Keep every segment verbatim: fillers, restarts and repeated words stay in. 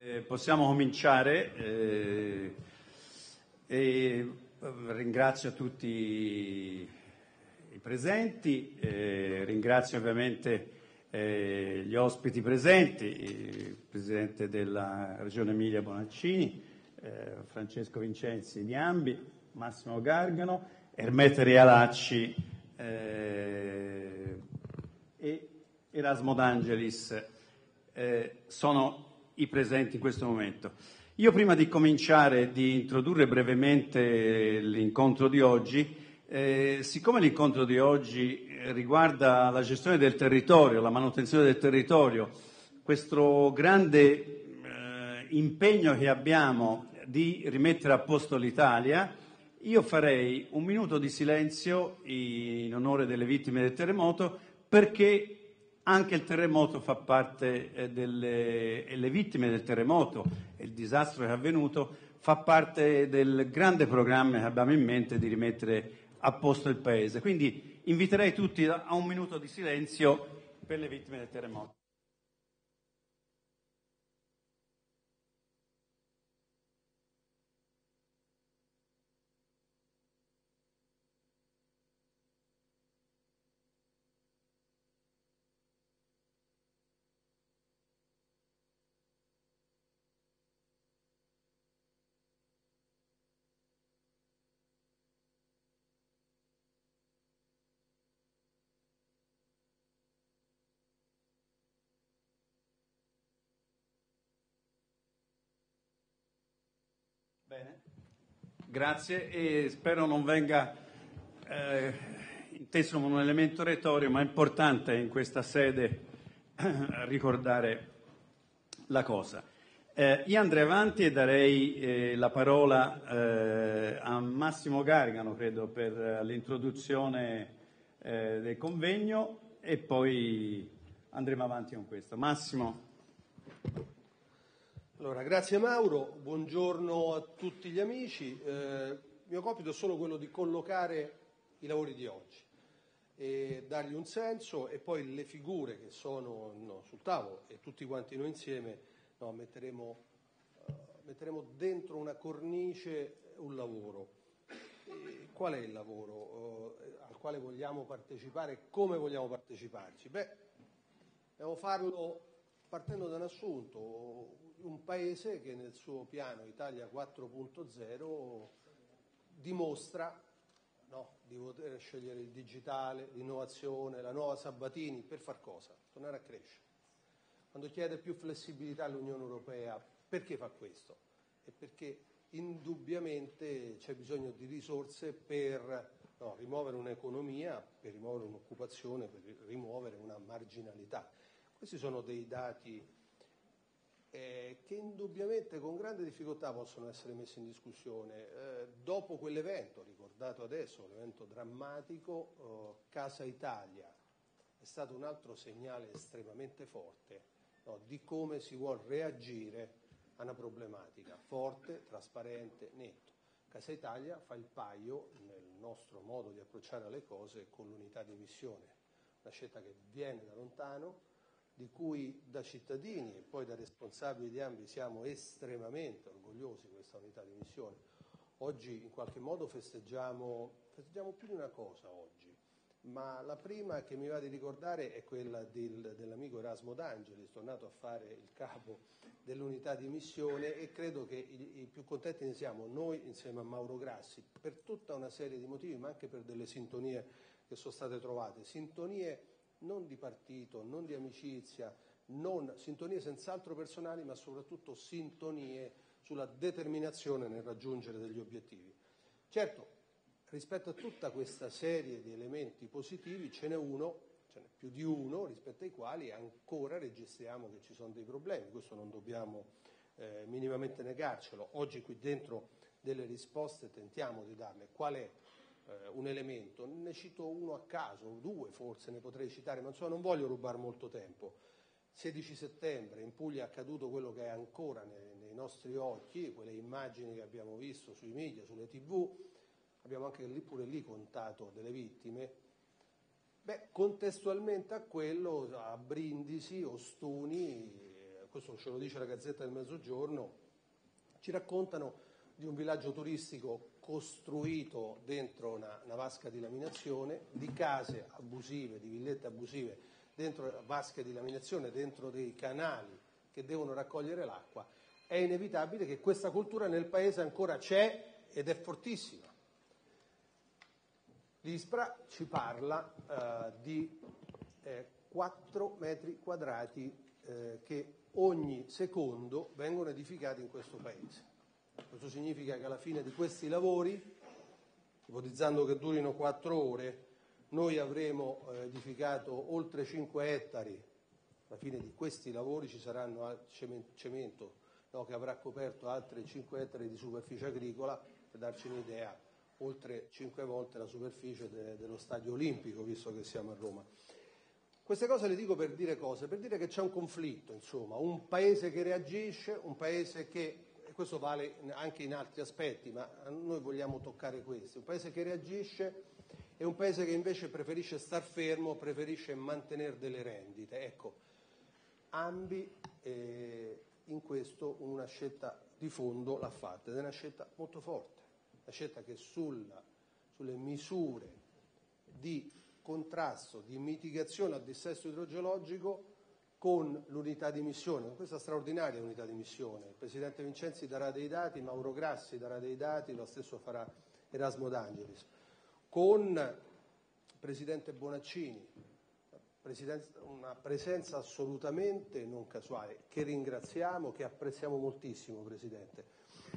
Eh, possiamo cominciare eh, e ringrazio tutti i presenti, eh, ringrazio ovviamente eh, gli ospiti presenti, il Presidente della Regione Emilia Bonaccini, eh, Francesco Vincenzi Niambi, Massimo Gargano, Ermete Realacci eh, e Erasmo D'Angelis eh, sono i presenti in questo momento. Io prima di cominciare di introdurre brevemente l'incontro di oggi, eh, siccome l'incontro di oggi riguarda la gestione del territorio, la manutenzione del territorio, questo grande eh, impegno che abbiamo di rimettere a posto l'Italia, io farei un minuto di silenzio in onore delle vittime del terremoto, perché anche il terremoto fa parte eh, delle e le vittime del terremoto e il disastro che è avvenuto fa parte del grande programma che abbiamo in mente di rimettere a posto il Paese. Quindi inviterei tutti a un minuto di silenzio per le vittime del terremoto. Bene, grazie e spero non venga eh, inteso come un elemento retorico, ma è importante in questa sede ricordare la cosa. Eh, io andrei avanti e darei eh, la parola eh, a Massimo Gargano, credo, per eh, l'introduzione eh, del convegno e poi andremo avanti con questo. Massimo. Allora, grazie Mauro, buongiorno a tutti gli amici. Eh, il mio compito è solo quello di collocare i lavori di oggi e dargli un senso, e poi le figure che sono no, sul tavolo e tutti quanti noi insieme no, metteremo, uh, metteremo dentro una cornice un lavoro. E qual è il lavoro uh, al quale vogliamo partecipare? Come vogliamo parteciparci? Beh, dobbiamo farlo partendo da un assunto. Un paese che nel suo piano Italia quattro punto zero dimostra no, di poter scegliere il digitale, l'innovazione, la nuova Sabatini, per far cosa? Tornare a crescere. Quando chiede più flessibilità all'Unione Europea, perché fa questo? È perché indubbiamente c'è bisogno di risorse per no, rimuovere un'economia, per rimuovere un'occupazione, per rimuovere una marginalità. Questi sono dei dati Eh, che indubbiamente con grande difficoltà possono essere messi in discussione. Eh, dopo quell'evento, ricordato adesso, l'evento drammatico, eh, Casa Italia è stato un altro segnale estremamente forte no, di come si vuol reagire a una problematica forte, trasparente, netto. Casa Italia fa il paio nel nostro modo di approcciare le cose con l'unità di missione, una scelta che viene da lontano, di cui da cittadini e poi da responsabili di ambiti siamo estremamente orgogliosi di questa unità di missione. Oggi in qualche modo festeggiamo, festeggiamo più di una cosa oggi, ma la prima che mi va di ricordare è quella del, dell'amico Erasmo D'Angelis, tornato a fare il capo dell'unità di missione, e credo che i, i più contenti ne siamo noi insieme a Mauro Grassi, per tutta una serie di motivi, ma anche per delle sintonie che sono state trovate, sintonie non di partito, non di amicizia, non, sintonie senz'altro personali, ma soprattutto sintonie sulla determinazione nel raggiungere degli obiettivi. Certo, rispetto a tutta questa serie di elementi positivi ce n'è uno, ce n'è più di uno, rispetto ai quali ancora registriamo che ci sono dei problemi, questo non dobbiamo eh, minimamente negarcelo. Oggi qui dentro delle risposte tentiamo di darle. Qual è? Eh, un elemento, ne cito uno a caso, due forse ne potrei citare, ma insomma non voglio rubare molto tempo. sedici settembre in Puglia è accaduto quello che è ancora nei, nei nostri occhi, quelle immagini che abbiamo visto sui media, sulle tv, abbiamo anche lì pure lì contato delle vittime. Beh, contestualmente a quello, a Brindisi, Ostuni, questo ce lo dice la Gazzetta del Mezzogiorno, ci raccontano di un villaggio turistico costruito dentro una, una vasca di laminazione, di case abusive, di villette abusive dentro vasche di laminazione, dentro dei canali che devono raccogliere l'acqua. È inevitabile che questa cultura nel paese ancora c'è ed è fortissima. L'ISPRA ci parla eh, di eh, quattro metri quadrati eh, che ogni secondo vengono edificati in questo paese. Questo significa che alla fine di questi lavori, ipotizzando che durino quattro ore, noi avremo eh, edificato oltre cinque ettari. Alla fine di questi lavori ci saranno cemento no, che avrà coperto altri cinque ettari di superficie agricola, per darci un'idea, oltre cinque volte la superficie de- dello stadio olimpico, visto che siamo a Roma. Queste cose le dico per dire cose, per dire che c'è un conflitto, insomma, un paese che reagisce, un paese che, e questo vale anche in altri aspetti, ma noi vogliamo toccare questi, un paese che reagisce e un paese che invece preferisce star fermo, preferisce mantenere delle rendite. Ecco, Ambi eh, in questo una scelta di fondo l'ha fatta ed è una scelta molto forte, una scelta che sulla, sulle misure di contrasto, di mitigazione al dissesto idrogeologico con l'unità di missione, con questa straordinaria unità di missione. Il Presidente Vincenzi darà dei dati, Mauro Grassi darà dei dati, lo stesso farà Erasmo D'Angelis, con il Presidente Bonaccini, una presenza assolutamente non casuale, che ringraziamo, che apprezziamo moltissimo, Presidente.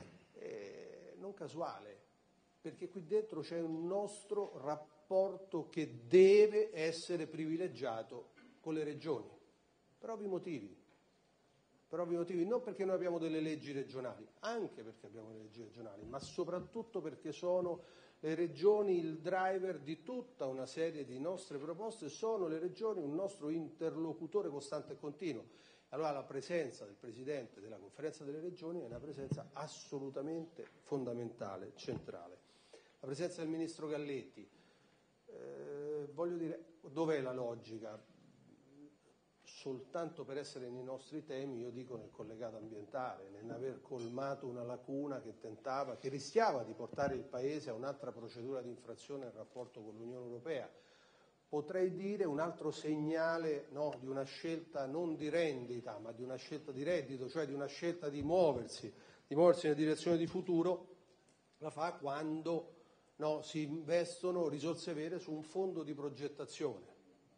Eh, non casuale, perché qui dentro c'è un nostro rapporto che deve essere privilegiato con le regioni, per ovvi motivi, per ovvi motivi, non perché noi abbiamo delle leggi regionali, anche perché abbiamo delle leggi regionali, ma soprattutto perché sono le regioni il driver di tutta una serie di nostre proposte, sono le regioni un nostro interlocutore costante e continuo. Allora la presenza del Presidente della Conferenza delle Regioni è una presenza assolutamente fondamentale, centrale. La presenza del Ministro Galletti, eh, voglio dire, dov'è la logica? Soltanto per essere nei nostri temi, io dico nel collegato ambientale, nell'aver colmato una lacuna che tentava, che rischiava di portare il Paese a un'altra procedura di infrazione in rapporto con l'Unione Europea. Potrei dire un altro segnale no, di una scelta non di rendita, ma di una scelta di reddito, cioè di una scelta di muoversi, di muoversi nella direzione di futuro, la fa quando no, si investono risorse vere su un fondo di progettazione.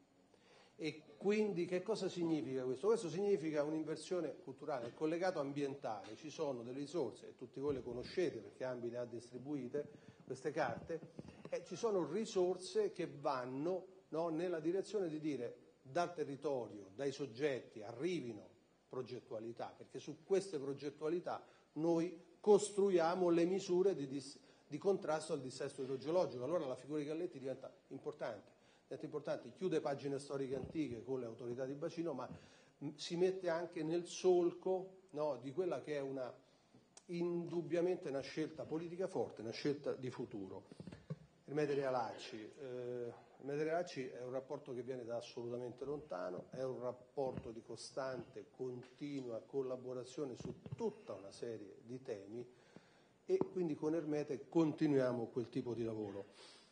E quindi che cosa significa questo? Questo significa un'inversione culturale, il collegato ambientale, ci sono delle risorse, e tutti voi le conoscete perché Ambi le ha distribuite, queste carte, e ci sono risorse che vanno no, nella direzione di dire dal territorio, dai soggetti arrivino progettualità, perché su queste progettualità noi costruiamo le misure di, dis- di contrasto al dissesto idrogeologico. Allora la figura di Galletti diventa importante. È importante, chiude pagine storiche antiche con le autorità di bacino, ma mh, si mette anche nel solco no, di quella che è una indubbiamente una scelta politica forte, una scelta di futuro. Ermete Realacci, eh, Ermete Realacci è un rapporto che viene da assolutamente lontano, è un rapporto di costante, continua collaborazione su tutta una serie di temi e quindi con Ermete continuiamo quel tipo di lavoro.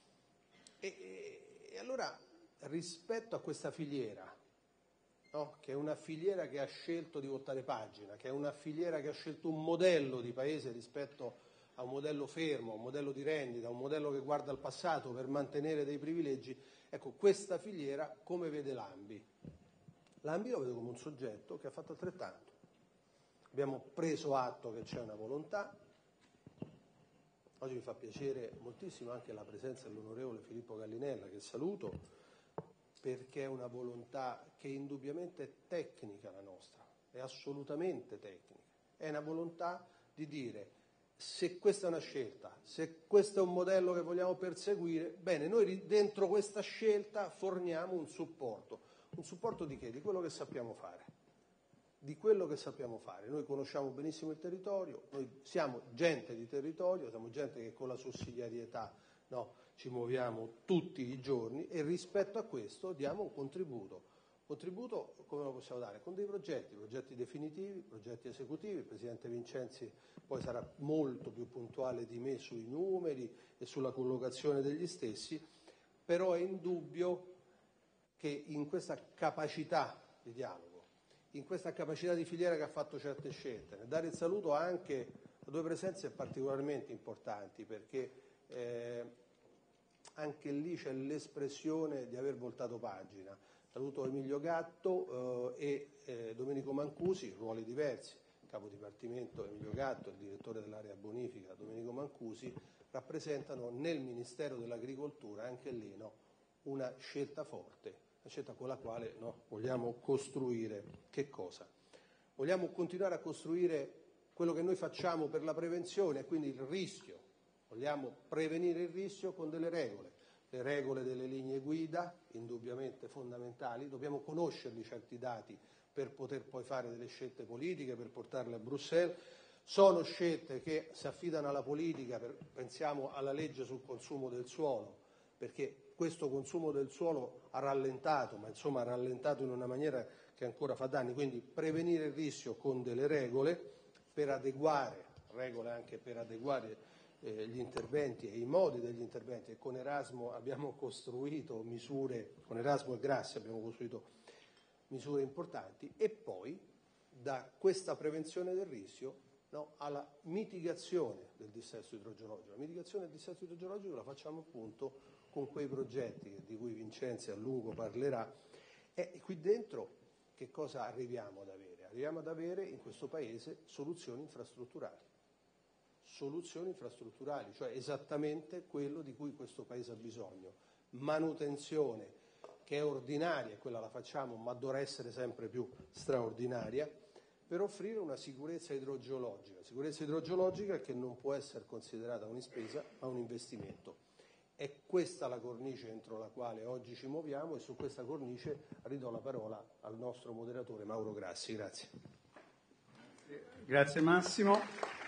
E, E allora rispetto a questa filiera, no, che è una filiera che ha scelto di voltare pagina, che è una filiera che ha scelto un modello di paese rispetto a un modello fermo, a un modello di rendita, a un modello che guarda al passato per mantenere dei privilegi, ecco questa filiera come vede l'Ambi? L'Ambi lo vedo come un soggetto che ha fatto altrettanto. Abbiamo preso atto che c'è una volontà. Oggi mi fa piacere moltissimo anche la presenza dell'onorevole Filippo Gallinella, che saluto, perché è una volontà che indubbiamente è tecnica la nostra, è assolutamente tecnica. È una volontà di dire se questa è una scelta, se questo è un modello che vogliamo perseguire, bene, noi dentro questa scelta forniamo un supporto. Un supporto di che? Di quello che sappiamo fare. Di quello che sappiamo fare. Noi conosciamo benissimo il territorio, noi siamo gente di territorio, siamo gente che con la sussidiarietà no, ci muoviamo tutti i giorni e rispetto a questo diamo un contributo Contributo come lo possiamo dare? Con dei progetti, progetti definitivi, progetti esecutivi. Il Presidente Vincenzi poi sarà molto più puntuale di me sui numeri e sulla collocazione degli stessi, però è indubbio che in questa capacità di dialogo, in questa capacità di filiera che ha fatto certe scelte, nel dare il saluto anche a due presenze particolarmente importanti, perché eh, anche lì c'è l'espressione di aver voltato pagina. Saluto Emilio Gatto eh, e eh, Domenico Mancusi, ruoli diversi, capo dipartimento Emilio Gatto, il direttore dell'area bonifica Domenico Mancusi, rappresentano nel Ministero dell'Agricoltura, anche lì, no, una scelta forte, una scelta con la quale no, vogliamo costruire che cosa? Vogliamo continuare a costruire quello che noi facciamo per la prevenzione, quindi il rischio, vogliamo prevenire il rischio con delle regole. Le regole delle linee guida, indubbiamente fondamentali, dobbiamo conoscerli certi dati per poter poi fare delle scelte politiche, per portarle a Bruxelles. Sono scelte che si affidano alla politica, per, pensiamo alla legge sul consumo del suolo, perché questo consumo del suolo ha rallentato, ma insomma ha rallentato in una maniera che ancora fa danni, quindi prevenire il rischio con delle regole per adeguare, regole anche per adeguare Eh, gli interventi e i modi degli interventi, e con Erasmo abbiamo costruito misure, con Erasmo e Grassi abbiamo costruito misure importanti, e poi da questa prevenzione del rischio no, alla mitigazione del dissesto idrogeologico. La mitigazione del dissesto idrogeologico la facciamo appunto con quei progetti di cui Vincenzi a lungo parlerà, e qui dentro che cosa arriviamo ad avere? Arriviamo ad avere in questo Paese soluzioni infrastrutturali. Soluzioni infrastrutturali, cioè esattamente quello di cui questo Paese ha bisogno. Manutenzione che è ordinaria, quella la facciamo, ma dovrà essere sempre più straordinaria, per offrire una sicurezza idrogeologica. Sicurezza idrogeologica che non può essere considerata un'ispesa, ma un investimento. È questa la cornice entro la quale oggi ci muoviamo, e su questa cornice ridò la parola al nostro moderatore Mauro Grassi. Grazie. Grazie Massimo.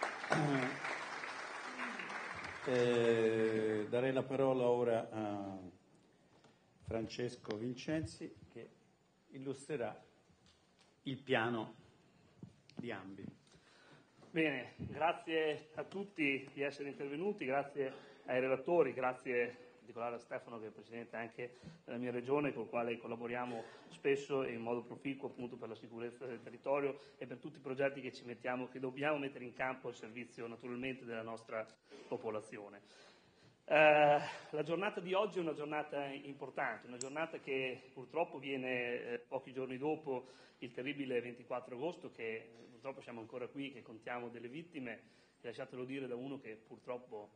Eh, darei la parola ora a Francesco Vincenzi che illustrerà il piano di Ambi. Bene, grazie a tutti di essere intervenuti, grazie ai relatori, grazie in particolare a Stefano che è presidente anche della mia regione, con il quale collaboriamo spesso e in modo proficuo appunto per la sicurezza del territorio e per tutti i progetti che ci mettiamo, che dobbiamo mettere in campo al servizio naturalmente della nostra popolazione. Eh, la giornata di oggi è una giornata importante, una giornata che purtroppo viene eh, pochi giorni dopo il terribile ventiquattro agosto, che eh, purtroppo siamo ancora qui, che contiamo delle vittime, e lasciatelo dire da uno che purtroppo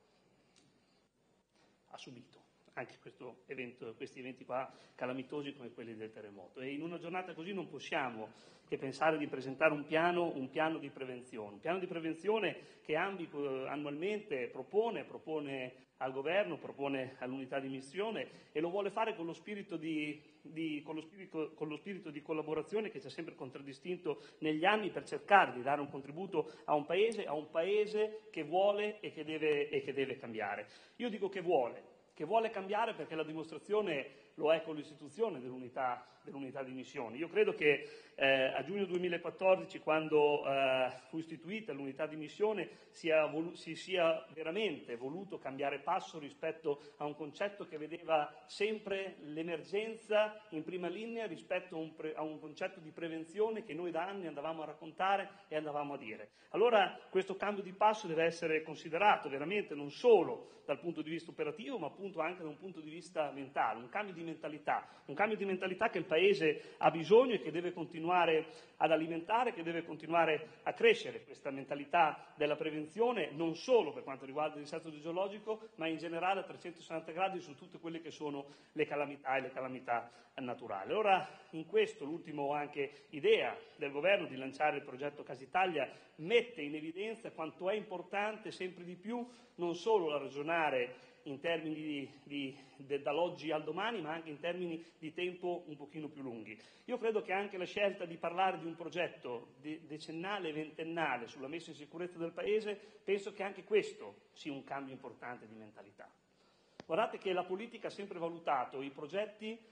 ha subito anche questo evento, questi eventi qua calamitosi come quelli del terremoto. E in una giornata così non possiamo che pensare di presentare un piano, un piano di prevenzione, un piano di prevenzione che Ambi annualmente propone, propone al governo, propone all'unità di missione, e lo vuole fare con lo spirito di, di, con lo spirito, con lo spirito di collaborazione che ci ha sempre contraddistinto negli anni, per cercare di dare un contributo a un paese, a un paese che vuole e che deve, e che deve cambiare. Io dico che vuole, che vuole cambiare perché la dimostrazione lo è con l'istituzione dell'unità, dell'unità di missione. Io credo che eh, a giugno duemilaquattordici, quando eh, fu istituita l'unità di missione, sia volu- si sia veramente voluto cambiare passo rispetto a un concetto che vedeva sempre l'emergenza in prima linea rispetto a un, pre- a un concetto di prevenzione che noi da anni andavamo a raccontare e andavamo a dire. Allora questo cambio di passo deve essere considerato veramente non solo dal punto di vista operativo, ma appunto anche da un punto di vista mentale, un cambio di mentalità, un cambio di mentalità che il Paese ha bisogno e che deve continuare ad alimentare, che deve continuare a crescere, questa mentalità della prevenzione, non solo per quanto riguarda il dissesto idrogeologico, ma in generale a trecentosessanta gradi su tutte quelle che sono le calamità e le calamità naturali. Allora, in questo, l'ultimo anche idea del governo di lanciare il progetto Casa Italia mette in evidenza quanto è importante sempre di più non solo la ragionare in termini di, di, de, dall'oggi al domani, ma anche in termini di tempo un pochino più lunghi. Io credo che anche la scelta di parlare di un progetto de, decennale e ventennale sulla messa in sicurezza del Paese, penso che anche questo sia un cambio importante di mentalità. Guardate che la politica ha sempre valutato i progetti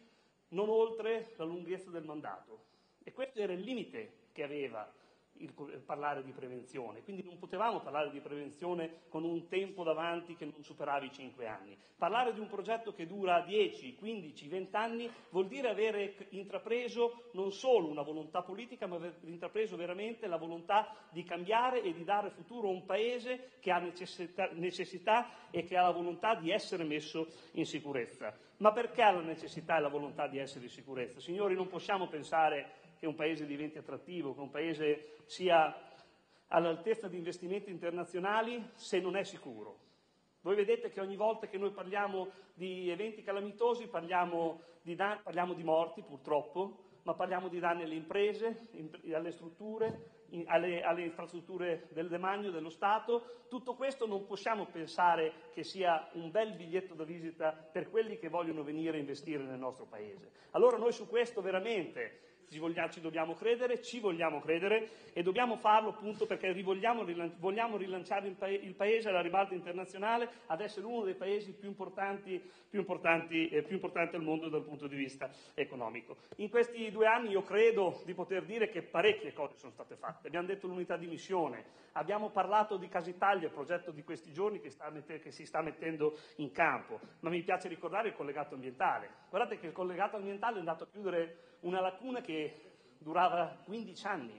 non oltre la lunghezza del mandato. E questo era il limite che aveva il parlare di prevenzione, quindi non potevamo parlare di prevenzione con un tempo davanti che non superava i cinque anni. Parlare di un progetto che dura dieci, quindici, venti anni vuol dire avere intrapreso non solo una volontà politica, ma aver intrapreso veramente la volontà di cambiare e di dare futuro a un paese che ha necessità, necessità e che ha la volontà di essere messo in sicurezza. Ma perché ha la necessità e la volontà di essere in sicurezza? Signori, non possiamo pensare che un paese diventi attrattivo, che un paese sia all'altezza di investimenti internazionali se non è sicuro. Voi vedete che ogni volta che noi parliamo di eventi calamitosi parliamo di, dan- parliamo di morti, purtroppo, ma parliamo di danni alle imprese, alle strutture, alle, alle infrastrutture del demanio, dello Stato. Tutto questo non possiamo pensare che sia un bel biglietto da visita per quelli che vogliono venire a investire nel nostro paese. Allora noi su questo veramente ci, vogliamo, ci dobbiamo credere, ci vogliamo credere e dobbiamo farlo appunto perché rivogliamo, rilan- vogliamo rilanciare il, pa- il Paese alla ribalta internazionale ad essere uno dei paesi più importanti, più, importanti, eh, più importanti al mondo dal punto di vista economico. In questi due anni io credo di poter dire che parecchie cose sono state fatte. Abbiamo detto l'unità di missione, abbiamo parlato di Casa Italia, il progetto di questi giorni che, sta mette- che si sta mettendo in campo, ma mi piace ricordare il collegato ambientale. Guardate che il collegato ambientale è andato a chiudere una lacuna che durava quindici anni.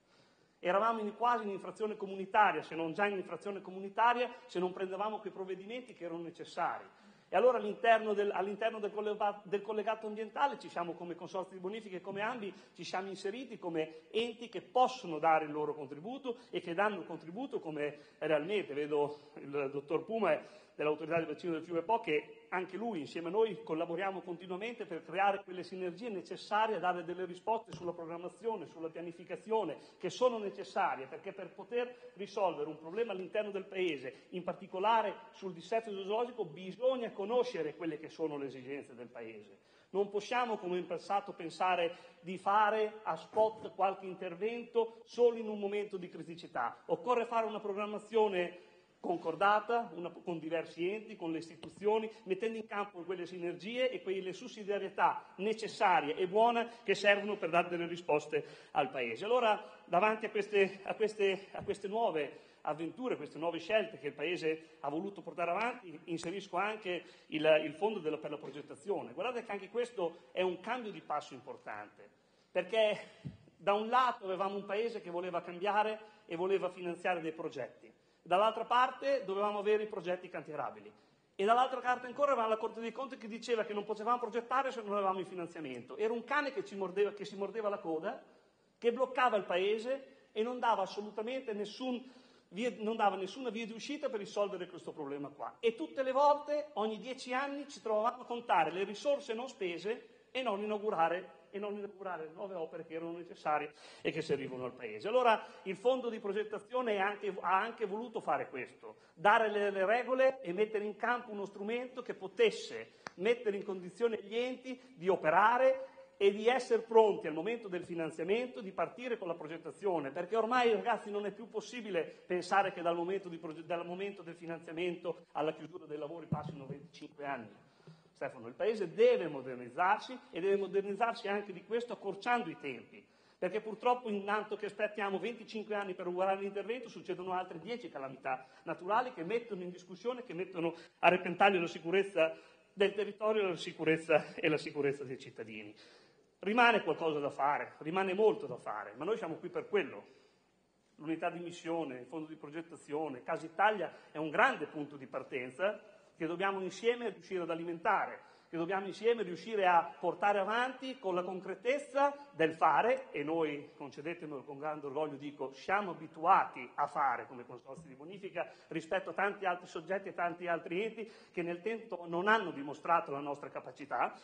Eravamo in, quasi in infrazione comunitaria, se non già in infrazione comunitaria, se non prendevamo quei provvedimenti che erano necessari. E allora all'interno del, all'interno del, collega, del collegato ambientale ci siamo come consorzi di bonifica e come AMBI, ci siamo inseriti come enti che possono dare il loro contributo e che danno il contributo come realmente, vedo il dottor Puma dell'autorità del bacino del fiume Po, che anche lui insieme a noi collaboriamo continuamente per creare quelle sinergie necessarie a dare delle risposte sulla programmazione, sulla pianificazione, che sono necessarie perché per poter risolvere un problema all'interno del Paese, in particolare sul dissesto idrogeologico, bisogna conoscere quelle che sono le esigenze del Paese. Non possiamo, come in passato, pensare di fare a spot qualche intervento solo in un momento di criticità. Occorre fare una programmazione concordata una, con diversi enti, con le istituzioni, mettendo in campo quelle sinergie e quelle sussidiarietà necessarie e buone che servono per dare delle risposte al Paese. Allora, davanti a queste, a queste, a queste nuove avventure, queste nuove scelte che il Paese ha voluto portare avanti, inserisco anche il, il fondo della, per la progettazione. Guardate che anche questo è un cambio di passo importante, perché da un lato avevamo un Paese che voleva cambiare e voleva finanziare dei progetti, dall'altra parte dovevamo avere i progetti cantierabili e dall'altra parte ancora avevamo la Corte dei Conti che diceva che non potevamo progettare se non avevamo il finanziamento. Era un cane che, ci mordeva, che si mordeva la coda, che bloccava il Paese e non dava assolutamente nessun via, non dava nessuna via di uscita per risolvere questo problema qua. E tutte le volte, ogni dieci anni, ci trovavamo a contare le risorse non spese e non inaugurare e non inaugurare nuove opere che erano necessarie e che servivano al Paese. Allora il fondo di progettazione anche, ha anche voluto fare questo, dare le, le regole e mettere in campo uno strumento che potesse mettere in condizione gli enti di operare e di essere pronti al momento del finanziamento, di partire con la progettazione, perché ormai ragazzi non è più possibile pensare che dal momento, di proge- dal momento del finanziamento alla chiusura dei lavori passino venticinque anni. Stefano, il Paese deve modernizzarsi e deve modernizzarsi anche di questo accorciando i tempi, perché purtroppo intanto che aspettiamo venticinque anni per guardare l'intervento succedono altre dieci calamità naturali che mettono in discussione, che mettono a repentaglio la sicurezza del territorio e la sicurezza, e la sicurezza dei cittadini. Rimane qualcosa da fare, rimane molto da fare, ma noi siamo qui per quello. L'unità di missione, il fondo di progettazione, Casa Italia è un grande punto di partenza che dobbiamo insieme riuscire ad alimentare, che dobbiamo insieme riuscire a portare avanti con la concretezza del fare, e noi, concedetemelo con grande orgoglio, dico, siamo abituati a fare come consorzi di bonifica rispetto a tanti altri soggetti e tanti altri enti che nel tempo non hanno dimostrato la nostra capacità,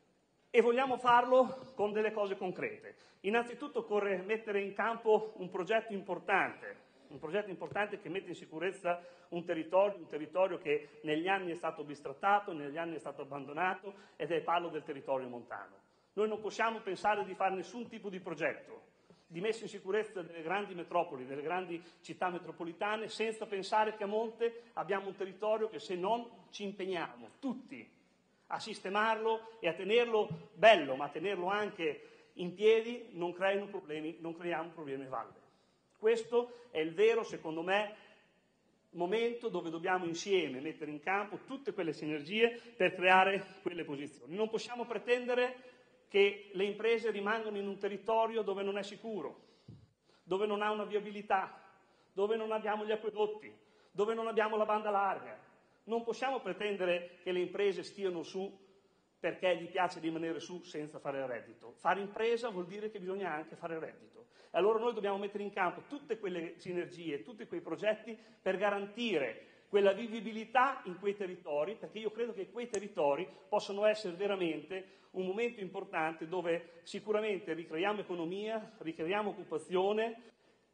e vogliamo farlo con delle cose concrete. Innanzitutto occorre mettere in campo un progetto importante, un progetto importante che mette in sicurezza un territorio, un territorio che negli anni è stato bistrattato, negli anni è stato abbandonato, ed è parlo del territorio montano. Noi non possiamo pensare di fare nessun tipo di progetto di messa in sicurezza delle grandi metropoli, delle grandi città metropolitane, senza pensare che a monte abbiamo un territorio che se non ci impegniamo tutti a sistemarlo e a tenerlo bello, ma a tenerlo anche in piedi, non creino problemi, non creiamo problemi a valle. Questo è il vero, secondo me, momento dove dobbiamo insieme mettere in campo tutte quelle sinergie per creare quelle posizioni. Non possiamo pretendere che le imprese rimangano in un territorio dove non è sicuro, dove non ha una viabilità, dove non abbiamo gli acquedotti, dove non abbiamo la banda larga. Non possiamo pretendere che le imprese stiano su perché gli piace rimanere su senza fare il reddito. Fare impresa vuol dire che bisogna anche fare il reddito. E allora noi dobbiamo mettere in campo tutte quelle sinergie, tutti quei progetti per garantire quella vivibilità in quei territori, perché io credo che quei territori possano essere veramente un momento importante dove sicuramente ricreiamo economia, ricreiamo occupazione,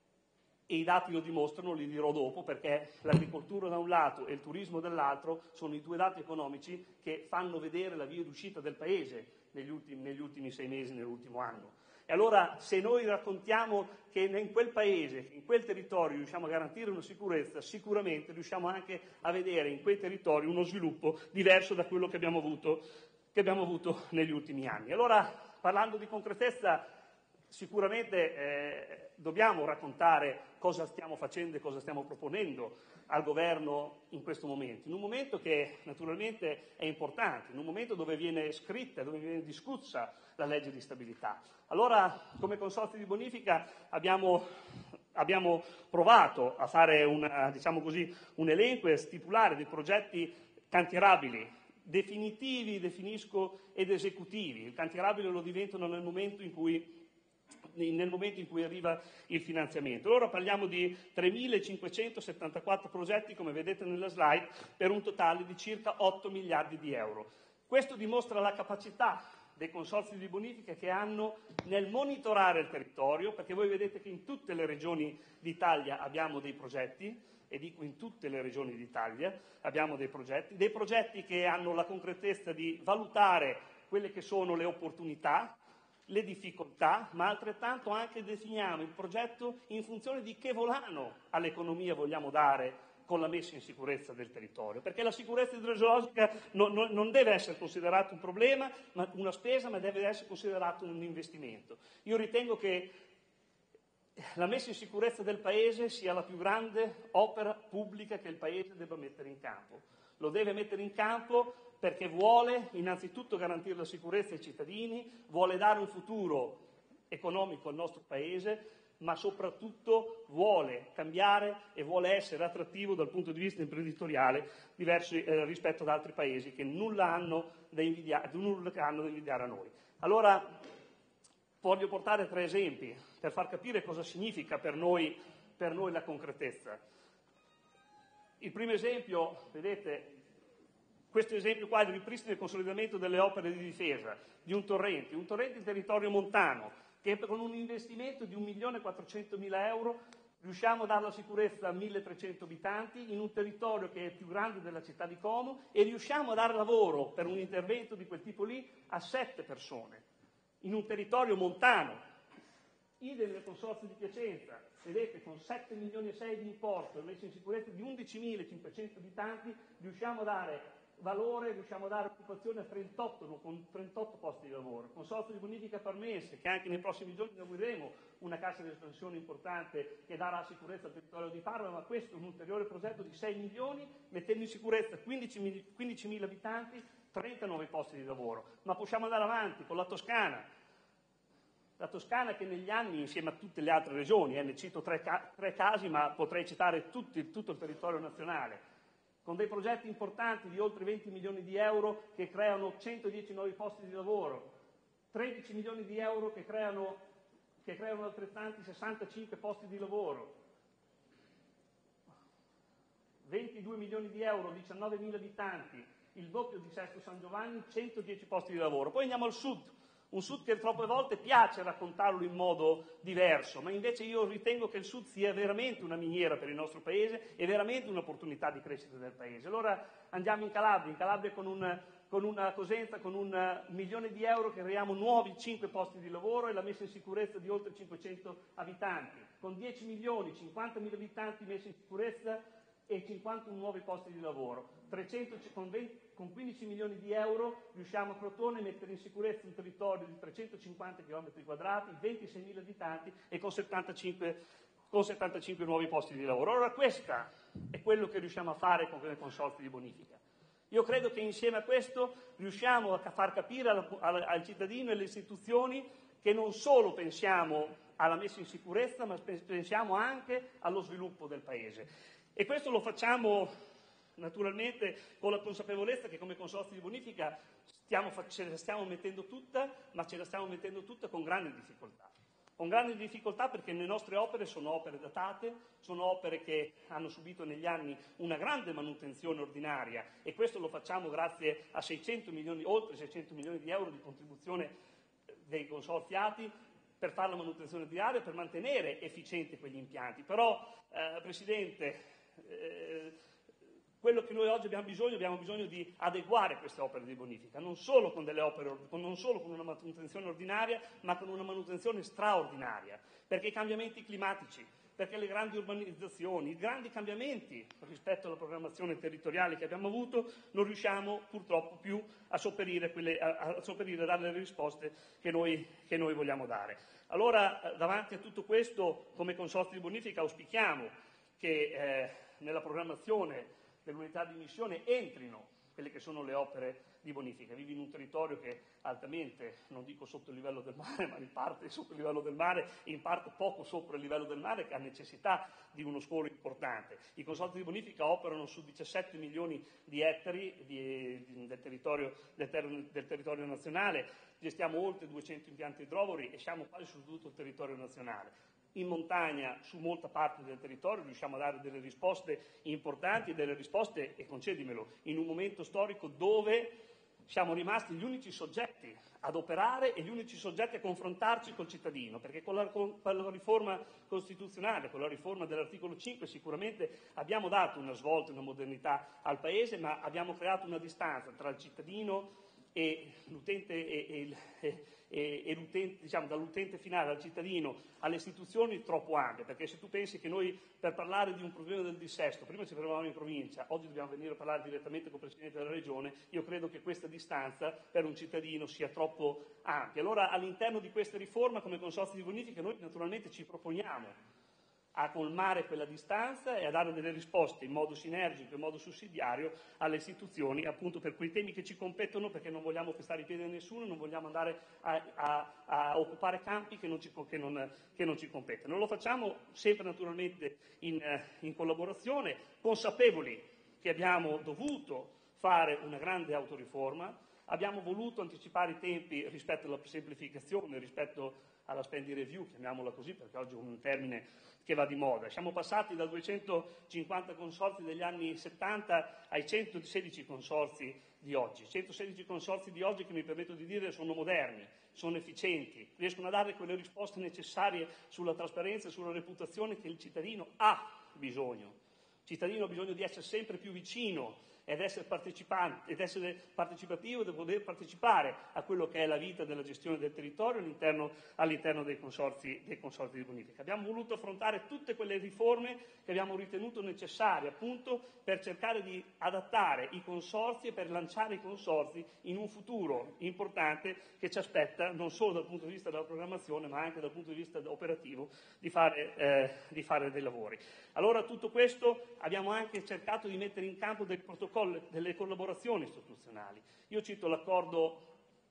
e i dati lo dimostrano, li dirò dopo, perché l'agricoltura da un lato e il turismo dall'altro sono i due dati economici che fanno vedere la via d'uscita del Paese negli ultimi, negli ultimi sei mesi, nell'ultimo anno. E allora se noi raccontiamo che in quel Paese, in quel territorio riusciamo a garantire una sicurezza, sicuramente riusciamo anche a vedere in quei territori uno sviluppo diverso da quello che abbiamo avuto, che abbiamo avuto negli ultimi anni. Allora, parlando di concretezza, sicuramente eh, dobbiamo raccontare cosa stiamo facendo e cosa stiamo proponendo al governo in questo momento, in un momento che naturalmente è importante, in un momento dove viene scritta, dove viene discussa la legge di stabilità. Allora, come consorzio di bonifica abbiamo, abbiamo provato a fare una, diciamo così, un elenco e a stipulare dei progetti cantierabili, definitivi, definisco, ed esecutivi. Il cantierabile lo diventano nel momento in cui nel momento in cui arriva il finanziamento. Allora parliamo di tremilacinquecentosettantaquattro progetti, come vedete nella slide, per un totale di circa otto miliardi di euro. Questo dimostra la capacità dei consorzi di bonifica che hanno nel monitorare il territorio, perché voi vedete che in tutte le regioni d'Italia abbiamo dei progetti, e dico in tutte le regioni d'Italia abbiamo dei progetti, dei progetti che hanno la concretezza di valutare quelle che sono le opportunità, le difficoltà, ma altrettanto anche definiamo il progetto in funzione di che volano all'economia vogliamo dare con la messa in sicurezza del territorio, perché la sicurezza idrogeologica non, non, non deve essere considerata un problema, ma una spesa, ma deve essere considerato un investimento. Io ritengo che la messa in sicurezza del Paese sia la più grande opera pubblica che il Paese debba mettere in campo. Lo deve mettere in campo perché vuole innanzitutto garantire la sicurezza ai cittadini, vuole dare un futuro economico al nostro Paese, ma soprattutto vuole cambiare e vuole essere attrattivo dal punto di vista imprenditoriale diversi, eh, rispetto ad altri Paesi che nulla hanno da invidiare, nulla hanno da invidiare a noi. Allora voglio portare tre esempi per far capire cosa significa per noi, per noi la concretezza. Il primo esempio, vedete, questo esempio qua è il ripristino e consolidamento delle opere di difesa di un torrente, un torrente in territorio montano, che con un investimento di un milione e quattrocentomila euro riusciamo a dare la sicurezza a milletrecento abitanti in un territorio che è più grande della città di Como e riusciamo a dare lavoro per un intervento di quel tipo lì a sette persone in un territorio montano. Idem nel consorzio di Piacenza, vedete, con sette milioni e sei di importo e messa in sicurezza di undicimilacinquecento abitanti riusciamo a dare valore, riusciamo a dare occupazione a trentotto, con trentotto posti di lavoro. Consorzio di bonifica parmense, che anche nei prossimi giorni inaugureremo una cassa di espansione importante che darà sicurezza al territorio di Parma, ma questo è un ulteriore progetto di sei milioni, mettendo in sicurezza quindicimila abitanti, trentanove posti di lavoro. Ma possiamo andare avanti con la Toscana. La Toscana che negli anni, insieme a tutte le altre regioni, eh, ne cito tre, ca- tre casi, ma potrei citare tutti, tutto il territorio nazionale, con dei progetti importanti di oltre venti milioni di euro che creano centodieci nuovi posti di lavoro, tredici milioni di euro che creano, che creano altrettanti sessantacinque posti di lavoro, ventidue milioni di euro, diciannovemila abitanti, il doppio di Sesto San Giovanni, centodieci posti di lavoro. Poi andiamo al sud, un sud che troppe volte piace raccontarlo in modo diverso, ma invece io ritengo che il sud sia veramente una miniera per il nostro paese e veramente un'opportunità di crescita del paese. Allora andiamo in Calabria, in Calabria con, un, con una Cosenza, con un milione di euro che creiamo nuovi cinque posti di lavoro e la messa in sicurezza di oltre cinquecento abitanti, con dieci milioni, cinquantamila abitanti messi in sicurezza e cinquantuno nuovi posti di lavoro. trecento, con, venti, con quindici milioni di euro riusciamo a Crotone a mettere in sicurezza un territorio di trecentocinquanta chilometri quadrati, ventiseimila abitanti e con settantacinque, con settantacinque nuovi posti di lavoro. Allora questo è quello che riusciamo a fare con i consorzi di bonifica. Io credo che insieme a questo riusciamo a far capire al, al, al cittadino e alle istituzioni che non solo pensiamo alla messa in sicurezza, ma pensiamo anche allo sviluppo del Paese. E questo lo facciamo naturalmente con la consapevolezza che come consorzi di bonifica stiamo, ce la stiamo mettendo tutta, ma ce la stiamo mettendo tutta con grande difficoltà. Con grande difficoltà perché le nostre opere sono opere datate, sono opere che hanno subito negli anni una grande manutenzione ordinaria e questo lo facciamo grazie a seicento milioni, oltre seicento milioni di euro di contribuzione dei consorziati per fare la manutenzione ordinaria, per mantenere efficienti quegli impianti. Però, eh, Presidente, eh, quello che noi oggi abbiamo bisogno, abbiamo bisogno di adeguare queste opere di bonifica, non solo con delle opere, non solo con una manutenzione ordinaria, ma con una manutenzione straordinaria, perché i cambiamenti climatici, perché le grandi urbanizzazioni, i grandi cambiamenti rispetto alla programmazione territoriale che abbiamo avuto, non riusciamo purtroppo più a sopperire, quelle, a, a sopperire a dare le risposte che noi, che noi vogliamo dare. Allora, davanti a tutto questo, come consorzi di bonifica, auspichiamo che eh, nella programmazione dell'unità di missione entrino quelle che sono le opere di bonifica. Vivi in un territorio che è altamente, non dico sotto il livello del mare, ma in parte sotto il livello del mare e in parte poco sopra il livello del mare, che ha necessità di uno scolo importante. I consorzi di bonifica operano su diciassette milioni di ettari di, di, del, territorio, del, ter, del territorio nazionale, gestiamo oltre duecento impianti idrovori e siamo quasi su tutto il territorio nazionale. In montagna, su molta parte del territorio, riusciamo a dare delle risposte importanti, delle risposte, e concedimelo, in un momento storico dove siamo rimasti gli unici soggetti ad operare e gli unici soggetti a confrontarci col cittadino, perché con la, con la riforma costituzionale, con la riforma dell'articolo cinque sicuramente abbiamo dato una svolta, una modernità al Paese, ma abbiamo creato una distanza tra il cittadino e l'utente, e, e, e, e, e l'utente, diciamo, dall'utente finale al cittadino alle istituzioni troppo ampia, perché se tu pensi che noi per parlare di un problema del dissesto prima ci fermavamo in provincia, oggi dobbiamo venire a parlare direttamente con il Presidente della Regione, io credo che questa distanza per un cittadino sia troppo ampia. Allora all'interno di questa riforma come consorzi di bonifica noi naturalmente ci proponiamo a colmare quella distanza e a dare delle risposte in modo sinergico, in modo sussidiario alle istituzioni, appunto per quei temi che ci competono, perché non vogliamo pestare i piedi a nessuno, non vogliamo andare a, a, a occupare campi che non, ci, che, non, che non ci competono. Lo facciamo sempre naturalmente in, in collaborazione, consapevoli che abbiamo dovuto fare una grande autoriforma, abbiamo voluto anticipare i tempi rispetto alla semplificazione, rispetto alla spending review, chiamiamola così perché oggi è un termine che va di moda. Siamo passati dai duecentocinquanta consorzi degli anni settanta ai centosedici consorzi di oggi. centosedici consorzi di oggi che mi permetto di dire sono moderni, sono efficienti, riescono a dare quelle risposte necessarie sulla trasparenza e sulla reputazione che il cittadino ha bisogno. Il cittadino ha bisogno di essere sempre più vicino ed essere partecipante, ed essere partecipativo, di poter partecipare a quello che è la vita della gestione del territorio all'interno, all'interno dei, consorzi, dei consorzi di bonifica. Abbiamo voluto affrontare tutte quelle riforme che abbiamo ritenuto necessarie appunto per cercare di adattare i consorzi e per lanciare i consorzi in un futuro importante che ci aspetta non solo dal punto di vista della programmazione ma anche dal punto di vista operativo di fare, eh, di fare dei lavori. Allora tutto questo abbiamo anche cercato di mettere in campo dei protocolli, delle collaborazioni istituzionali. Io cito l'accordo,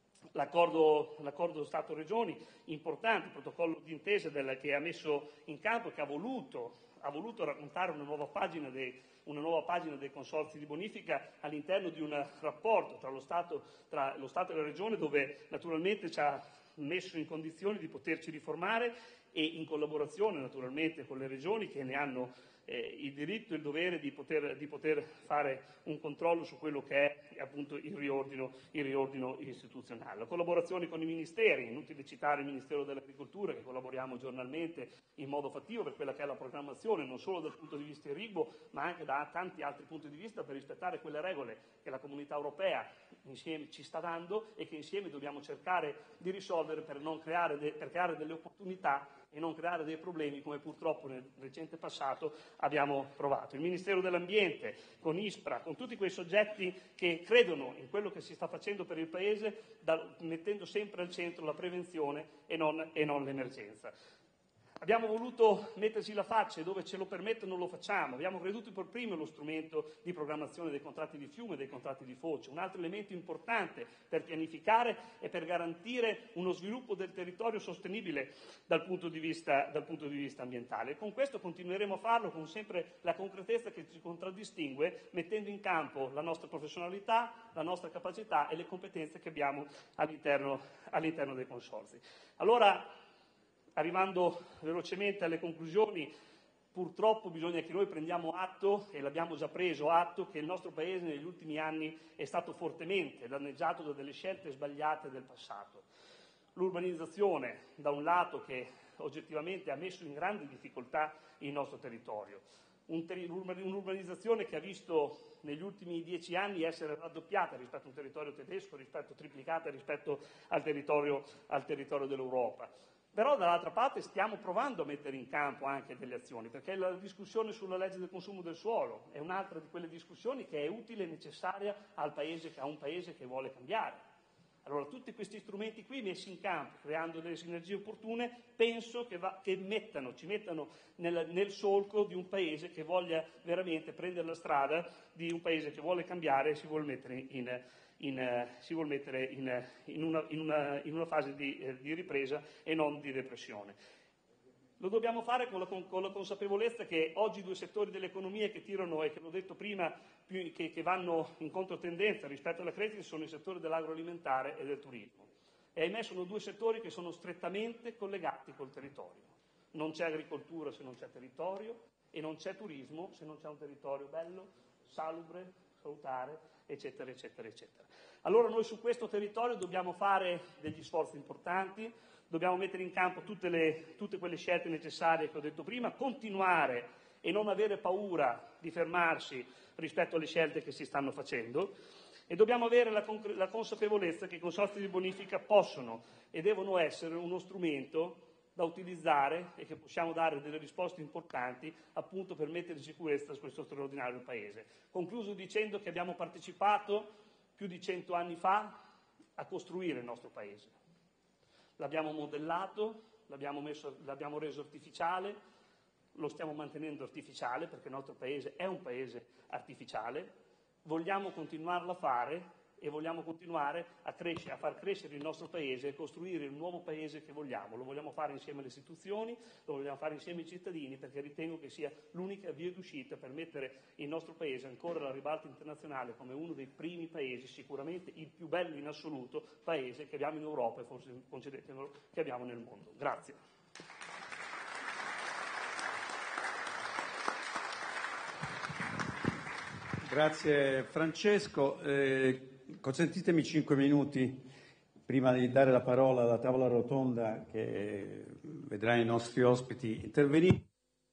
l'accordo, l'accordo Stato-Regioni, importante, il protocollo d'intesa del, che ha messo in campo e che ha voluto, ha voluto raccontare una nuova pagina dei, una nuova pagina dei consorzi di bonifica all'interno di un rapporto tra lo Stato, tra lo Stato e la Regione, dove naturalmente ci ha messo in condizioni di poterci riformare e in collaborazione naturalmente con le regioni che ne hanno eh, il diritto e il dovere di poter, di poter fare un controllo su quello che è appunto il riordino, il riordino istituzionale. La collaborazione con i ministeri, inutile citare il Ministero dell'Agricoltura, che collaboriamo giornalmente in modo fattivo per quella che è la programmazione, non solo dal punto di vista irriguo, ma anche da tanti altri punti di vista per rispettare quelle regole che la Comunità Europea insieme ci sta dando e che insieme dobbiamo cercare di risolvere per, non creare, de- per creare delle opportunità e non creare dei problemi come purtroppo nel recente passato abbiamo provato. Il Ministero dell'Ambiente, con ISPRA, con tutti quei soggetti che credono in quello che si sta facendo per il Paese, da, mettendo sempre al centro la prevenzione e non, e non l'emergenza. Abbiamo voluto metterci la faccia e dove ce lo permettono lo facciamo. Abbiamo creduto per primo allo strumento di programmazione dei contratti di fiume e dei contratti di foce, un altro elemento importante per pianificare e per garantire uno sviluppo del territorio sostenibile dal punto di vista, dal punto di vista ambientale. E con questo continueremo a farlo con sempre la concretezza che ci contraddistingue, mettendo in campo la nostra professionalità, la nostra capacità e le competenze che abbiamo all'interno, all'interno dei consorzi. Allora, arrivando velocemente alle conclusioni, purtroppo bisogna che noi prendiamo atto, e l'abbiamo già preso atto, che il nostro Paese negli ultimi anni è stato fortemente danneggiato da delle scelte sbagliate del passato. L'urbanizzazione, da un lato, che oggettivamente ha messo in grande difficoltà il nostro territorio. Un teri- un'urbanizzazione che ha visto negli ultimi dieci anni essere raddoppiata rispetto a un territorio tedesco, rispetto triplicata rispetto al territorio, al territorio dell'Europa. Però dall'altra parte stiamo provando a mettere in campo anche delle azioni, perché la discussione sulla legge del consumo del suolo è un'altra di quelle discussioni che è utile e necessaria al paese, a un paese che vuole cambiare. Allora tutti questi strumenti qui messi in campo, creando delle sinergie opportune, penso che, va, che mettano, ci mettano nel, nel solco di un paese che voglia veramente prendere la strada, di un paese che vuole cambiare e si vuole mettere in In, uh, si vuol mettere in, in, una, in, una, in una fase di, eh, di ripresa e non di depressione. Lo dobbiamo fare con la, con, con la consapevolezza che oggi due settori dell'economia che tirano, e che l'ho detto prima, più, che, che vanno in controtendenza rispetto alla crescita sono i settori dell'agroalimentare e del turismo. E ahimè sono due settori che sono strettamente collegati col territorio. Non c'è agricoltura se non c'è territorio e non c'è turismo se non c'è un territorio bello, salubre, salutare, eccetera, eccetera, eccetera. Allora noi su questo territorio dobbiamo fare degli sforzi importanti, dobbiamo mettere in campo tutte, le, tutte quelle scelte necessarie che ho detto prima, continuare e non avere paura di fermarsi rispetto alle scelte che si stanno facendo, e dobbiamo avere la, la consapevolezza che i consorzi di bonifica possono e devono essere uno strumento da utilizzare e che possiamo dare delle risposte importanti appunto per mettere in sicurezza questo straordinario paese. Concluso dicendo che abbiamo partecipato più di cento anni fa a costruire il nostro paese. L'abbiamo modellato, l'abbiamo, messo, l'abbiamo reso artificiale, lo stiamo mantenendo artificiale perché il nostro paese è un paese artificiale, vogliamo continuarlo a fare e vogliamo continuare a, crescere, a far crescere il nostro paese e costruire il nuovo paese che vogliamo. Lo vogliamo fare insieme alle istituzioni, lo vogliamo fare insieme ai cittadini, perché ritengo che sia l'unica via d'uscita per mettere il nostro paese ancora alla ribalta internazionale come uno dei primi paesi, sicuramente il più bello in assoluto paese che abbiamo in Europa e forse, concedetemelo, che abbiamo nel mondo. Grazie. Grazie Francesco. Eh, consentitemi cinque minuti prima di dare la parola alla tavola rotonda che vedrà i nostri ospiti intervenire.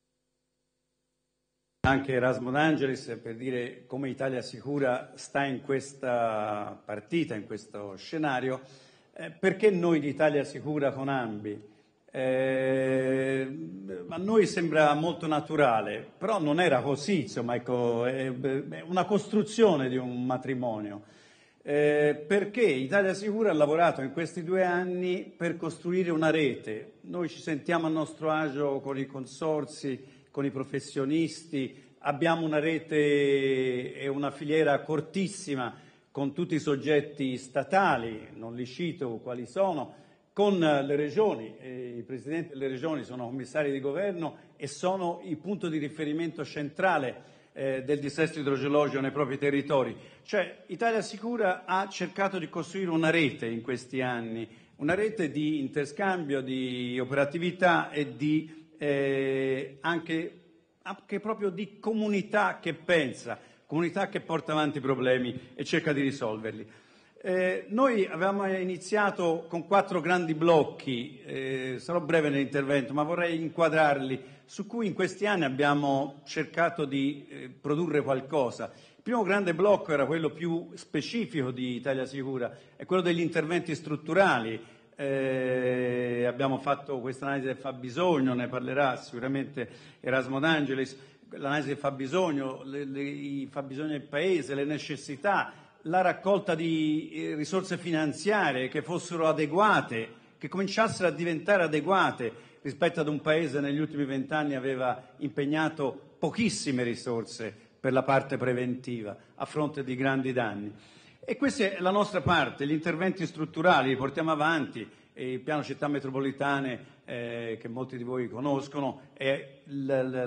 Anche Erasmo D'Angelis per dire come Italia Sicura sta in questa partita, in questo scenario. Eh, perché noi di Italia Sicura con Ambi? Eh, a noi sembra molto naturale, però non era così, insomma, ecco, è una costruzione di un matrimonio, eh, perché Italia Sicura ha lavorato in questi due anni per costruire una rete. Noi ci sentiamo a nostro agio con i consorzi, con i professionisti, abbiamo una rete e una filiera cortissima con tutti i soggetti statali, non li cito quali sono, con le regioni. Eh, i presidenti delle regioni sono commissari di governo e sono il punto di riferimento centrale eh, del dissesto idrogeologico nei propri territori. Cioè Italia Sicura ha cercato di costruire una rete in questi anni, una rete di interscambio, di operatività e di eh, anche, anche proprio di comunità che pensa, comunità che porta avanti i problemi e cerca di risolverli. Eh, noi avevamo iniziato con quattro grandi blocchi, eh, sarò breve nell'intervento, ma vorrei inquadrarli, su cui in questi anni abbiamo cercato di eh, produrre qualcosa. Il primo grande blocco era quello più specifico di Italia Sicura, è quello degli interventi strutturali. eh, abbiamo fatto questa analisi del fabbisogno, ne parlerà sicuramente Erasmo D'Angelis, l'analisi del fabbisogno, le, le, i fabbisogni del Paese, le necessità, la raccolta di eh, risorse finanziarie che fossero adeguate, che cominciassero a diventare adeguate rispetto ad un Paese negli ultimi vent'anni aveva impegnato pochissime risorse per la parte preventiva a fronte di grandi danni. E questa è la nostra parte, gli interventi strutturali li portiamo avanti, e il piano città metropolitane eh, che molti di voi conoscono è l,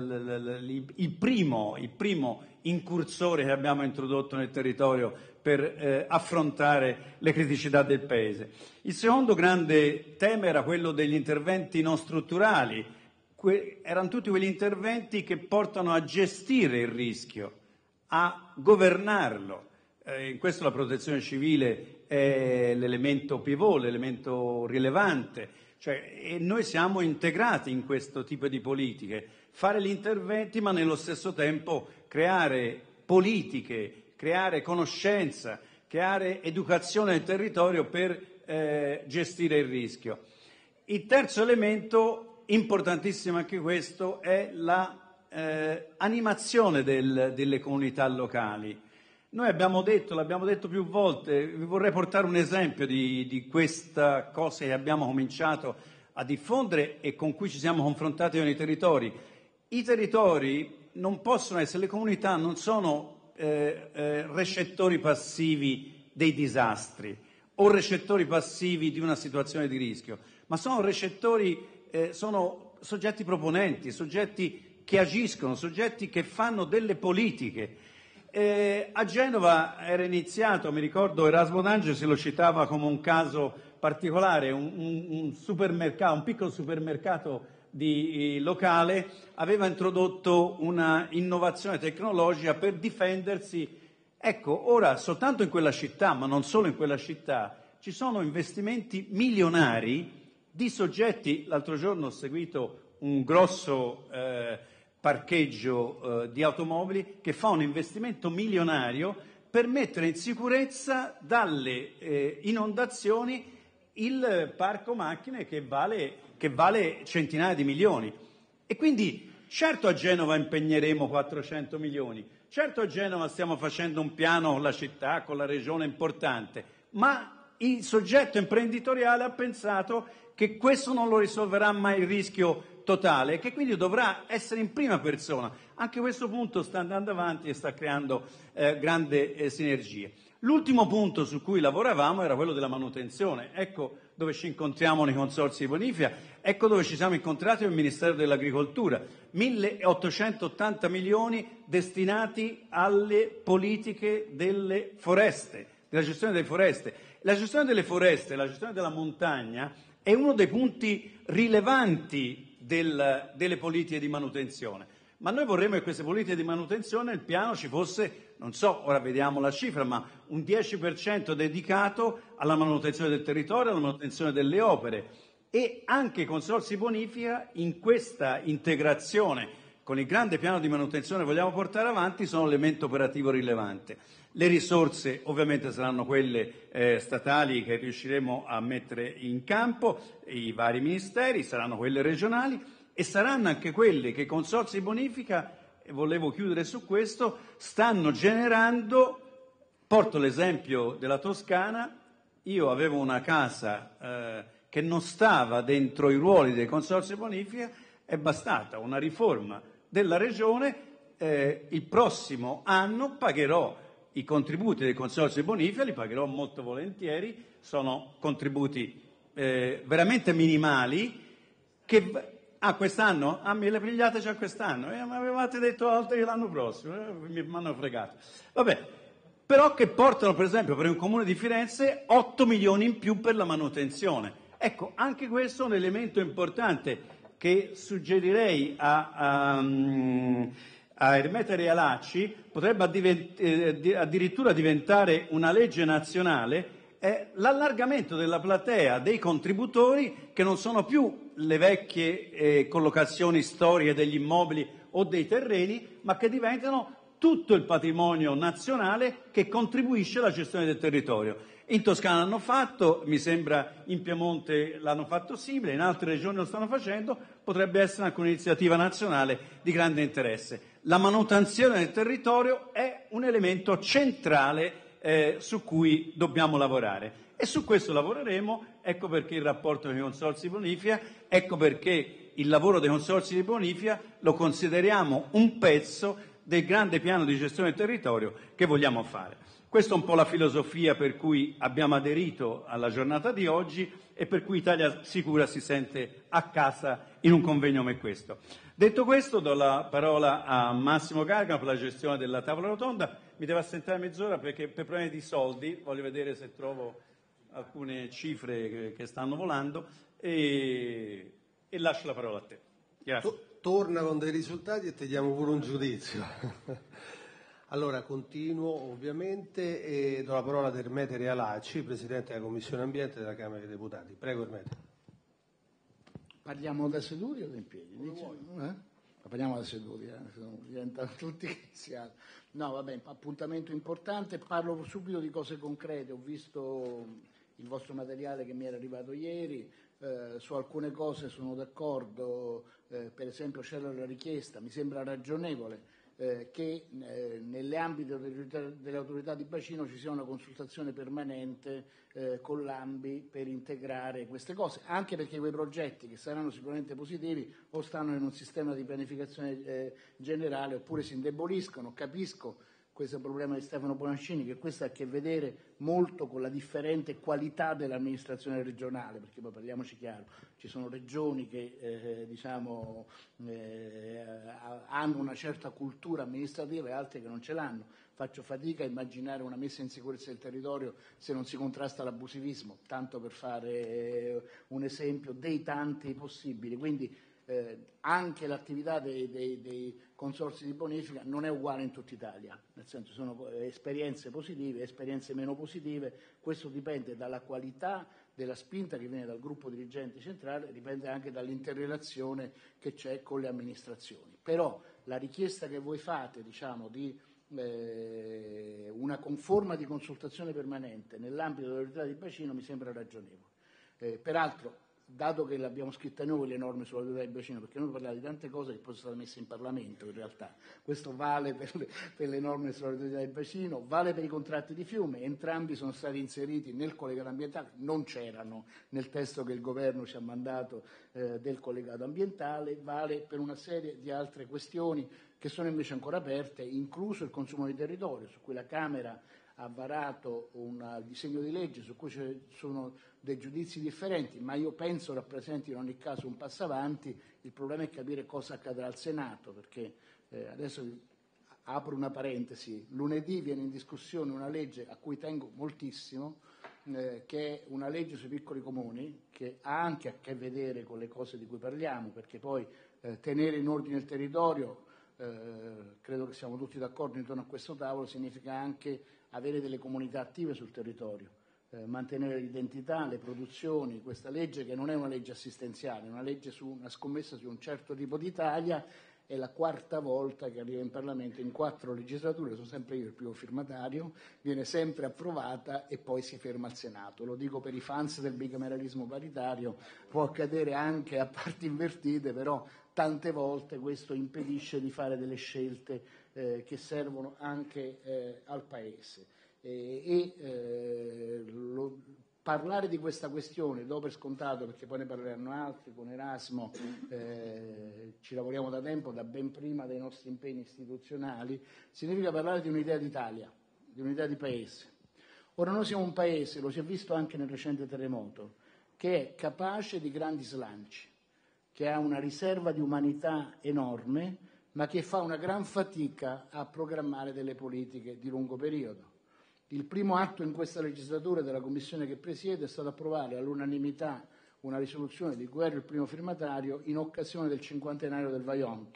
l, l, il, primo, il primo incursore che abbiamo introdotto nel territorio per eh, affrontare le criticità del Paese. Il secondo grande tema era quello degli interventi non strutturali, que- erano tutti quegli interventi che portano a gestire il rischio, a governarlo. Eh, in questo la protezione civile è l'elemento pivot, l'elemento rilevante, cioè, e noi siamo integrati in questo tipo di politiche, fare gli interventi ma nello stesso tempo creare politiche, creare conoscenza, creare educazione del territorio per eh, gestire il rischio. Il terzo elemento, importantissimo anche questo, è la eh, animazione del, delle comunità locali. Noi abbiamo detto, l'abbiamo detto più volte, vi vorrei portare un esempio di, di questa cosa che abbiamo cominciato a diffondere e con cui ci siamo confrontati con i territori. I territori non possono essere, le comunità non sono eh, eh, recettori passivi dei disastri o recettori passivi di una situazione di rischio, ma sono recettori, eh, sono soggetti proponenti, soggetti che agiscono, soggetti che fanno delle politiche. Eh, a Genova era iniziato, mi ricordo Erasmo D'Angelis lo citava come un caso particolare, un, un, un supermercato, un piccolo supermercato di, eh, locale aveva introdotto una innovazione tecnologica per difendersi. Ecco, ora soltanto in quella città, ma non solo in quella città, ci sono investimenti milionari di soggetti. L'altro giorno ho seguito un grosso eh, parcheggio eh, di automobili che fa un investimento milionario per mettere in sicurezza dalle eh, inondazioni il parco macchine che vale, che vale centinaia di milioni. E quindi certo a Genova impegneremo quattrocento milioni, certo a Genova stiamo facendo un piano con la città, con la regione importante, ma il soggetto imprenditoriale ha pensato che questo non lo risolverà mai il rischio totale e che quindi dovrà essere in prima persona. Anche questo punto sta andando avanti e sta creando eh, grande eh, sinergie. L'ultimo punto su cui lavoravamo era quello della manutenzione. Ecco dove ci incontriamo nei consorzi di bonifica, ecco dove ci siamo incontrati nel Ministero dell'Agricoltura. milleottocentottanta milioni destinati alle politiche delle foreste, della gestione delle foreste. La gestione delle foreste, la gestione della montagna è uno dei punti rilevanti del, delle politiche di manutenzione, ma noi vorremmo che queste politiche di manutenzione, nel piano ci fosse, non so, ora vediamo la cifra, ma un dieci per cento dedicato alla manutenzione del territorio, alla manutenzione delle opere, e anche i consorzi bonifica in questa integrazione con il grande piano di manutenzione che vogliamo portare avanti sono un elemento operativo rilevante. Le risorse ovviamente saranno quelle eh, statali che riusciremo a mettere in campo, i vari ministeri, saranno quelle regionali e saranno anche quelle che i consorzi di bonifica, e volevo chiudere su questo, stanno generando. Porto l'esempio della Toscana, io avevo una casa eh, che non stava dentro i ruoli dei consorzi di bonifica, è bastata una riforma della regione, eh, il prossimo anno pagherò i contributi dei consorzi di bonifica, li pagherò molto volentieri, sono contributi eh, veramente minimali che... Ah, quest'anno? Ah, me le pigliate già quest'anno? Eh, mi avevate detto altri che l'anno prossimo, eh, mi hanno fregato. Vabbè, però che portano per esempio per un comune di Firenze otto milioni in più per la manutenzione. Ecco, anche questo è un elemento importante che suggerirei a... a um, a Ermete Realacci, potrebbe addirittura diventare una legge nazionale, è l'allargamento della platea dei contributori che non sono più le vecchie eh, collocazioni storiche degli immobili o dei terreni, ma che diventano tutto il patrimonio nazionale che contribuisce alla gestione del territorio. In Toscana l'hanno fatto, mi sembra in Piemonte l'hanno fatto simile, in altre regioni lo stanno facendo, potrebbe essere anche un'iniziativa nazionale di grande interesse. La manutenzione del territorio è un elemento centrale eh, su cui dobbiamo lavorare e su questo lavoreremo, ecco perché il rapporto con i consorzi di bonifica, ecco perché il lavoro dei consorzi di bonifica lo consideriamo un pezzo del grande piano di gestione del territorio che vogliamo fare. Questa è un po' la filosofia per cui abbiamo aderito alla giornata di oggi e per cui Italia Sicura si sente a casa in un convegno come questo. Detto questo, do la parola a Massimo Gargano per la gestione della tavola rotonda. Mi devo assentare mezz'ora perché per problemi di soldi voglio vedere se trovo alcune cifre che, che stanno volando e, e lascio la parola a te. Grazie. Torna con dei risultati e ti diamo pure un giudizio. Allora, continuo ovviamente e do la parola ad Ermete Realacci, Presidente della Commissione Ambiente della Camera dei Deputati. Prego Ermete. Parliamo da seduti o da in piedi? Eh? Parliamo da seduti, eh? Diventano tutti cristiani. No, vabbè, appuntamento importante, parlo subito di cose concrete. Ho visto il vostro materiale che mi era arrivato ieri, eh, su alcune cose sono d'accordo, eh, per esempio c'era la richiesta, mi sembra ragionevole, Eh, che eh, nelle ambiti delle autorità di bacino ci sia una consultazione permanente eh, con l'Ambi per integrare queste cose, anche perché quei progetti che saranno sicuramente positivi o stanno in un sistema di pianificazione eh, generale oppure si indeboliscono. Capisco questo problema di Stefano Bonaccini, che questo ha a che vedere molto con la differente qualità dell'amministrazione regionale, perché poi parliamoci chiaro, ci sono regioni che eh, diciamo, eh, hanno una certa cultura amministrativa e altre che non ce l'hanno. Faccio fatica a immaginare una messa in sicurezza del territorio se non si contrasta l'abusivismo, tanto per fare un esempio dei tanti possibili. Quindi Eh, anche l'attività dei, dei, dei consorzi di bonifica non è uguale in tutta Italia, nel senso sono esperienze positive, esperienze meno positive, questo dipende dalla qualità della spinta che viene dal gruppo dirigente centrale, dipende anche dall'interrelazione che c'è con le amministrazioni. Però la richiesta che voi fate, diciamo, di eh, una conforma di consultazione permanente nell'ambito dell'autorità di bacino mi sembra ragionevole. Eh, peraltro, dato che l'abbiamo scritta noi le norme sull'autorità di bacino, perché noi parliamo di tante cose che possono essere messe in Parlamento in realtà, questo vale per le, per le norme sull'autorità di bacino, vale per i contratti di fiume, entrambi sono stati inseriti nel collegato ambientale, non c'erano nel testo che il governo ci ha mandato eh, del collegato ambientale, vale per una serie di altre questioni che sono invece ancora aperte, incluso il consumo di territorio, su cui la Camera ha varato un disegno di legge su cui ci sono dei giudizi differenti, ma io penso rappresenti in ogni caso un passo avanti. Il problema è capire cosa accadrà al Senato, perché eh, adesso apro una parentesi, lunedì viene in discussione una legge a cui tengo moltissimo, eh, che è una legge sui piccoli comuni, che ha anche a che vedere con le cose di cui parliamo, perché poi eh, tenere in ordine il territorio, eh, credo che siamo tutti d'accordo intorno a questo tavolo, significa anche avere delle comunità attive sul territorio, eh, mantenere l'identità, le produzioni. Questa legge, che non è una legge assistenziale, è una legge su una scommessa su un certo tipo di Italia, è la quarta volta che arriva in Parlamento in quattro legislature, sono sempre io il primo firmatario, viene sempre approvata e poi si ferma al Senato. Lo dico per i fans del bicameralismo paritario, può accadere anche a parti invertite, però tante volte questo impedisce di fare delle scelte eh, che servono anche eh, al Paese. E, e eh, lo, parlare di questa questione, do per scontato, perché poi ne parleranno altri, con Erasmo eh, ci lavoriamo da tempo, da ben prima dei nostri impegni istituzionali, significa parlare di un'idea d'Italia, di un'idea di Paese. Ora noi siamo un Paese, lo si è visto anche nel recente terremoto, che è capace di grandi slanci, che ha una riserva di umanità enorme, ma che fa una gran fatica a programmare delle politiche di lungo periodo. Il primo atto in questa legislatura della Commissione che presiedo è stato approvare all'unanimità una risoluzione di cui ero il primo firmatario in occasione del cinquantenario del Vajont,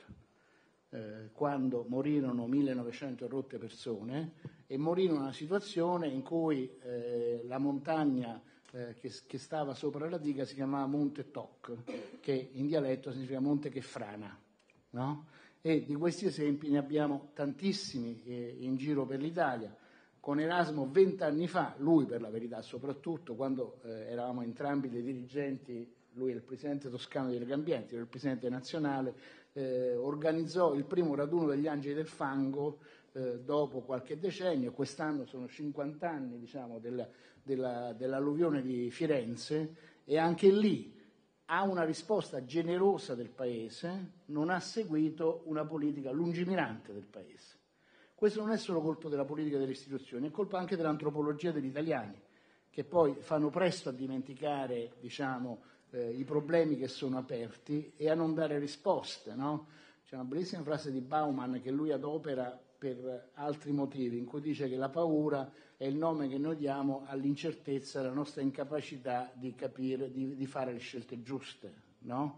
eh, quando morirono millenovecento rotte persone e morirono in una situazione in cui eh, la montagna eh, che, che stava sopra la diga si chiamava Monte Toc, che in dialetto significa monte che frana, no? e di questi esempi ne abbiamo tantissimi eh, in giro per l'Italia. Con Erasmo vent'anni fa, lui per la verità soprattutto, quando eh, eravamo entrambi dei dirigenti, lui è il presidente toscano di Legambiente, io ero il presidente nazionale, eh, organizzò il primo raduno degli Angeli del Fango eh, dopo qualche decennio. Quest'anno sono cinquanta anni, diciamo, della, della, dell'alluvione di Firenze, e anche lì a una risposta generosa del Paese non ha seguito una politica lungimirante del Paese. Questo non è solo colpa della politica delle istituzioni, è colpa anche dell'antropologia degli italiani, che poi fanno presto a dimenticare, diciamo, eh, i problemi che sono aperti e a non dare risposte, no? C'è una bellissima frase di Bauman che lui adopera per altri motivi, in cui dice che la paura è il nome che noi diamo all'incertezza, alla nostra incapacità di capire, di, di fare le scelte giuste, no?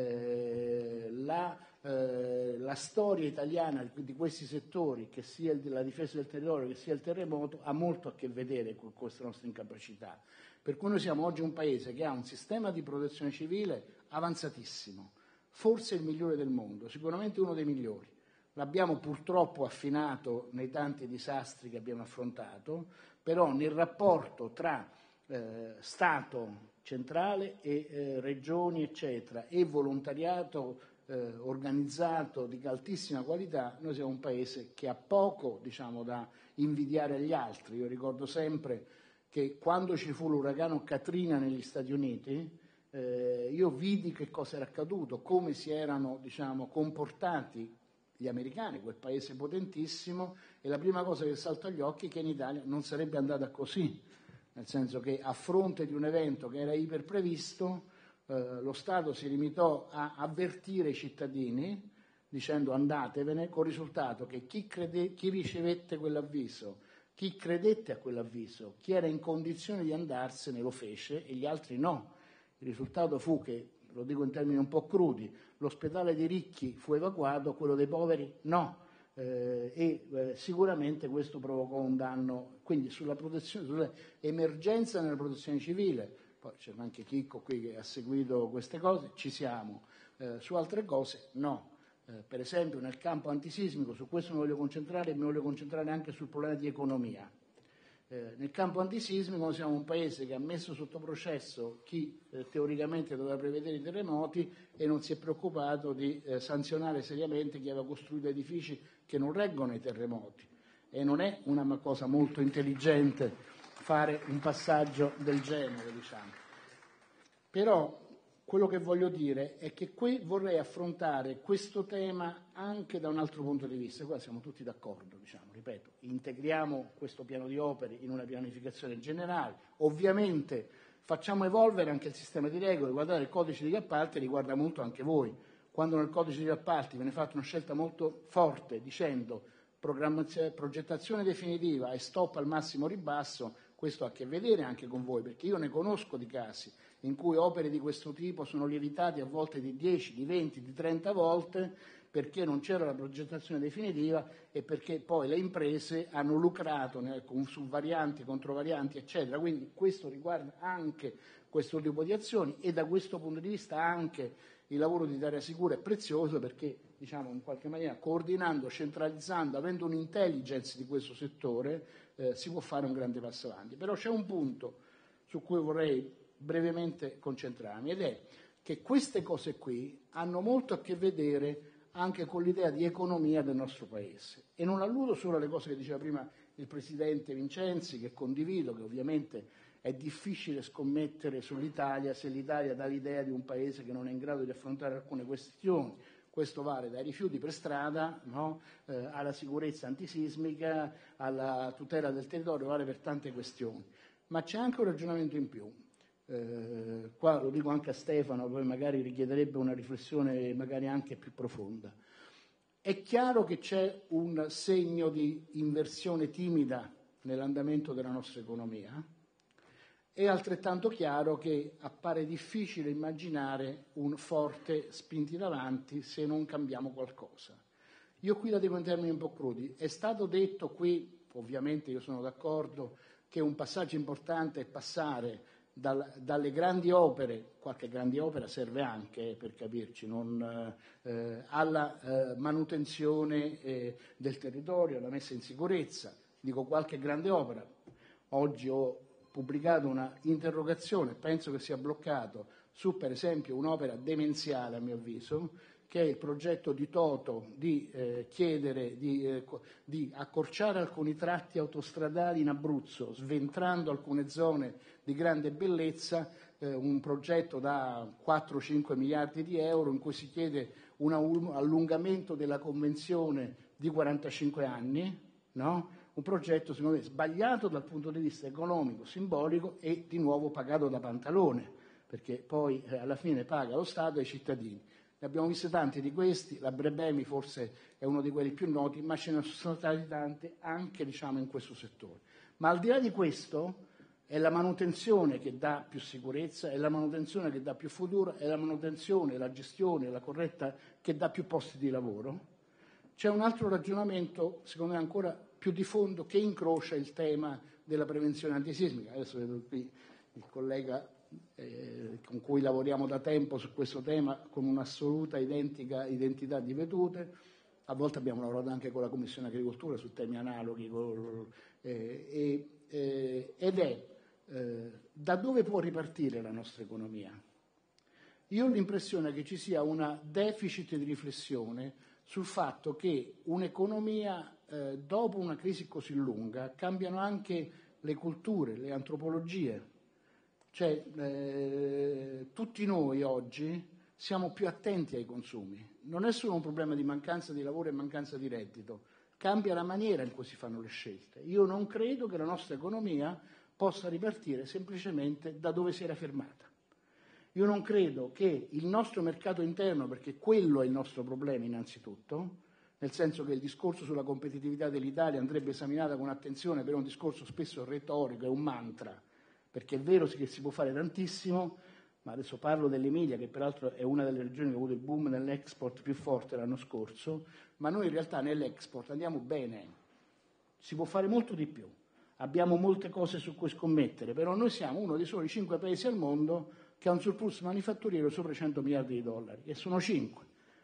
Eh, la, eh, la storia italiana di, di questi settori, che sia il, la difesa del territorio, che sia il terremoto, ha molto a che vedere con questa nostra incapacità. Per cui noi siamo oggi un paese che ha un sistema di protezione civile avanzatissimo, forse il migliore del mondo, sicuramente uno dei migliori. L'abbiamo purtroppo affinato nei tanti disastri che abbiamo affrontato, però nel rapporto tra eh, Stato centrale e eh, regioni, eccetera, e volontariato eh, organizzato di altissima qualità, noi siamo un paese che ha poco, diciamo, da invidiare agli altri. Io ricordo sempre che quando ci fu l'uragano Katrina negli Stati Uniti, eh, io vidi che cosa era accaduto, come si erano, diciamo, comportati gli americani, quel paese potentissimo, e la prima cosa che saltò agli occhi è che in Italia non sarebbe andata così, nel senso che a fronte di un evento che era iperprevisto, eh, lo Stato si limitò a avvertire i cittadini dicendo andatevene, con il risultato che chi, crede, chi ricevette quell'avviso, chi credette a quell'avviso, chi era in condizione di andarsene lo fece e gli altri no. Il risultato fu che, lo dico in termini un po' crudi, l'ospedale dei ricchi fu evacuato, quello dei poveri no. Eh, e eh, sicuramente questo provocò un danno, quindi sulla protezione, sull'emergenza nella protezione civile, poi c'è anche Chicco qui che ha seguito queste cose, ci siamo, eh, su altre cose no. Eh, per esempio nel campo antisismico, su questo mi voglio concentrare e mi voglio concentrare anche sul problema di economia. Eh, nel campo antisismico siamo un paese che ha messo sotto processo chi eh, teoricamente doveva prevedere i terremoti e non si è preoccupato di eh, sanzionare seriamente chi aveva costruito edifici che non reggono i terremoti. E non è una cosa molto intelligente fare un passaggio del genere, diciamo. Però quello che voglio dire è che qui vorrei affrontare questo tema anche da un altro punto di vista. Qua siamo tutti d'accordo, diciamo, ripeto, integriamo questo piano di opere in una pianificazione generale, ovviamente facciamo evolvere anche il sistema di regole. Guardate, il codice degli appalti riguarda molto anche voi. Quando nel codice degli appalti viene fatta una scelta molto forte dicendo progettazione definitiva e stop al massimo ribasso, questo ha a che vedere anche con voi, perché io ne conosco di casi in cui opere di questo tipo sono lievitate a volte di dieci, di venti, di trenta volte perché non c'era la progettazione definitiva e perché poi le imprese hanno lucrato con, su varianti, controvarianti, eccetera. Quindi questo riguarda anche questo tipo di azioni e da questo punto di vista anche il lavoro di Daria Sicura è prezioso perché, diciamo, in qualche maniera coordinando, centralizzando, avendo un'intelligence di questo settore eh, si può fare un grande passo avanti. Però c'è un punto su cui vorrei brevemente concentrarmi ed è che queste cose qui hanno molto a che vedere anche con l'idea di economia del nostro Paese e non alludo solo alle cose che diceva prima il Presidente Vincenzi, che condivido, che ovviamente è difficile scommettere sull'Italia se l'Italia dà l'idea di un Paese che non è in grado di affrontare alcune questioni. Questo vale dai rifiuti per strada, no? eh, alla sicurezza antisismica, alla tutela del territorio, vale per tante questioni. Ma c'è anche un ragionamento in più. Eh, qua lo dico anche a Stefano, poi magari richiederebbe una riflessione magari anche più profonda. È chiaro che c'è un segno di inversione timida nell'andamento della nostra economia. È altrettanto chiaro che appare difficile immaginare un forte spinti davanti se non cambiamo qualcosa. Io qui la dico in termini un po' crudi. È stato detto qui, ovviamente io sono d'accordo, che un passaggio importante è passare dal, dalle grandi opere, qualche grande opera serve anche, eh, per capirci, non, eh, alla eh, manutenzione eh, del territorio, alla messa in sicurezza. Dico qualche grande opera. Oggi ho pubblicato una interrogazione, penso che sia bloccato, su per esempio un'opera demenziale a mio avviso, che è il progetto di Toto di eh, chiedere di, eh, di accorciare alcuni tratti autostradali in Abruzzo, sventrando alcune zone di grande bellezza, eh, un progetto da quattro cinque miliardi di euro in cui si chiede un allungamento della convenzione di quarantacinque anni, no? Un progetto secondo me sbagliato dal punto di vista economico, simbolico e di nuovo pagato da Pantalone, perché poi eh, alla fine paga lo Stato e i cittadini. Ne abbiamo visti tanti di questi, la Brebemi forse è uno di quelli più noti, ma ce ne sono stati tanti anche diciamo, in questo settore. Ma al di là di questo è la manutenzione che dà più sicurezza, è la manutenzione che dà più futuro, è la manutenzione, la gestione, la corretta che dà più posti di lavoro. C'è un altro ragionamento, secondo me ancora più di fondo, che incrocia il tema della prevenzione antisismica. Adesso vedo qui il collega Eh, con cui lavoriamo da tempo su questo tema con un'assoluta identica identità di vedute. A volte abbiamo lavorato anche con la Commissione Agricoltura su temi analoghi con, eh, e, eh, ed è eh, da dove può ripartire la nostra economia. Io ho l'impressione che ci sia un deficit di riflessione sul fatto che un'economia eh, dopo una crisi così lunga cambiano anche le culture, le antropologie. Cioè, eh, tutti noi oggi siamo più attenti ai consumi. Non è solo un problema di mancanza di lavoro e mancanza di reddito, cambia la maniera in cui si fanno le scelte. Io non credo che la nostra economia possa ripartire semplicemente da dove si era fermata. Io non credo che il nostro mercato interno, perché quello è il nostro problema innanzitutto, nel senso che il discorso sulla competitività dell'Italia andrebbe esaminato con attenzione, per un discorso spesso retorico, è un mantra, perché è vero che si può fare tantissimo, ma adesso parlo dell'Emilia, che peraltro è una delle regioni che ha avuto il boom nell'export più forte l'anno scorso, ma noi in realtà nell'export andiamo bene, si può fare molto di più, abbiamo molte cose su cui scommettere, però noi siamo uno dei soli cinque paesi al mondo che ha un surplus manifatturiero sopra i cento miliardi di dollari, e sono cinque: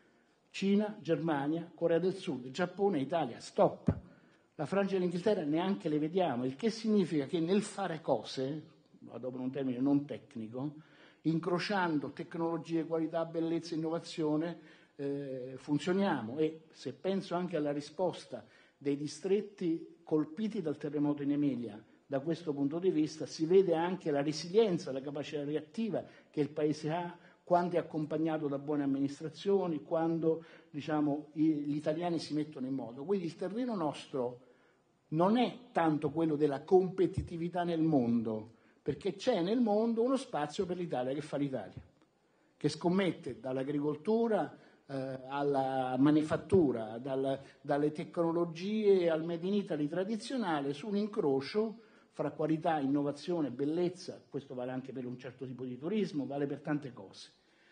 Cina, Germania, Corea del Sud, Giappone e Italia. Stop. La Francia e l'Inghilterra neanche le vediamo, il che significa che nel fare cose, vado per un termine non tecnico, incrociando tecnologie, qualità, bellezza, innovazione, eh, funzioniamo. E se penso anche alla risposta dei distretti colpiti dal terremoto in Emilia, da questo punto di vista si vede anche la resilienza, la capacità reattiva che il Paese ha quando è accompagnato da buone amministrazioni, quando diciamo, gli italiani si mettono in moto. Quindi il terreno nostro non è tanto quello della competitività nel mondo, perché c'è nel mondo uno spazio per l'Italia che fa l'Italia, che scommette dall'agricoltura eh, alla manifattura, dal, dalle tecnologie al Made in Italy tradizionale, su un incrocio fra qualità, innovazione, bellezza. Questo vale anche per un certo tipo di turismo, vale per tante cose.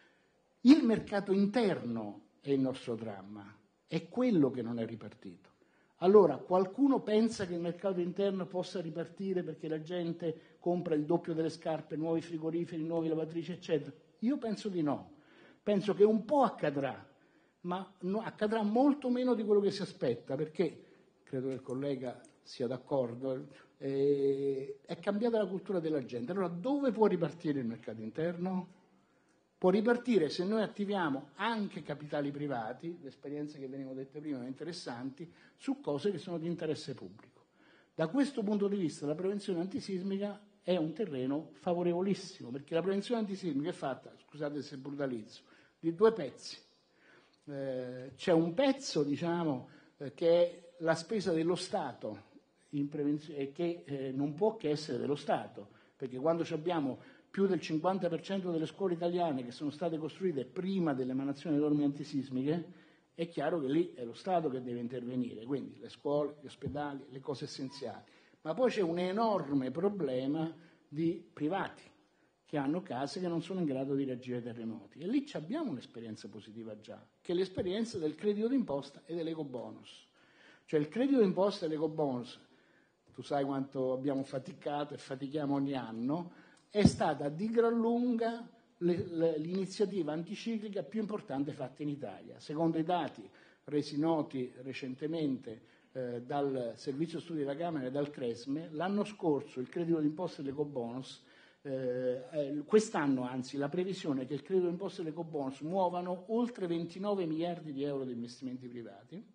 Il mercato interno è il nostro dramma, è quello che non è ripartito. Allora, qualcuno pensa che il mercato interno possa ripartire perché la gente compra il doppio delle scarpe, nuovi frigoriferi, nuove lavatrici, eccetera? Io penso di no. Penso che un po' accadrà, ma no, accadrà molto meno di quello che si aspetta, perché, credo che il collega sia d'accordo, eh, è cambiata la cultura della gente. Allora, dove può ripartire il mercato interno? Può ripartire se noi attiviamo anche capitali privati, le esperienze che venivano dette prima sono interessanti, su cose che sono di interesse pubblico. Da questo punto di vista la prevenzione antisismica è un terreno favorevolissimo, perché la prevenzione antisismica è fatta, scusate se brutalizzo, di due pezzi. Eh, c'è un pezzo, diciamo, eh, che è la spesa dello Stato in prevenzione, e che eh, non può che essere dello Stato, perché quando abbiamo più del cinquanta per cento delle scuole italiane che sono state costruite prima dell'emanazione delle norme antisismiche, è chiaro che lì è lo Stato che deve intervenire, quindi le scuole, gli ospedali, le cose essenziali. Ma poi c'è un enorme problema di privati che hanno case che non sono in grado di reagire ai terremoti. E lì abbiamo un'esperienza positiva già, che è l'esperienza del credito d'imposta e dell'ecobonus. Cioè il credito d'imposta e l'ecobonus, tu sai quanto abbiamo faticato e fatichiamo ogni anno, è stata di gran lunga le, le, l'iniziativa anticiclica più importante fatta in Italia. Secondo i dati resi noti recentemente eh, dal Servizio Studi della Camera e dal Cresme, l'anno scorso il credito d'imposta e l'ecobonus, eh, eh, quest'anno anzi la previsione è che il credito d'imposta e l'ecobonus muovano oltre ventinove miliardi di euro di investimenti privati,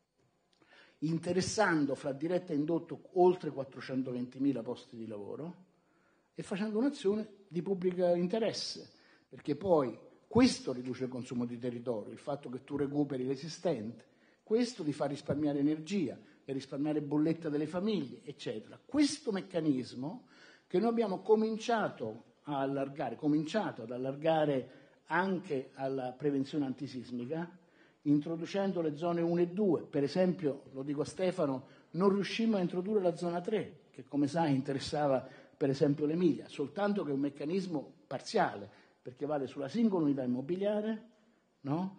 interessando fra diretto e indotto oltre quattrocentoventimila posti di lavoro e facendo un'azione di pubblico interesse, perché poi questo riduce il consumo di territorio, il fatto che tu recuperi l'esistente, questo ti fa risparmiare energia e risparmiare bolletta delle famiglie, eccetera. Questo meccanismo che noi abbiamo cominciato a allargare, cominciato ad allargare anche alla prevenzione antisismica, introducendo le zone uno e due. Per esempio, lo dico a Stefano, non riuscimmo a introdurre la zona tre, che come sai interessava per esempio l'Emilia, soltanto che è un meccanismo parziale, perché vale sulla singola unità immobiliare, no?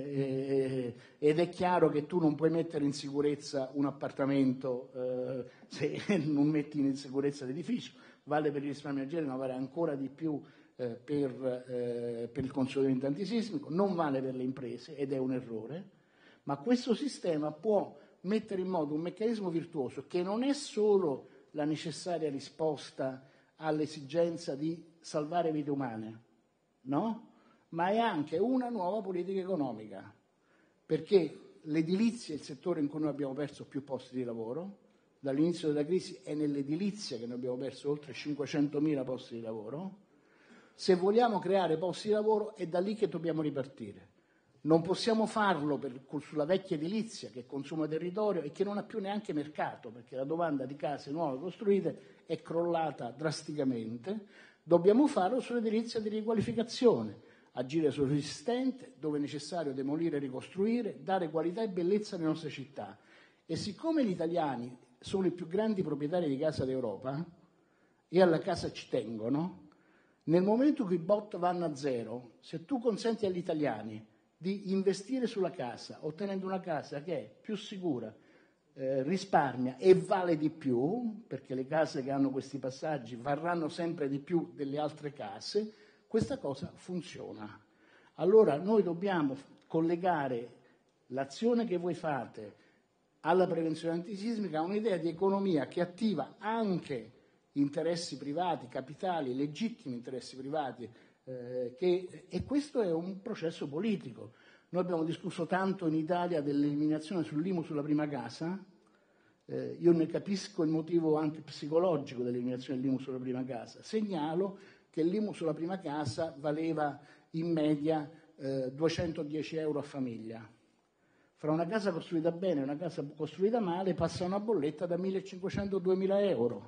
Eh, ed è chiaro che tu non puoi mettere in sicurezza un appartamento eh, se non metti in sicurezza l'edificio, vale per il risparmio energetico, ma vale ancora di più eh, per, eh, per il consolidamento antisismico, non vale per le imprese ed è un errore, ma questo sistema può mettere in moto un meccanismo virtuoso che non è solo la necessaria risposta all'esigenza di salvare vite umane, no? Ma è anche una nuova politica economica, perché l'edilizia è il settore in cui noi abbiamo perso più posti di lavoro. Dall'inizio della crisi è nell'edilizia che noi abbiamo perso oltre cinquecentomila posti di lavoro. Se vogliamo creare posti di lavoro è da lì che dobbiamo ripartire. Non possiamo farlo per, sulla vecchia edilizia che consuma territorio e che non ha più neanche mercato, perché la domanda di case nuove costruite è crollata drasticamente. Dobbiamo farlo sull'edilizia di riqualificazione, agire sul resistente, dove è necessario demolire e ricostruire, dare qualità e bellezza alle nostre città. E siccome gli italiani sono i più grandi proprietari di casa d'Europa e alla casa ci tengono, nel momento in cui i B O T vanno a zero, se tu consenti agli italiani di investire sulla casa, ottenendo una casa che è più sicura, eh, risparmia e vale di più, perché le case che hanno questi passaggi varranno sempre di più delle altre case, questa cosa funziona. Allora noi dobbiamo collegare l'azione che voi fate alla prevenzione antisismica a un'idea di economia che attiva anche interessi privati, capitali, legittimi interessi privati, eh, che, e questo è un processo politico. Noi abbiamo discusso tanto in Italia dell'eliminazione sull'I M U sulla prima casa, eh, io ne capisco il motivo anche psicologico dell'eliminazione dell'I M U sulla prima casa. Segnalo che l'I M U sulla prima casa valeva in media eh, duecentodieci euro a famiglia. Fra una casa costruita bene e una casa costruita male passa una bolletta da millecinquecento a duemila euro.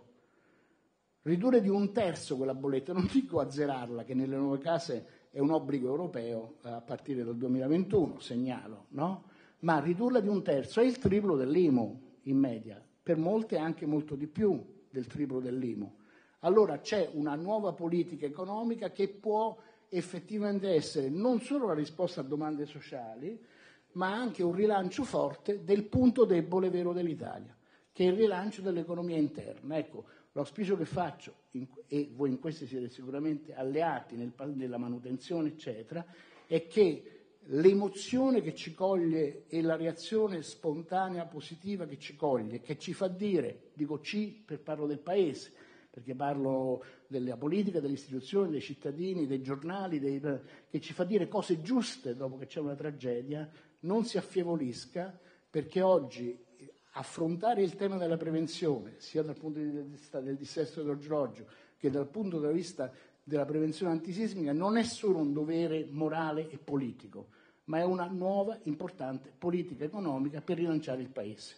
Ridurre di un terzo quella bolletta, non dico azzerarla, che nelle nuove case è un obbligo europeo a partire dal duemilaventuno, segnalo, no? Ma ridurla di un terzo è il triplo dell'I M U in media, per molte anche molto di più del triplo dell'I M U. Allora c'è una nuova politica economica che può effettivamente essere non solo la risposta a domande sociali, ma anche un rilancio forte del punto debole vero dell'Italia, che è il rilancio dell'economia interna. Ecco, l'auspicio che faccio, in, e voi in questo siete sicuramente alleati nel, nella manutenzione, eccetera, è che l'emozione che ci coglie e la reazione spontanea positiva che ci coglie, che ci fa dire, dico ci per parlo del Paese, perché parlo della politica, delle istituzioni, dei cittadini, dei giornali, dei, che ci fa dire cose giuste dopo che c'è una tragedia, non si affievolisca, perché oggi affrontare il tema della prevenzione, sia dal punto di vista del dissesto idrogeologico che dal punto di vista della prevenzione antisismica, non è solo un dovere morale e politico, ma è una nuova importante politica economica per rilanciare il Paese.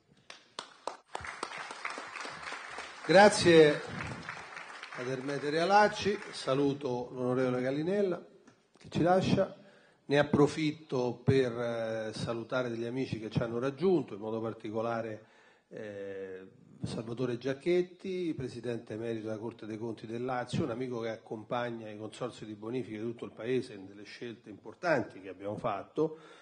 Grazie ad Ermete Realacci, saluto l'onorevole Gallinella che ci lascia. Ne approfitto per eh, salutare degli amici che ci hanno raggiunto, in modo particolare eh, Salvatore Giacchetti, presidente emerito della Corte dei Conti del Lazio, un amico che accompagna i consorzi di bonifica di tutto il Paese in delle scelte importanti che abbiamo fatto,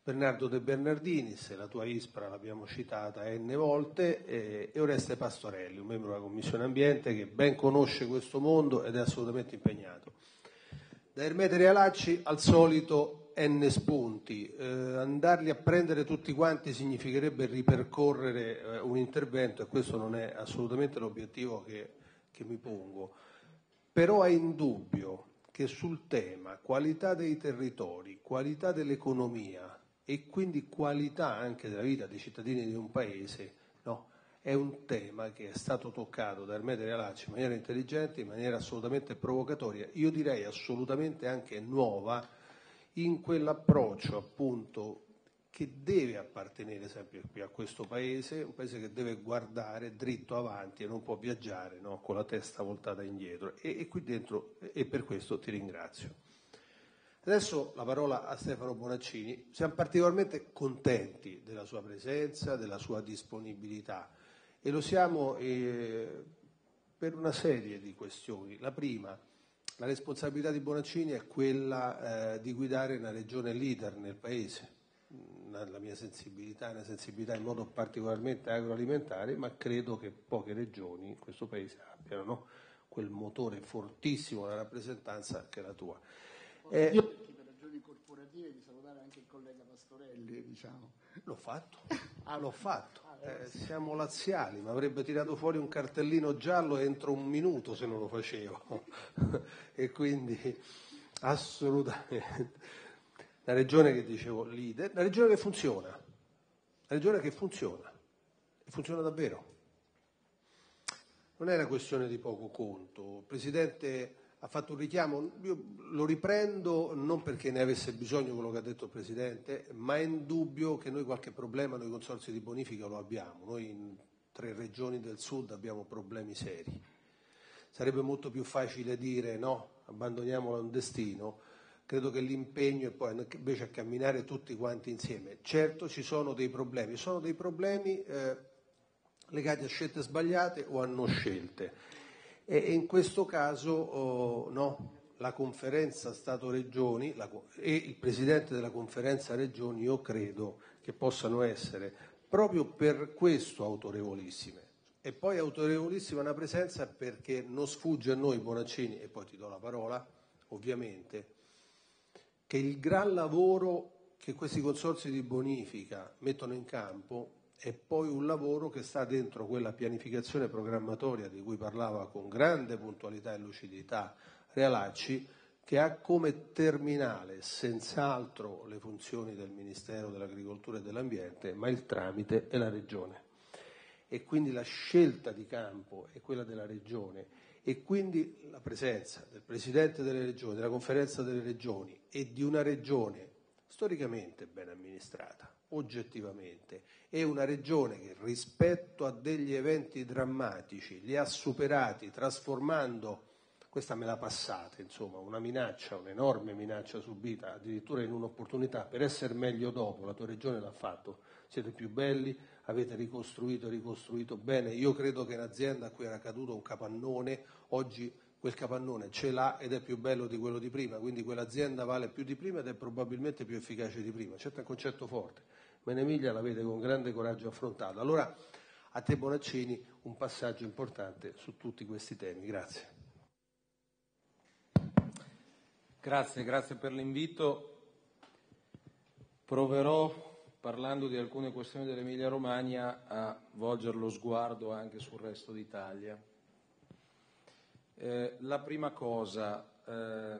Bernardo De Bernardinis, la tua ISPRA l'abbiamo citata n volte, eh, e Oreste Pastorelli, un membro della Commissione Ambiente che ben conosce questo mondo ed è assolutamente impegnato. Da Ermete Realacci al solito N spunti, eh, andarli a prendere tutti quanti significherebbe ripercorrere eh, un intervento e questo non è assolutamente l'obiettivo che, che mi pongo, però è indubbio che sul tema qualità dei territori, qualità dell'economia e quindi qualità anche della vita dei cittadini di un paese, no, è un tema che è stato toccato da Ermete Realacci in maniera intelligente, in maniera assolutamente provocatoria, io direi assolutamente anche nuova, in quell'approccio appunto che deve appartenere sempre qui a questo paese, un paese che deve guardare dritto avanti e non può viaggiare, no, con la testa voltata indietro, e, e qui dentro, e per questo ti ringrazio. Adesso la parola a Stefano Bonaccini. Siamo particolarmente contenti della sua presenza, della sua disponibilità e lo siamo eh, per una serie di questioni. La prima, la responsabilità di Bonaccini è quella eh, di guidare una regione leader nel paese. La mia sensibilità è una sensibilità in modo particolarmente agroalimentare, ma credo che poche regioni in questo paese abbiano, no, quel motore fortissimo della rappresentanza che è la tua. Eh, Io per ragioni corporative di salutare anche il collega Pastorelli, diciamo. L'ho fatto, ah, l'ho fatto. Eh, siamo laziali, mi avrebbe tirato fuori un cartellino giallo entro un minuto se non lo facevo. E quindi assolutamente. La regione che dicevo leader, la regione che funziona, la regione che funziona, e funziona davvero. Non è una questione di poco conto. Il Presidente ha fatto un richiamo, io lo riprendo non perché ne avesse bisogno quello che ha detto il Presidente, ma è indubbio che noi qualche problema, noi consorzi di bonifica lo abbiamo, noi in tre regioni del sud abbiamo problemi seri. Sarebbe molto più facile dire no, abbandoniamolo a un destino, credo che l'impegno è poi invece a camminare tutti quanti insieme. Certo ci sono dei problemi, sono dei problemi eh, legati a scelte sbagliate o a non scelte. E in questo caso oh, no, la conferenza Stato-Regioni la, e il Presidente della conferenza Regioni io credo che possano essere proprio per questo autorevolissime. E poi autorevolissima una presenza perché non sfugge a noi Bonaccini, e poi ti do la parola ovviamente, che il gran lavoro che questi consorzi di bonifica mettono in campo è poi un lavoro che sta dentro quella pianificazione programmatoria di cui parlava con grande puntualità e lucidità Realacci, che ha come terminale senz'altro le funzioni del Ministero dell'Agricoltura e dell'Ambiente, ma il tramite è la Regione. E quindi la scelta di campo è quella della Regione e quindi la presenza del Presidente delle Regioni, della Conferenza delle Regioni e di una Regione storicamente ben amministrata, oggettivamente, è una regione che rispetto a degli eventi drammatici li ha superati trasformando, questa me l'ha passata, insomma, una minaccia, un'enorme minaccia subita addirittura in un'opportunità per essere meglio dopo, la tua regione l'ha fatto, siete più belli, avete ricostruito e ricostruito bene, io credo che un'azienda a cui era caduto un capannone, oggi quel capannone ce l'ha ed è più bello di quello di prima, quindi quell'azienda vale più di prima ed è probabilmente più efficace di prima. Certo è un concetto forte, ma in Emilia l'avete con grande coraggio affrontato. Allora a te Bonaccini un passaggio importante su tutti questi temi. Grazie. Grazie, grazie per l'invito. Proverò, parlando di alcune questioni dell'Emilia Romagna, a volgere lo sguardo anche sul resto d'Italia. Eh, la prima cosa, eh,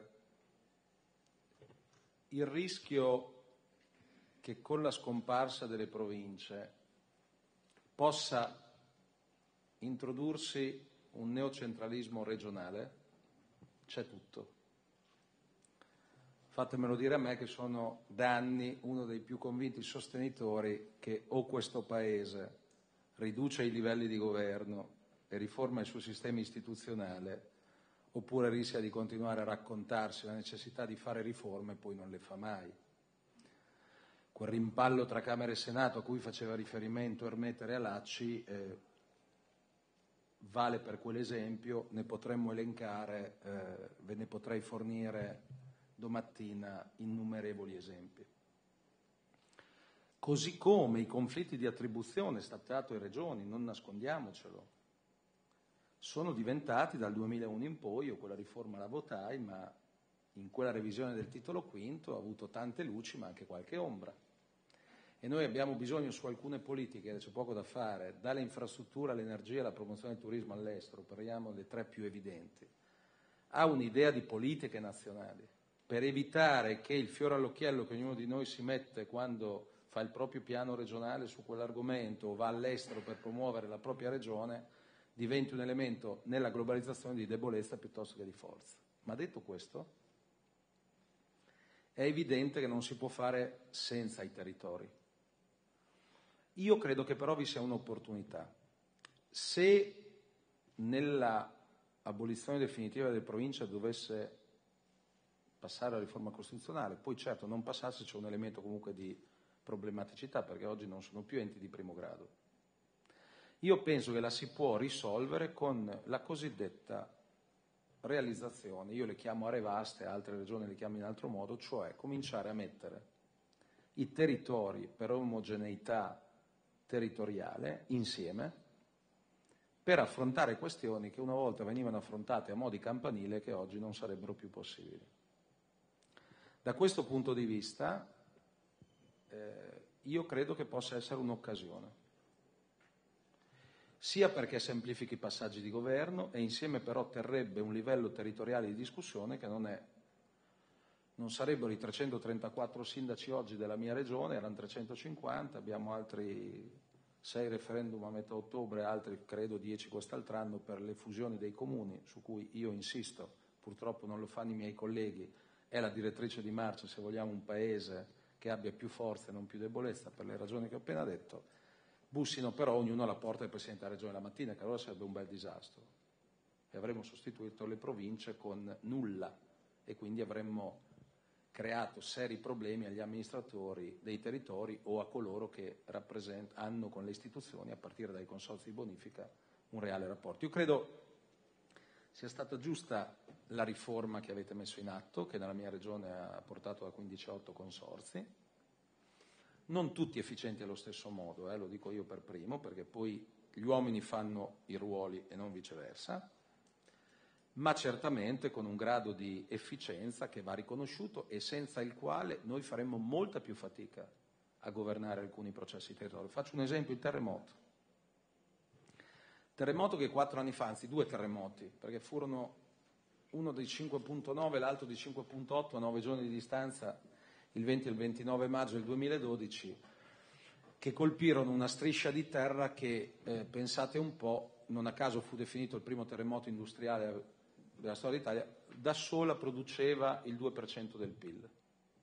il rischio che con la scomparsa delle province possa introdursi un neocentralismo regionale, c'è tutto. Fatemelo dire a me che sono da anni uno dei più convinti sostenitori che o questo Paese riduce i livelli di governo e riforma il suo sistema istituzionale, oppure rischia di continuare a raccontarsi la necessità di fare riforme e poi non le fa mai. Quel rimpallo tra Camera e Senato a cui faceva riferimento Ermete Realacci eh, vale per quell'esempio, ne potremmo elencare, eh, ve ne potrei fornire domattina innumerevoli esempi. Così come i conflitti di attribuzione Stato e Regioni, non nascondiamocelo, sono diventati dal duemilauno in poi, io quella riforma la votai, ma in quella revisione del titolo quinto ha avuto tante luci ma anche qualche ombra. E noi abbiamo bisogno su alcune politiche, c'è poco da fare, dalle infrastrutture all'energia, alla promozione del turismo all'estero, parliamo delle tre più evidenti, ha un'idea di politiche nazionali per evitare che il fiore all'occhiello che ognuno di noi si mette quando fa il proprio piano regionale su quell'argomento o va all'estero per promuovere la propria regione diventi un elemento nella globalizzazione di debolezza piuttosto che di forza. Ma detto questo, è evidente che non si può fare senza i territori. Io credo che però vi sia un'opportunità. Se nella abolizione definitiva delle province dovesse passare la riforma costituzionale, poi certo non passasse c'è un elemento comunque di problematicità perché oggi non sono più enti di primo grado. Io penso che la si può risolvere con la cosiddetta realizzazione, io le chiamo aree vaste, altre regioni le chiamano in altro modo, cioè cominciare a mettere i territori per omogeneità territoriale insieme per affrontare questioni che una volta venivano affrontate a mo' di campanile che oggi non sarebbero più possibili. Da questo punto di vista eh, io credo che possa essere un'occasione, sia perché semplifichi i passaggi di governo e insieme però terrebbe un livello territoriale di discussione che non è, non sarebbero i trecentotrentaquattro sindaci oggi della mia regione, erano trecentocinquanta, abbiamo altri sei referendum a metà ottobre, altri credo dieci quest'altro anno per le fusioni dei comuni, su cui io insisto, purtroppo non lo fanno i miei colleghi, è la direttrice di marcia se vogliamo un paese che abbia più forza e non più debolezza per le ragioni che ho appena detto. Bussino però ognuno alla porta del Presidente della Regione la mattina, che allora sarebbe un bel disastro. E avremmo sostituito le province con nulla e quindi avremmo creato seri problemi agli amministratori dei territori o a coloro che hanno con le istituzioni, a partire dai consorzi di bonifica, un reale rapporto. Io credo sia stata giusta la riforma che avete messo in atto, che nella mia regione ha portato da quindici a otto consorzi, non tutti efficienti allo stesso modo, eh, lo dico io per primo, perché poi gli uomini fanno i ruoli e non viceversa, ma certamente con un grado di efficienza che va riconosciuto e senza il quale noi faremmo molta più fatica a governare alcuni processi di territorio. Faccio un esempio, il terremoto. Terremoto che quattro anni fa, anzi due terremoti, perché furono uno di cinque virgola nove e l'altro di cinque virgola otto a nove giorni di distanza, il venti e il ventinove maggio del duemiladodici, che colpirono una striscia di terra che, eh, pensate un po', non a caso fu definito il primo terremoto industriale della storia d'Italia, da sola produceva il due per cento del P I L.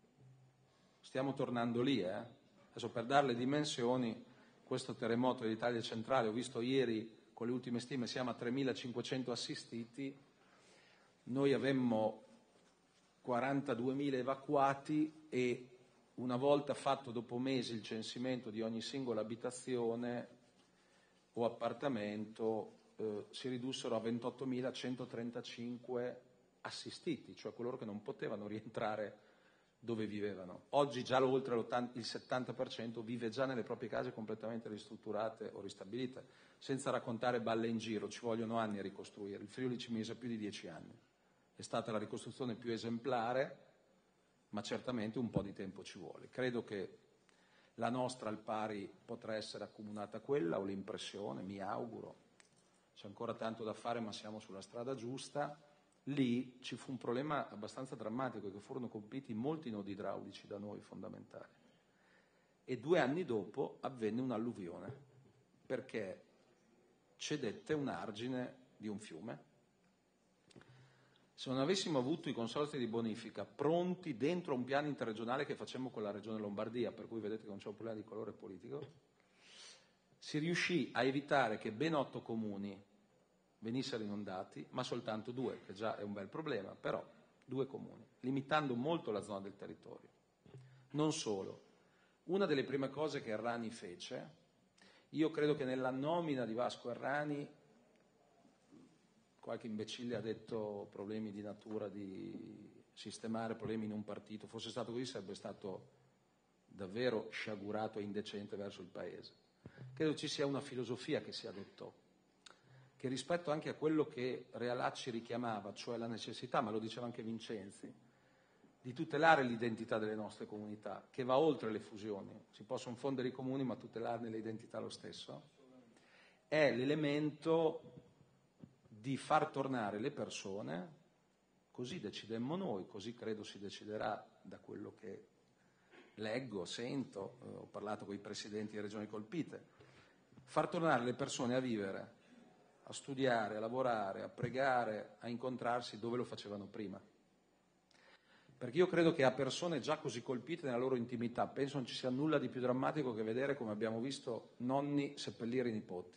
Stiamo tornando lì, eh? Adesso per dare le dimensioni, questo terremoto dell'Italia centrale, ho visto ieri con le ultime stime, siamo a tremilacinquecento assistiti, noi avemmo quarantaduemila evacuati e una volta fatto dopo mesi il censimento di ogni singola abitazione o appartamento, eh, si ridussero a ventottomilacentotrentacinque assistiti, cioè coloro che non potevano rientrare dove vivevano. Oggi già oltre il settanta per cento vive già nelle proprie case completamente ristrutturate o ristabilite, senza raccontare balle in giro, ci vogliono anni a ricostruire, il Friuli ci mise più di dieci anni. È stata la ricostruzione più esemplare, ma certamente un po' di tempo ci vuole. Credo che la nostra al pari potrà essere accomunata a quella, ho l'impressione, mi auguro. C'è ancora tanto da fare, ma siamo sulla strada giusta. Lì ci fu un problema abbastanza drammatico, che furono colpiti molti nodi idraulici da noi fondamentali. E due anni dopo avvenne un'alluvione, perché cedette un argine di un fiume. Se non avessimo avuto i consorzi di bonifica pronti dentro un piano interregionale che facemmo con la Regione Lombardia, per cui vedete che non c'è un problema di colore politico, si riuscì a evitare che ben otto comuni venissero inondati, ma soltanto due, che già è un bel problema, però due comuni, limitando molto la zona del territorio. Non solo, una delle prime cose che Errani fece, io credo che nella nomina di Vasco Errani, qualche imbecille ha detto problemi di natura, di sistemare problemi in un partito, fosse stato così sarebbe stato davvero sciagurato e indecente verso il Paese. Credo ci sia una filosofia che si adottò, che rispetto anche a quello che Realacci richiamava, cioè la necessità, ma lo diceva anche Vincenzi, di tutelare l'identità delle nostre comunità, che va oltre le fusioni. Si possono fondere i comuni, ma tutelarne le identità lo stesso, è l'elemento di far tornare le persone, così decidemmo noi, così credo si deciderà da quello che leggo, sento, eh, ho parlato con i presidenti di regioni colpite, far tornare le persone a vivere, a studiare, a lavorare, a pregare, a incontrarsi dove lo facevano prima. Perché io credo che a persone già così colpite nella loro intimità, penso non ci sia nulla di più drammatico che vedere, come abbiamo visto, nonni seppellire i nipoti.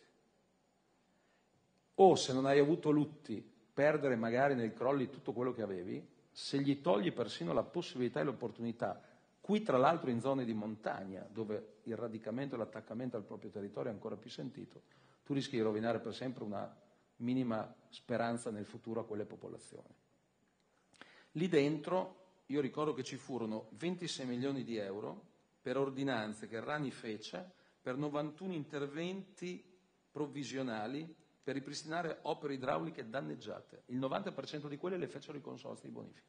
O se non hai avuto lutti, perdere magari nel crolli tutto quello che avevi, se gli togli persino la possibilità e l'opportunità, qui tra l'altro in zone di montagna, dove il radicamento e l'attaccamento al proprio territorio è ancora più sentito, tu rischi di rovinare per sempre una minima speranza nel futuro a quelle popolazioni. Lì dentro io ricordo che ci furono ventisei milioni di euro per ordinanze che Errani fece per novantuno interventi provvisionali per ripristinare opere idrauliche danneggiate. Il novanta per cento di quelle le fecero i consorzi di bonifica.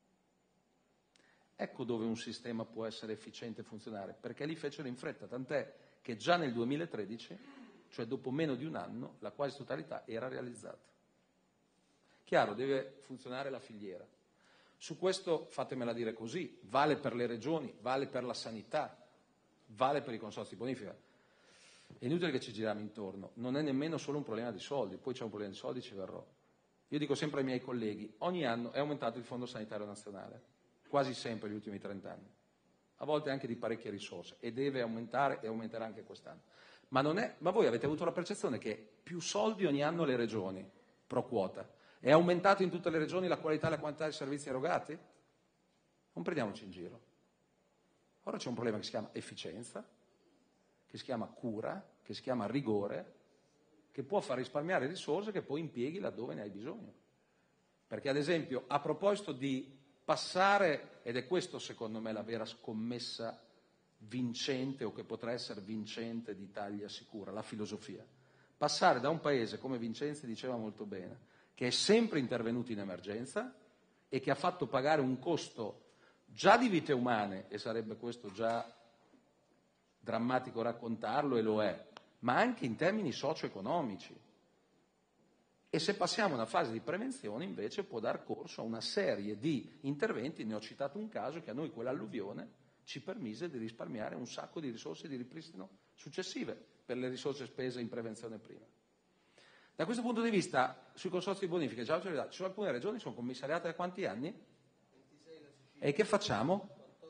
Ecco dove un sistema può essere efficiente e funzionare, perché li fecero in fretta, tant'è che già nel duemilatredici, cioè dopo meno di un anno, la quasi totalità era realizzata. Chiaro, deve funzionare la filiera. Su questo, fatemela dire così, vale per le regioni, vale per la sanità, vale per i consorzi di bonifica. È inutile che ci giriamo intorno, non è nemmeno solo un problema di soldi, poi c'è un problema di soldi, ci verrò. Io dico sempre ai miei colleghi, ogni anno è aumentato il Fondo Sanitario Nazionale, quasi sempre negli ultimi trent'anni, a volte anche di parecchie risorse, e deve aumentare e aumenterà anche quest'anno. Ma, non è, ma voi avete avuto la percezione che più soldi ogni anno alle regioni, pro quota, è aumentato in tutte le regioni la qualità e la quantità dei servizi erogati? Non prendiamoci in giro. Ora c'è un problema che si chiama efficienza, che si chiama cura, che si chiama rigore, che può far risparmiare risorse che poi impieghi laddove ne hai bisogno. Perché ad esempio, a proposito di passare, ed è questo secondo me la vera scommessa vincente o che potrà essere vincente di Italia Sicura, la filosofia, passare da un paese, come Vincenzi diceva molto bene, che è sempre intervenuto in emergenza e che ha fatto pagare un costo già di vite umane, e sarebbe questo già drammatico raccontarlo, e lo è, ma anche in termini socio-economici. E se passiamo a una fase di prevenzione invece può dar corso a una serie di interventi, ne ho citato un caso, che a noi quell'alluvione ci permise di risparmiare un sacco di risorse di ripristino successive per le risorse spese in prevenzione prima. Da questo punto di vista, sui consorzi di bonifica, già ci sono alcune regioni sono commissariate da quanti anni? E che facciamo?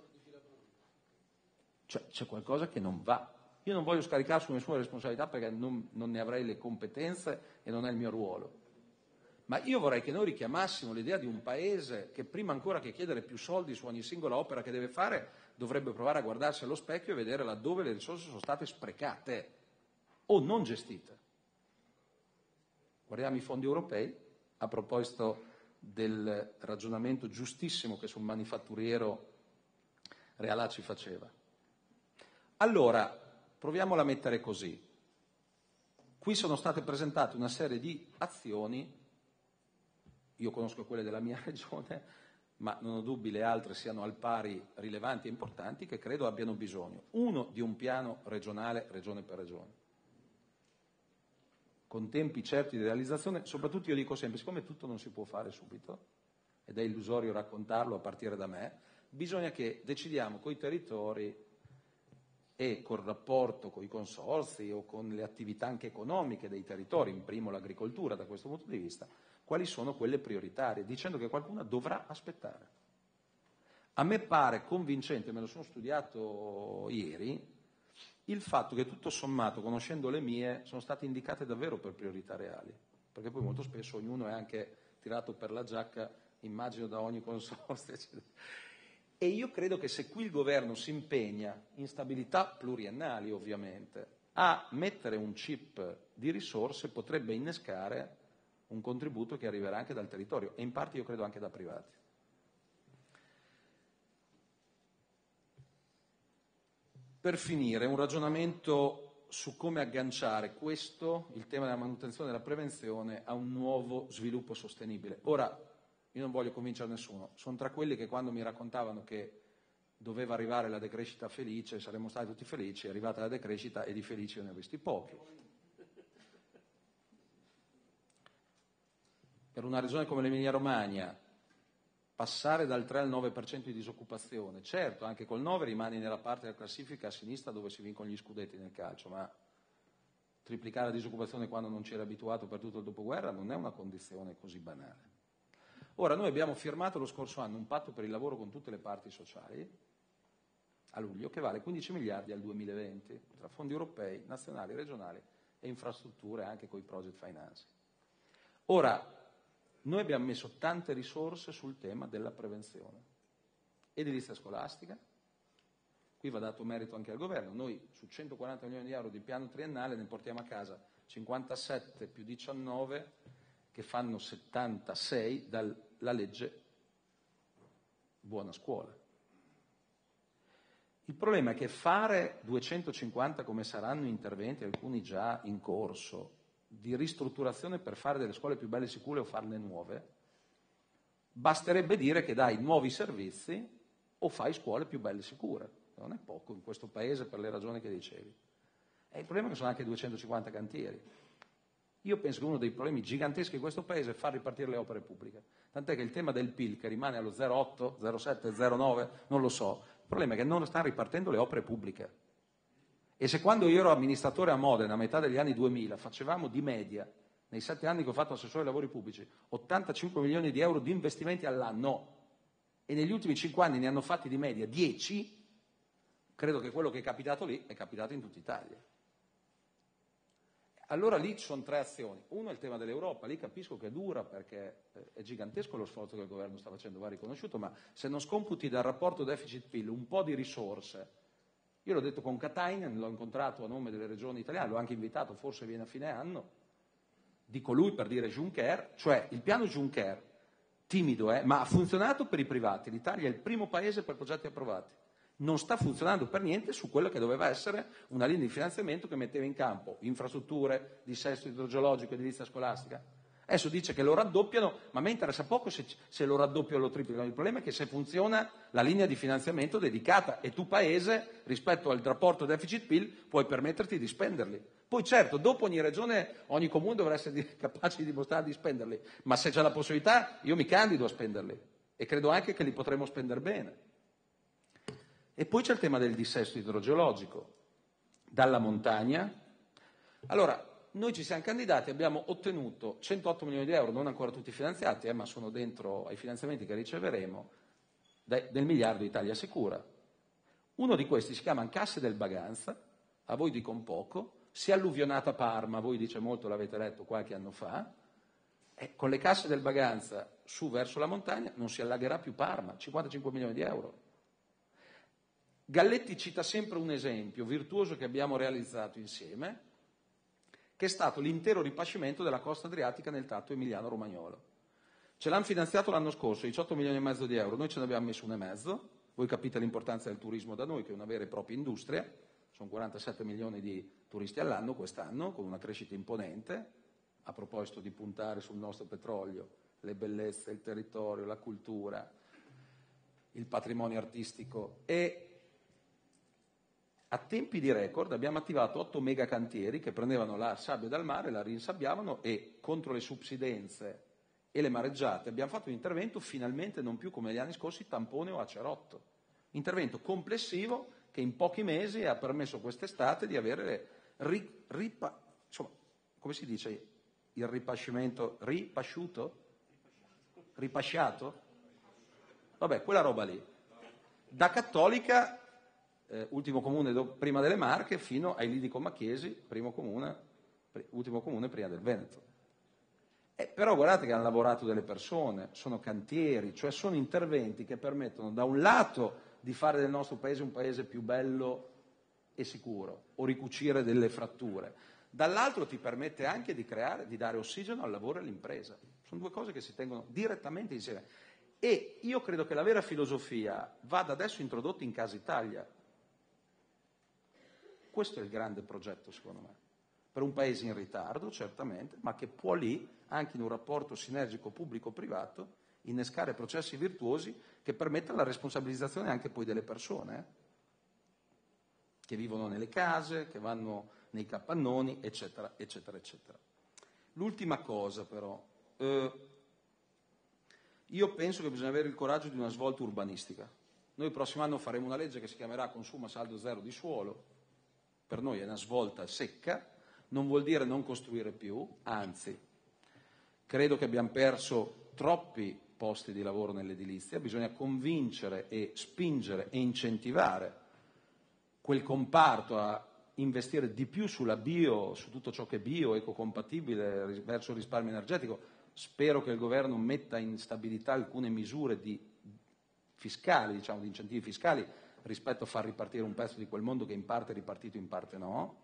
Cioè, c'è qualcosa che non va. Io non voglio scaricare su nessuna responsabilità perché non, non ne avrei le competenze e non è il mio ruolo. Ma io vorrei che noi richiamassimo l'idea di un paese che prima ancora che chiedere più soldi su ogni singola opera che deve fare, dovrebbe provare a guardarsi allo specchio e vedere laddove le risorse sono state sprecate o non gestite. Guardiamo i fondi europei, a proposito del ragionamento giustissimo che sul manifatturiero Realacci faceva. Allora, proviamola a mettere così. Qui sono state presentate una serie di azioni, io conosco quelle della mia regione, ma non ho dubbi le altre siano al pari rilevanti e importanti, che credo abbiano bisogno. Uno, di un piano regionale, regione per regione, con tempi certi di realizzazione. Soprattutto io dico sempre, siccome tutto non si può fare subito, ed è illusorio raccontarlo a partire da me, bisogna che decidiamo coi territori e col rapporto con i consorzi o con le attività anche economiche dei territori, in primo l'agricoltura da questo punto di vista, quali sono quelle prioritarie, dicendo che qualcuna dovrà aspettare. A me pare convincente, me lo sono studiato ieri, il fatto che tutto sommato, conoscendo le mie, sono state indicate davvero per priorità reali, perché poi molto spesso ognuno è anche tirato per la giacca, immagino da ogni consorzio, eccetera. E io credo che se qui il governo si impegna, in stabilità pluriennali ovviamente, a mettere un chip di risorse, potrebbe innescare un contributo che arriverà anche dal territorio e in parte io credo anche da privati. Per finire, un ragionamento su come agganciare questo, il tema della manutenzione e della prevenzione, a un nuovo sviluppo sostenibile. Ora, io non voglio convincere nessuno, sono tra quelli che quando mi raccontavano che doveva arrivare la decrescita felice, saremmo stati tutti felici, è arrivata la decrescita e di felici io ne ho visti pochi. Per una regione come l'Emilia Romagna, passare dal tre al nove per cento di disoccupazione, certo, anche col nove rimani nella parte della classifica a sinistra dove si vincono gli scudetti nel calcio, ma triplicare la disoccupazione quando non ci era abituato per tutto il dopoguerra non è una condizione così banale. Ora, noi abbiamo firmato lo scorso anno un patto per il lavoro con tutte le parti sociali, a luglio, che vale quindici miliardi al duemilaventi, tra fondi europei, nazionali, regionali e infrastrutture anche con i project finance. Ora, noi abbiamo messo tante risorse sul tema della prevenzione. Edilizia scolastica, qui va dato merito anche al governo, noi su centoquaranta milioni di euro di piano triennale ne portiamo a casa cinquantasette più diciannove che fanno settantasei dalla legge Buona Scuola. Il problema è che fare duecentocinquanta, come saranno interventi, alcuni già in corso, di ristrutturazione per fare delle scuole più belle e sicure o farne nuove, basterebbe dire che dai nuovi servizi o fai scuole più belle e sicure. Non è poco in questo paese per le ragioni che dicevi. E il problema è che sono anche duecentocinquanta cantieri. Io penso che uno dei problemi giganteschi di questo paese è far ripartire le opere pubbliche. Tant'è che il tema del P I L, che rimane allo zero virgola otto, zero virgola sette, zero virgola nove, non lo so. Il problema è che non stanno ripartendo le opere pubbliche. E se quando io ero amministratore a Modena, a metà degli anni duemila, facevamo di media, nei sette anni che ho fatto assessore ai lavori pubblici, ottantacinque milioni di euro di investimenti all'anno, e negli ultimi cinque anni ne hanno fatti di media dieci, credo che quello che è capitato lì è capitato in tutta Italia. Allora lì ci sono tre azioni. Uno è il tema dell'Europa, lì capisco che è dura perché è gigantesco lo sforzo che il governo sta facendo, va riconosciuto, ma se non scomputi dal rapporto deficit-P I L un po' di risorse. Io l'ho detto con Katainen, l'ho incontrato a nome delle regioni italiane, l'ho anche invitato, forse viene a fine anno, dico lui per dire Juncker, cioè il piano Juncker, timido, eh, ma ha funzionato per i privati, l'Italia è il primo paese per progetti approvati, non sta funzionando per niente su quello che doveva essere una linea di finanziamento che metteva in campo infrastrutture, dissesto idrogeologico, edilizia scolastica. Adesso dice che lo raddoppiano, ma a me interessa poco se, se lo raddoppiano o lo triplicano. Il problema è che se funziona la linea di finanziamento dedicata e tu paese, rispetto al rapporto deficit-P I L, puoi permetterti di spenderli. Poi certo, dopo ogni regione, ogni comune dovrà essere capace di dimostrare di spenderli, ma se c'è la possibilità io mi candido a spenderli e credo anche che li potremo spendere bene. E poi c'è il tema del dissesto idrogeologico, dalla montagna. Allora, noi ci siamo candidati, abbiamo ottenuto centootto milioni di euro, non ancora tutti finanziati, eh, ma sono dentro ai finanziamenti che riceveremo, dai, del miliardo Italia Sicura. Uno di questi si chiama Casse del Baganza, a voi dicono poco, si è alluvionata Parma, a voi dice molto, l'avete letto qualche anno fa, e con le Casse del Baganza su verso la montagna non si allagherà più Parma, cinquantacinque milioni di euro. Galletti cita sempre un esempio virtuoso che abbiamo realizzato insieme, che è stato l'intero ripascimento della costa adriatica nel tratto emiliano-romagnolo. Ce l'hanno finanziato l'anno scorso, diciotto milioni e mezzo di euro, noi ce ne abbiamo messo un e mezzo, voi capite l'importanza del turismo da noi, che è una vera e propria industria, sono quarantasette milioni di turisti all'anno quest'anno, con una crescita imponente, a proposito di puntare sul nostro petrolio, le bellezze, il territorio, la cultura, il patrimonio artistico, e a tempi di record abbiamo attivato otto megacantieri che prendevano la sabbia dal mare, la rinsabbiavano e contro le subsidenze e le mareggiate abbiamo fatto un intervento finalmente non più come negli anni scorsi tampone o acerotto. Intervento complessivo che in pochi mesi ha permesso quest'estate di avere ri, ripa, insomma, come si dice il ripascimento? Ripasciuto? Ripasciato? Vabbè, quella roba lì. Da Cattolica, eh, ultimo comune do, prima delle Marche, fino ai Lidi Comacchiesi, primo comune, pr- ultimo comune prima del Veneto. Eh, però guardate che hanno lavorato delle persone, sono cantieri, cioè sono interventi che permettono da un lato di fare del nostro paese un paese più bello e sicuro, o ricucire delle fratture, dall'altro ti permette anche di creare, di dare ossigeno al lavoro e all'impresa. Sono due cose che si tengono direttamente insieme. E io credo che la vera filosofia vada adesso introdotta in Casa Italia. Questo è il grande progetto, secondo me, per un paese in ritardo, certamente, ma che può lì, anche in un rapporto sinergico pubblico-privato, innescare processi virtuosi che permettano la responsabilizzazione anche poi delle persone, eh? che vivono nelle case, che vanno nei capannoni, eccetera, eccetera, eccetera. L'ultima cosa però, eh, io penso che bisogna avere il coraggio di una svolta urbanistica. Noi il prossimo anno faremo una legge che si chiamerà Consuma Saldo Zero di Suolo, per noi è una svolta secca, non vuol dire non costruire più, anzi, credo che abbiamo perso troppi posti di lavoro nell'edilizia, bisogna convincere e spingere e incentivare quel comparto a investire di più sulla bio, su tutto ciò che è bio, ecocompatibile, verso il risparmio energetico. Spero che il governo metta in stabilità alcune misure di fiscali, diciamo, di incentivi fiscali rispetto a far ripartire un pezzo di quel mondo che in parte è ripartito, in parte no.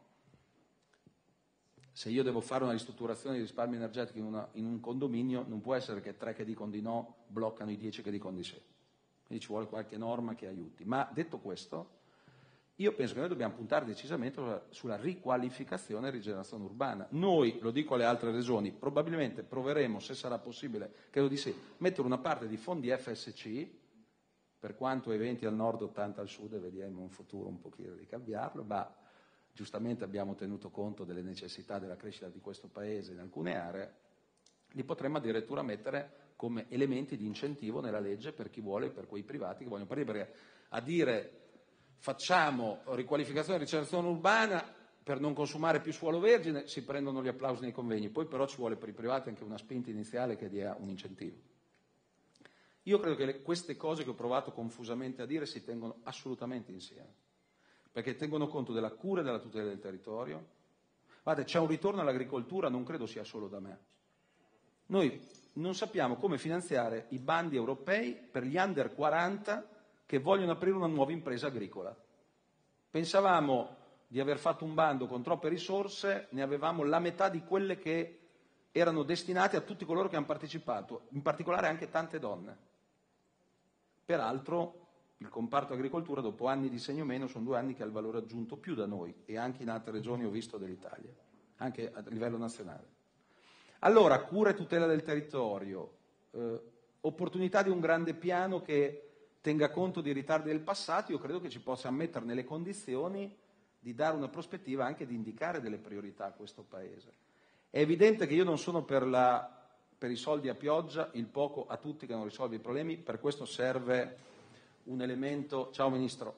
Se io devo fare una ristrutturazione di risparmio energetico in, una, in un condominio, non può essere che tre che dicono di no bloccano i dieci che dicono di sì. Quindi ci vuole qualche norma che aiuti. Ma detto questo, io penso che noi dobbiamo puntare decisamente sulla, sulla riqualificazione e rigenerazione urbana. Noi, lo dico alle altre regioni, probabilmente proveremo, se sarà possibile, credo di sì, mettere una parte di fondi F S C, per quanto eventi al nord, ottanta al sud, e vediamo un futuro un pochino di cambiarlo, ma giustamente abbiamo tenuto conto delle necessità della crescita di questo Paese in alcune aree, li potremmo addirittura mettere come elementi di incentivo nella legge per chi vuole, per quei privati che vogliono partire, perché a dire facciamo riqualificazione e rigenerazione urbana per non consumare più suolo vergine si prendono gli applausi nei convegni, poi però ci vuole per i privati anche una spinta iniziale che dia un incentivo. Io credo che le, queste cose che ho provato confusamente a dire si tengono assolutamente insieme, perché tengono conto della cura e della tutela del territorio. Guardate, c'è un ritorno all'agricoltura, non credo sia solo da me. Noi non sappiamo come finanziare i bandi europei per gli under quaranta che vogliono aprire una nuova impresa agricola. Pensavamo di aver fatto un bando con troppe risorse, ne avevamo la metà di quelle che erano destinate a tutti coloro che hanno partecipato, in particolare anche tante donne. Peraltro il comparto agricoltura dopo anni di segno meno sono due anni che ha il valore aggiunto più da noi e anche in altre regioni ho visto dell'Italia, anche a livello nazionale. Allora, cura e tutela del territorio, eh, opportunità di un grande piano che tenga conto di ritardi del passato, io credo che ci possa mettere nelle condizioni di dare una prospettiva, anche di indicare delle priorità a questo Paese. È evidente che io non sono per, la, per i soldi a pioggia, il poco a tutti che non risolve i problemi, per questo serve un elemento... Ciao Ministro.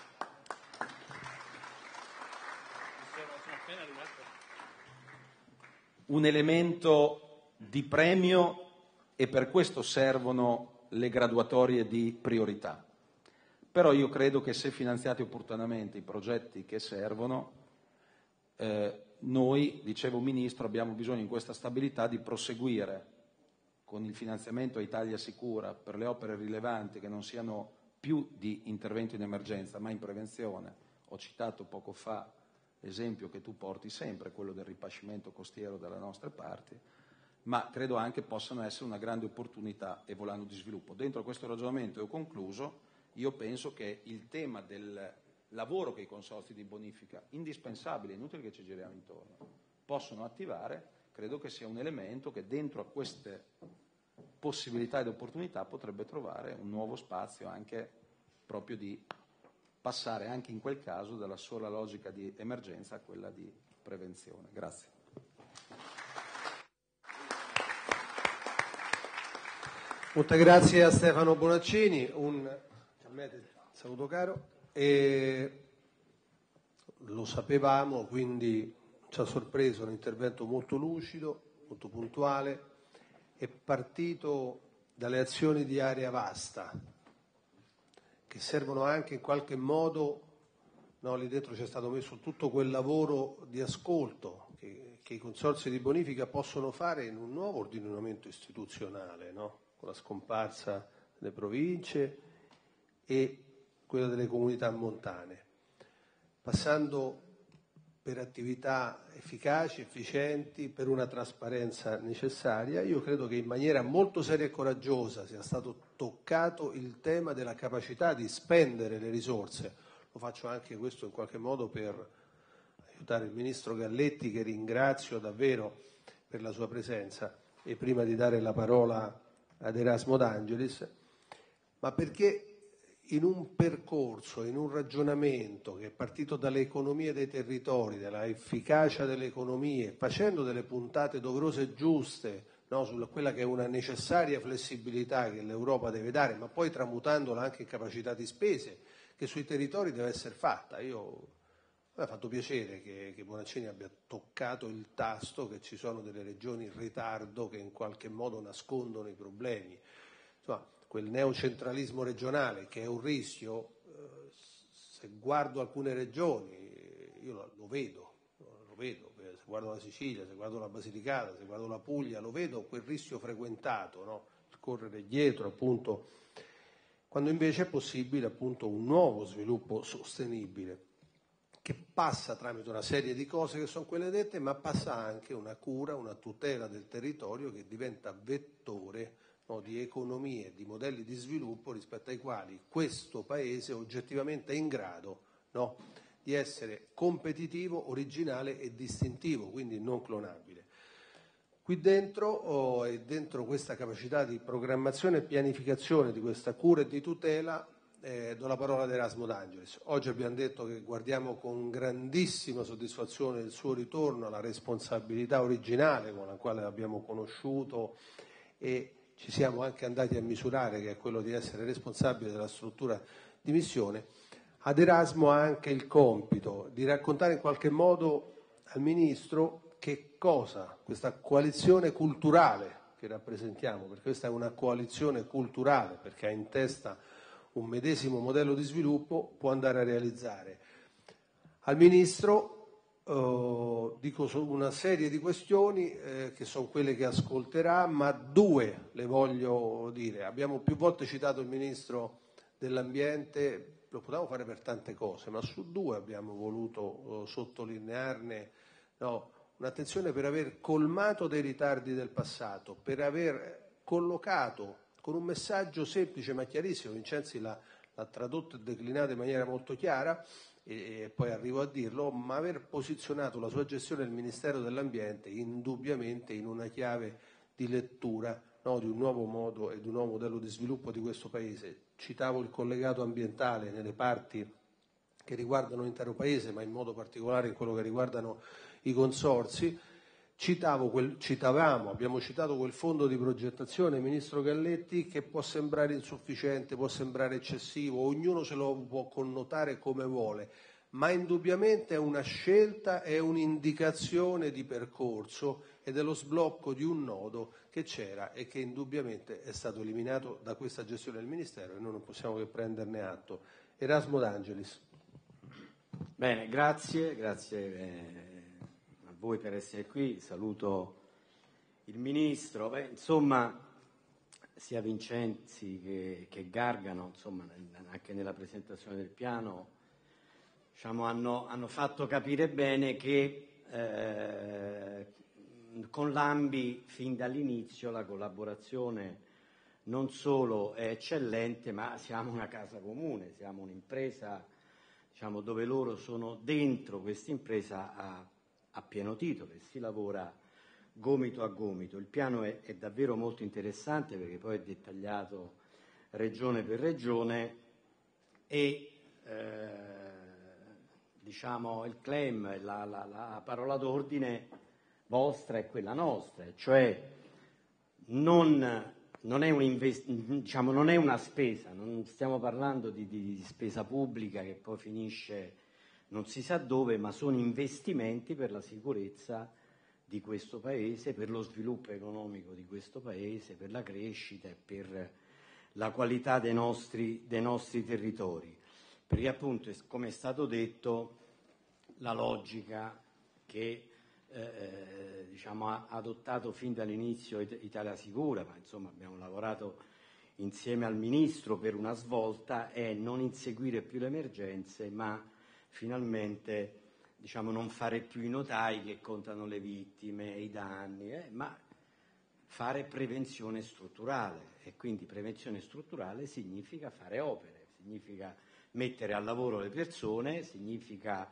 Un elemento di premio e per questo servono le graduatorie di priorità. Però io credo che se finanziati opportunamente i progetti che servono, eh, noi, dicevo Ministro, abbiamo bisogno in questa stabilità di proseguire con il finanziamento a Italia Sicura per le opere rilevanti che non siano più di intervento in emergenza ma in prevenzione. Ho citato poco fa l'esempio che tu porti sempre, quello del ripascimento costiero dalle nostre parti, ma credo anche possano essere una grande opportunità e volano di sviluppo. Dentro questo ragionamento, e ho concluso, io penso che il tema del lavoro che i consorzi di bonifica, indispensabile, inutile che ci giriamo intorno, possono attivare, credo che sia un elemento che dentro a queste possibilità ed opportunità potrebbe trovare un nuovo spazio anche proprio di passare anche in quel caso dalla sola logica di emergenza a quella di prevenzione. Grazie. Molte grazie a Stefano Bonaccini, un saluto caro, e lo sapevamo, quindi ci ha sorpreso un intervento molto lucido, molto puntuale, è partito dalle azioni di area vasta, che servono anche in qualche modo, no, lì dentro c'è stato messo tutto quel lavoro di ascolto che, che i consorzi di bonifica possono fare in un nuovo ordinamento istituzionale, no? Con la scomparsa delle province e quella delle comunità montane, passando per attività efficaci, efficienti, per una trasparenza necessaria. Io credo che in maniera molto seria e coraggiosa sia stato toccato il tema della capacità di spendere le risorse. Lo faccio anche questo in qualche modo per aiutare il Ministro Galletti, che ringrazio davvero per la sua presenza, e prima di dare la parola ad Erasmo D'Angelis, ma perché in un percorso, in un ragionamento che è partito dalle economie dei territori, dalla efficacia delle economie, facendo delle puntate doverose e giuste, no, su quella che è una necessaria flessibilità che l'Europa deve dare, ma poi tramutandola anche in capacità di spese che sui territori deve essere fatta. Io mi ha fatto piacere che, che Bonaccini abbia toccato il tasto, che ci sono delle regioni in ritardo che in qualche modo nascondono i problemi. Insomma, quel neocentralismo regionale che è un rischio, eh, se guardo alcune regioni, io lo, lo vedo, lo vedo, se guardo la Sicilia, se guardo la Basilicata, se guardo la Puglia, lo vedo quel rischio frequentato, no? Il correre dietro, appunto, quando invece è possibile appunto un nuovo sviluppo sostenibile, che passa tramite una serie di cose che sono quelle dette, ma passa anche una cura, una tutela del territorio che diventa vettore, no, di economie, di modelli di sviluppo rispetto ai quali questo Paese oggettivamente è in grado, no, di essere competitivo, originale e distintivo, quindi non clonabile. Qui dentro, oh, e dentro questa capacità di programmazione e pianificazione di questa cura e di tutela, eh, do la parola ad Erasmo D'Angelis. Oggi abbiamo detto che guardiamo con grandissima soddisfazione il suo ritorno alla responsabilità originale con la quale l'abbiamo conosciuto, e ci siamo anche andati a misurare, che è quello di essere responsabile della struttura di missione. Ad Erasmo ha anche il compito di raccontare in qualche modo al Ministro che cosa questa coalizione culturale che rappresentiamo, perché questa è una coalizione culturale, perché ha in testa un medesimo modello di sviluppo, può andare a realizzare. Al Ministro Uh, dico su una serie di questioni eh, che sono quelle che ascolterà, ma due le voglio dire. Abbiamo più volte citato il Ministro dell'Ambiente, lo potevamo fare per tante cose, ma su due abbiamo voluto uh, sottolinearne, no, un'attenzione per aver colmato dei ritardi del passato, per aver collocato con un messaggio semplice ma chiarissimo, Vincenzi l'ha, l'ha tradotto e declinato in maniera molto chiara, e poi arrivo a dirlo, ma aver posizionato la sua gestione del Ministero dell'Ambiente indubbiamente in una chiave di lettura, no, di un nuovo modo e di un nuovo modello di sviluppo di questo Paese. Citavo il collegato ambientale nelle parti che riguardano l'intero Paese, ma in modo particolare in quello che riguardano i consorzi. Citavo quel, citavamo, abbiamo citato quel fondo di progettazione, Ministro Galletti, che può sembrare insufficiente, può sembrare eccessivo, ognuno se lo può connotare come vuole, ma indubbiamente è una scelta, è un'indicazione di percorso ed è lo sblocco di un nodo che c'era e che indubbiamente è stato eliminato da questa gestione del Ministero, e noi non possiamo che prenderne atto. Erasmo D'Angelis. Bene, grazie, grazie. Eh... voi per essere qui, saluto il Ministro. Beh, insomma, sia Vincenzi che, che Gargano, insomma, anche nella presentazione del piano, diciamo, hanno, hanno fatto capire bene che eh, con l'Ambi fin dall'inizio la collaborazione non solo è eccellente, ma siamo una casa comune, siamo un'impresa, diciamo, dove loro sono dentro questa impresa a a pieno titolo e si lavora gomito a gomito. Il piano è, è davvero molto interessante perché poi è dettagliato regione per regione e eh, diciamo il claim, la, la, la parola d'ordine vostra è quella nostra, cioè non, non, è un invest, diciamo, non è una spesa, non stiamo parlando di, di spesa pubblica che poi finisce non si sa dove, ma sono investimenti per la sicurezza di questo Paese, per lo sviluppo economico di questo Paese, per la crescita e per la qualità dei nostri, dei nostri territori. Perché appunto, come è stato detto, la logica che eh, diciamo, ha adottato fin dall'inizio Italia Sicura, ma insomma abbiamo lavorato insieme al Ministro per una svolta, è non inseguire più le emergenze, ma finalmente, diciamo, non fare più i notai che contano le vittime, i danni, eh, ma fare prevenzione strutturale. E quindi prevenzione strutturale significa fare opere, significa mettere al lavoro le persone, significa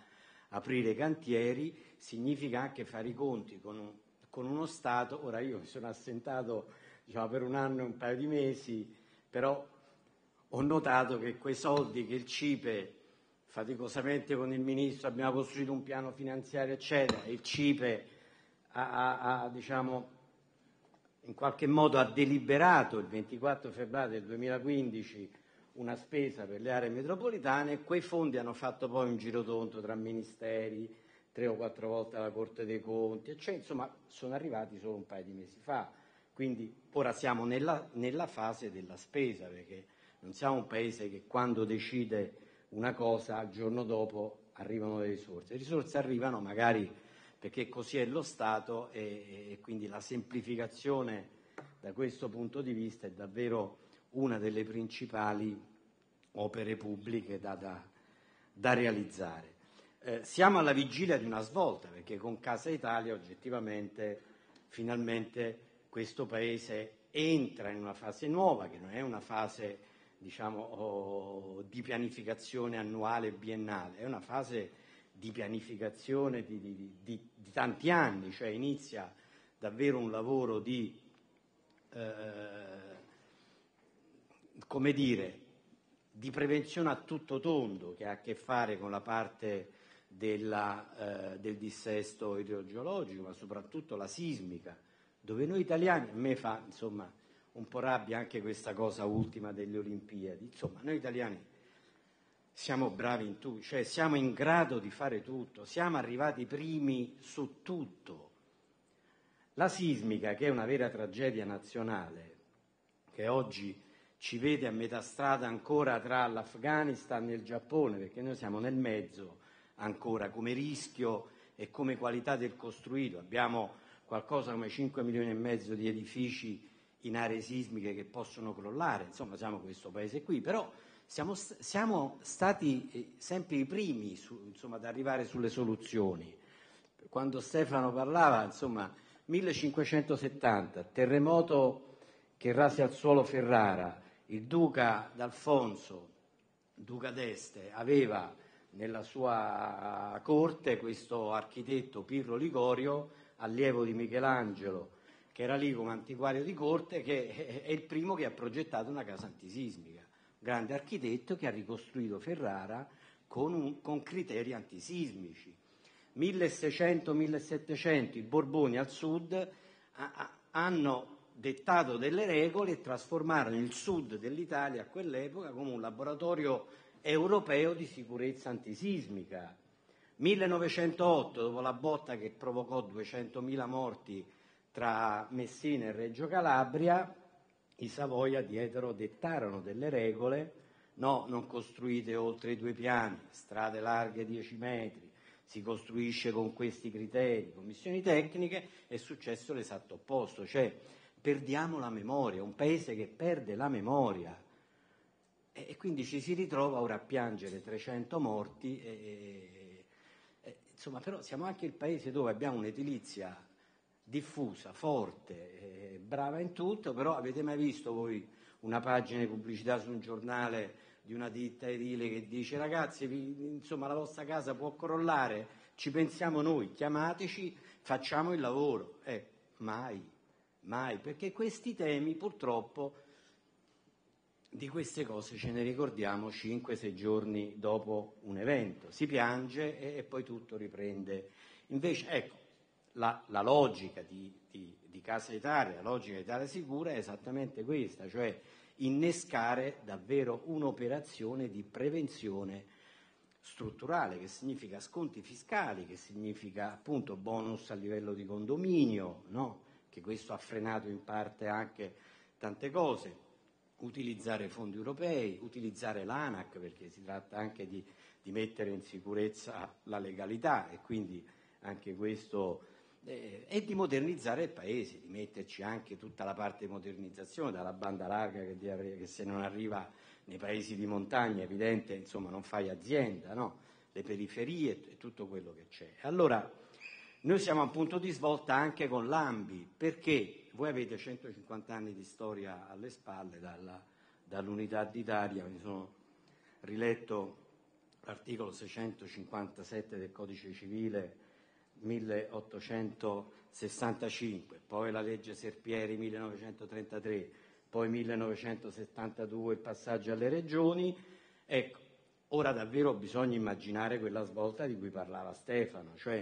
aprire cantieri, significa anche fare i conti con, un, con uno Stato. Ora io mi sono assentato, diciamo, per un anno e un paio di mesi, però ho notato che quei soldi che il CIPE, faticosamente con il Ministro abbiamo costruito un piano finanziario eccetera, il CIPE ha, ha, ha diciamo, in qualche modo ha deliberato il ventiquattro febbraio del duemilaquindici una spesa per le aree metropolitane, e quei fondi hanno fatto poi un girotondo tra ministeri, tre o quattro volte alla Corte dei Conti, eccetera. Insomma, sono arrivati solo un paio di mesi fa. Quindi ora siamo nella, nella fase della spesa, perché non siamo un paese che quando decide una cosa al giorno dopo arrivano le risorse. Le risorse arrivano magari perché così è lo Stato, e, e quindi la semplificazione da questo punto di vista è davvero una delle principali opere pubbliche da, da, da realizzare. Eh, siamo alla vigilia di una svolta, perché con Casa Italia oggettivamente finalmente questo Paese entra in una fase nuova, che non è una fase, diciamo, oh, di pianificazione annuale biennale, è una fase di pianificazione di, di, di, di tanti anni, cioè inizia davvero un lavoro di eh, come dire, di prevenzione a tutto tondo, che ha a che fare con la parte della, eh, del dissesto idrogeologico, ma soprattutto la sismica, dove noi italiani, a me fa insomma un po' rabbia anche questa cosa ultima delle Olimpiadi, insomma noi italiani siamo bravi in tutto, cioè siamo in grado di fare tutto, siamo arrivati primi su tutto. La sismica, che è una vera tragedia nazionale, che oggi ci vede a metà strada ancora tra l'Afghanistan e il Giappone, perché noi siamo nel mezzo ancora come rischio e come qualità del costruito. Abbiamo qualcosa come cinque milioni e mezzo di edifici in aree sismiche che possono crollare, insomma siamo questo paese qui, però siamo, siamo stati sempre i primi su, insomma, ad arrivare sulle soluzioni. Quando Stefano parlava, insomma, millecinquecentosettanta, terremoto che rase al suolo Ferrara, il duca d'Alfonso, duca d'Este, aveva nella sua corte questo architetto Pirro Ligorio, allievo di Michelangelo, che era lì come antiquario di corte, che è il primo che ha progettato una casa antisismica, grande architetto che ha ricostruito Ferrara con, un, con criteri antisismici. milleseicento millesettecento i Borboni al sud a, a, hanno dettato delle regole e trasformarono il sud dell'Italia a quell'epoca come un laboratorio europeo di sicurezza antisismica. millenovecentootto, dopo la botta che provocò duecentomila morti tra Messina e Reggio Calabria, i Savoia dietro dettarono delle regole, no, non costruite oltre i due piani, strade larghe dieci metri, si costruisce con questi criteri, commissioni tecniche, è successo l'esatto opposto, cioè perdiamo la memoria, un paese che perde la memoria e, e quindi ci si ritrova ora a piangere trecento morti, e, e, insomma, però siamo anche il paese dove abbiamo un'edilizia diffusa, forte, eh, brava in tutto, però avete mai visto voi una pagina di pubblicità su un giornale di una ditta edile che dice ragazzi, vi, insomma la vostra casa può crollare, ci pensiamo noi, chiamateci, facciamo il lavoro? Eh, mai, mai, perché questi temi purtroppo di queste cose ce ne ricordiamo cinque sei giorni dopo un evento, si piange e, e poi tutto riprende. Invece, ecco, La, la logica di, di, di Casa Italia, la logica di Italia Sicura è esattamente questa, cioè innescare davvero un'operazione di prevenzione strutturale, che significa sconti fiscali, che significa appunto bonus a livello di condominio, no? Che questo ha frenato in parte anche tante cose, utilizzare fondi europei, utilizzare l'ANAC, perché si tratta anche di, di mettere in sicurezza la legalità e quindi anche questo, eh, e di modernizzare il paese, di metterci anche tutta la parte di modernizzazione, dalla banda larga che, di, che se non arriva nei paesi di montagna è evidente, insomma non fai azienda, no? Le periferie e tutto quello che c'è. Allora noi siamo a un punto di svolta anche con l'ANBI, perché voi avete centocinquanta anni di storia alle spalle dalla, dall'unità d'Italia, mi sono riletto l'articolo seicentocinquantasette del Codice Civile milleottocentosessantacinque, poi la legge Serpieri millenovecentotrentatré, poi millenovecentosettantadue il passaggio alle regioni. Ecco, ora davvero bisogna immaginare quella svolta di cui parlava Stefano, cioè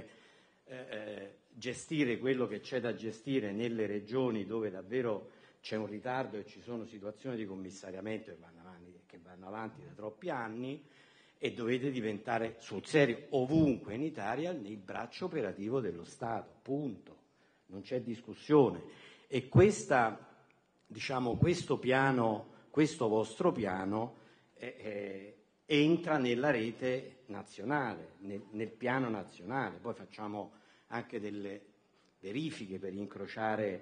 eh, gestire quello che c'è da gestire nelle regioni dove davvero c'è un ritardo e ci sono situazioni di commissariamento che vanno avanti, che vanno avanti da troppi anni, e dovete diventare sul serio ovunque in Italia il braccio operativo dello Stato, punto, non c'è discussione. E questa, diciamo, questo piano, questo vostro piano eh, eh, entra nella rete nazionale, nel, nel piano nazionale. Poi facciamo anche delle verifiche per incrociare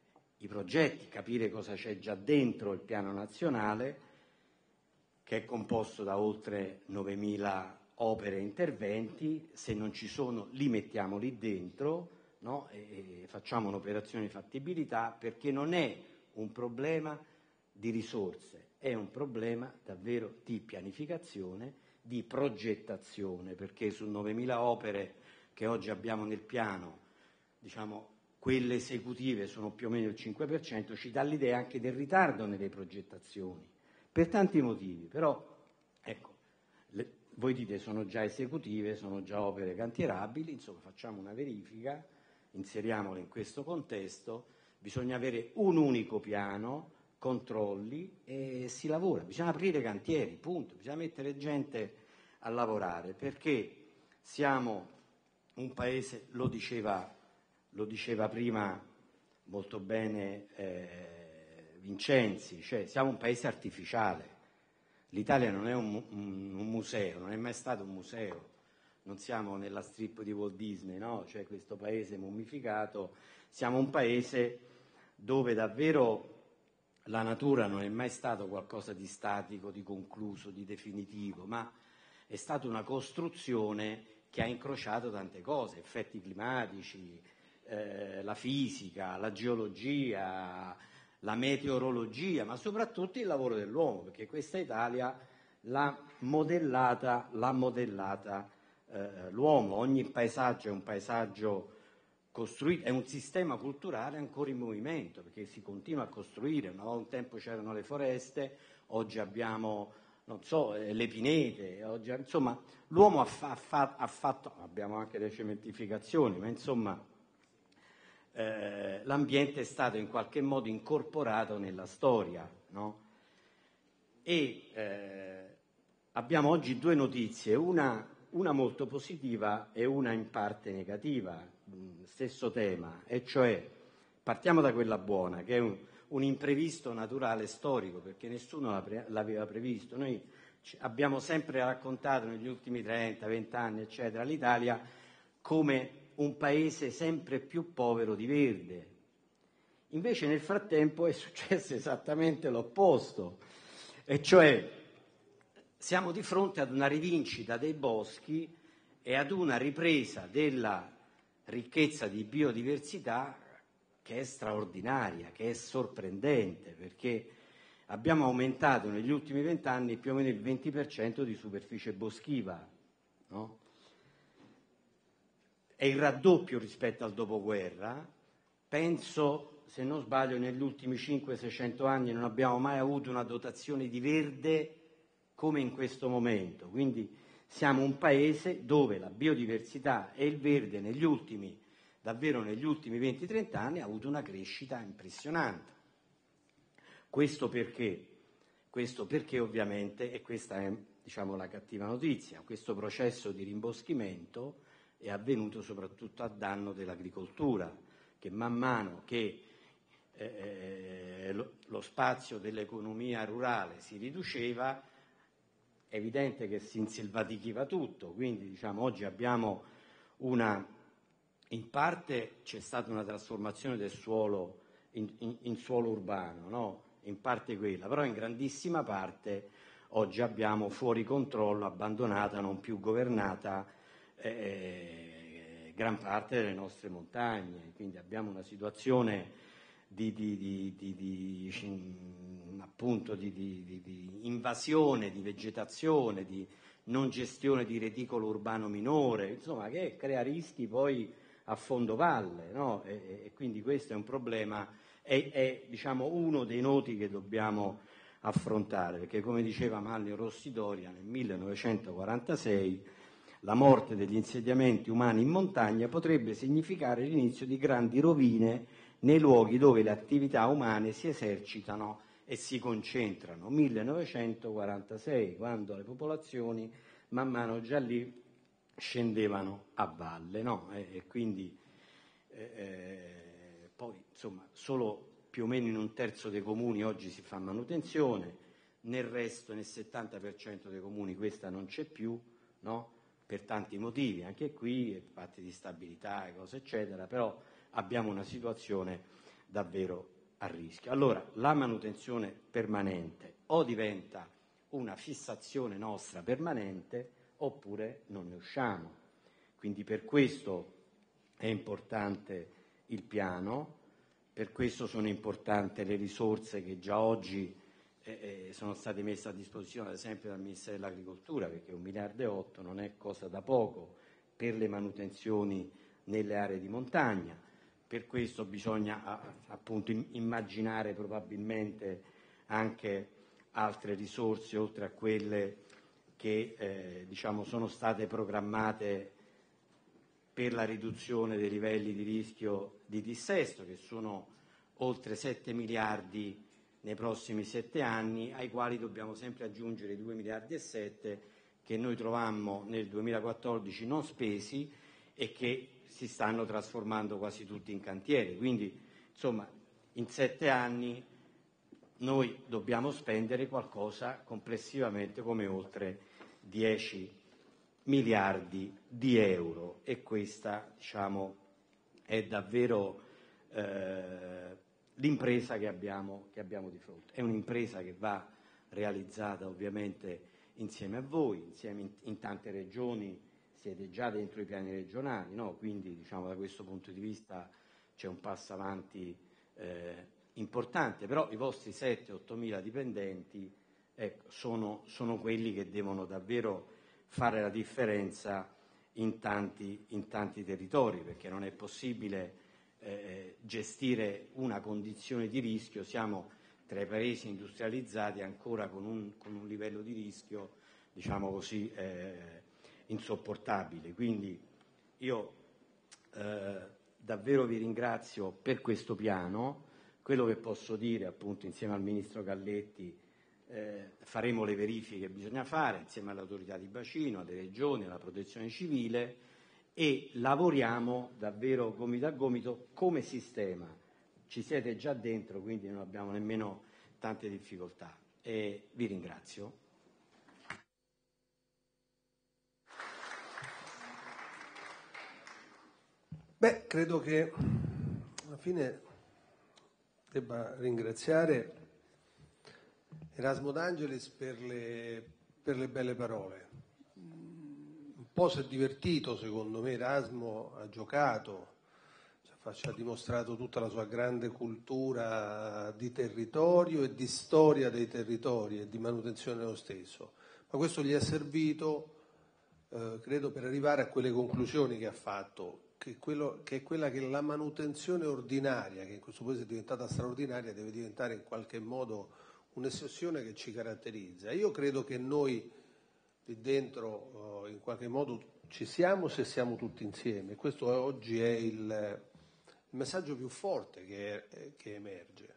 i progetti, capire cosa c'è già dentro il piano nazionale, che è composto da oltre novemila opere e interventi. Se non ci sono, li mettiamo lì dentro, no? E, e facciamo un'operazione di fattibilità, perché non è un problema di risorse, è un problema davvero di pianificazione, di progettazione, perché su novemila opere che oggi abbiamo nel piano, diciamo, quelle esecutive sono più o meno il cinque per cento, ci dà l'idea anche del ritardo nelle progettazioni, per tanti motivi. Però, ecco, le, voi dite sono già esecutive, sono già opere cantierabili, insomma facciamo una verifica, inseriamole in questo contesto, bisogna avere un unico piano, controlli e si lavora, bisogna aprire cantieri, punto, bisogna mettere gente a lavorare, perché siamo un paese, lo diceva, lo diceva prima molto bene eh, Vincenzi, cioè siamo un paese artificiale. L'Italia non è un, un, un museo, non è mai stato un museo, non siamo nella strip di Walt Disney, no? Cioè questo paese mummificato, siamo un paese dove davvero la natura non è mai stato qualcosa di statico, di concluso, di definitivo, ma è stata una costruzione che ha incrociato tante cose, effetti climatici, eh, la fisica, la geologia, la meteorologia, ma soprattutto il lavoro dell'uomo, perché questa Italia l'ha modellata, l'ha modellata eh, l'uomo. Ogni paesaggio è un paesaggio costruito, è un sistema culturale ancora in movimento, perché si continua a costruire. Una volta un tempo c'erano le foreste, oggi abbiamo, non so, le pinete, oggi, insomma, l'uomo ha, fa, ha, fa, ha fatto, abbiamo anche le cementificazioni, ma insomma Eh, l'ambiente è stato in qualche modo incorporato nella storia, no? E eh, abbiamo oggi due notizie, una, una molto positiva e una in parte negativa, stesso tema, e cioè partiamo da quella buona, che è un, un imprevisto naturale storico, perché nessuno l'aveva previsto. Noi abbiamo sempre raccontato negli ultimi trenta, venti anni, eccetera, l'Italia come un paese sempre più povero di verde. Invece nel frattempo è successo esattamente l'opposto, e cioè siamo di fronte ad una rivincita dei boschi e ad una ripresa della ricchezza di biodiversità che è straordinaria, che è sorprendente, perché abbiamo aumentato negli ultimi vent'anni più o meno il venti per cento di superficie boschiva, no? È il raddoppio rispetto al dopoguerra. Penso, se non sbaglio, negli ultimi cinquecento seicento anni non abbiamo mai avuto una dotazione di verde come in questo momento. Quindi siamo un paese dove la biodiversità e il verde negli ultimi, davvero negli ultimi venti trenta anni, ha avuto una crescita impressionante. Questo perché? Questo perché ovviamente, e questa è, diciamo, la cattiva notizia, questo processo di rimboschimento è avvenuto soprattutto a danno dell'agricoltura, che man mano che eh, lo, lo spazio dell'economia rurale si riduceva, è evidente che si inselvatichiva tutto. Quindi, diciamo, oggi abbiamo una, in parte c'è stata una trasformazione del suolo in, in, in suolo urbano, no? In parte quella, però in grandissima parte oggi abbiamo fuori controllo, abbandonata, non più governata, Eh, gran parte delle nostre montagne. Quindi abbiamo una situazione di, di, di, di, di appunto di, di, di invasione di vegetazione, di, non gestione di reticolo urbano minore, insomma, che crea rischi poi a fondovalle, no? E, e quindi questo è un problema, è, è diciamo uno dei nodi che dobbiamo affrontare, perché come diceva Manlio Rossi Doria nel millenovecentoquarantasei, la morte degli insediamenti umani in montagna potrebbe significare l'inizio di grandi rovine nei luoghi dove le attività umane si esercitano e si concentrano. millenovecentoquarantasei, quando le popolazioni man mano già lì scendevano a valle, no? E, e quindi eh, poi insomma solo più o meno in un terzo dei comuni oggi si fa manutenzione, nel resto, nel settanta per cento dei comuni questa non c'è più, no? Per tanti motivi, anche qui, patti di stabilità e cose eccetera, però abbiamo una situazione davvero a rischio. Allora, la manutenzione permanente o diventa una fissazione nostra permanente oppure non ne usciamo. Quindi per questo è importante il piano, per questo sono importanti le risorse che già oggi eh, sono state messe a disposizione, ad esempio dal Ministero dell'Agricoltura, perché un miliardo e otto non è cosa da poco per le manutenzioni nelle aree di montagna. Per questo bisogna appunto immaginare probabilmente anche altre risorse oltre a quelle che eh, diciamo sono state programmate per la riduzione dei livelli di rischio di dissesto, che sono oltre sette miliardi nei prossimi sette anni, ai quali dobbiamo sempre aggiungere i due miliardi e sette che noi trovammo nel duemilaquattordici non spesi e che si stanno trasformando quasi tutti in cantieri. Quindi, insomma, in sette anni noi dobbiamo spendere qualcosa complessivamente come oltre dieci miliardi di euro e questa, diciamo, è davvero eh, l'impresa che abbiamo, che abbiamo di fronte. È un'impresa che va realizzata ovviamente insieme a voi, insieme in, in tante regioni. Siete già dentro i piani regionali, no? Quindi diciamo, da questo punto di vista c'è un passo avanti eh, importante, però i vostri sette otto mila dipendenti ecco, sono, sono quelli che devono davvero fare la differenza in tanti, in tanti territori, perché non è possibile eh, gestire una condizione di rischio. Siamo tra i paesi industrializzati ancora con un, con un livello di rischio, diciamo così, eh, insopportabile. Quindi io eh, davvero vi ringrazio per questo piano. Quello che posso dire, appunto, insieme al Ministro Galletti, eh, faremo le verifiche che bisogna fare insieme alle autorità di bacino, alle regioni, alla protezione civile e lavoriamo davvero gomito a gomito come sistema. Ci siete già dentro, quindi non abbiamo nemmeno tante difficoltà e vi ringrazio. Beh, credo che alla fine debba ringraziare Erasmo D'Angelis per le, per le belle parole. Un po' si è divertito, secondo me, Erasmo ha giocato, ci ha dimostrato tutta la sua grande cultura di territorio e di storia dei territori e di manutenzione dello stesso, ma questo gli è servito, eh, credo, per arrivare a quelle conclusioni che ha fatto, che, quello, che è quella che la manutenzione ordinaria, che in questo paese è diventata straordinaria, deve diventare in qualche modo un'ossessione che ci caratterizza. Io credo che noi lì dentro eh, in qualche modo ci siamo se siamo tutti insieme. Questo oggi è il, il messaggio più forte che, è, che emerge.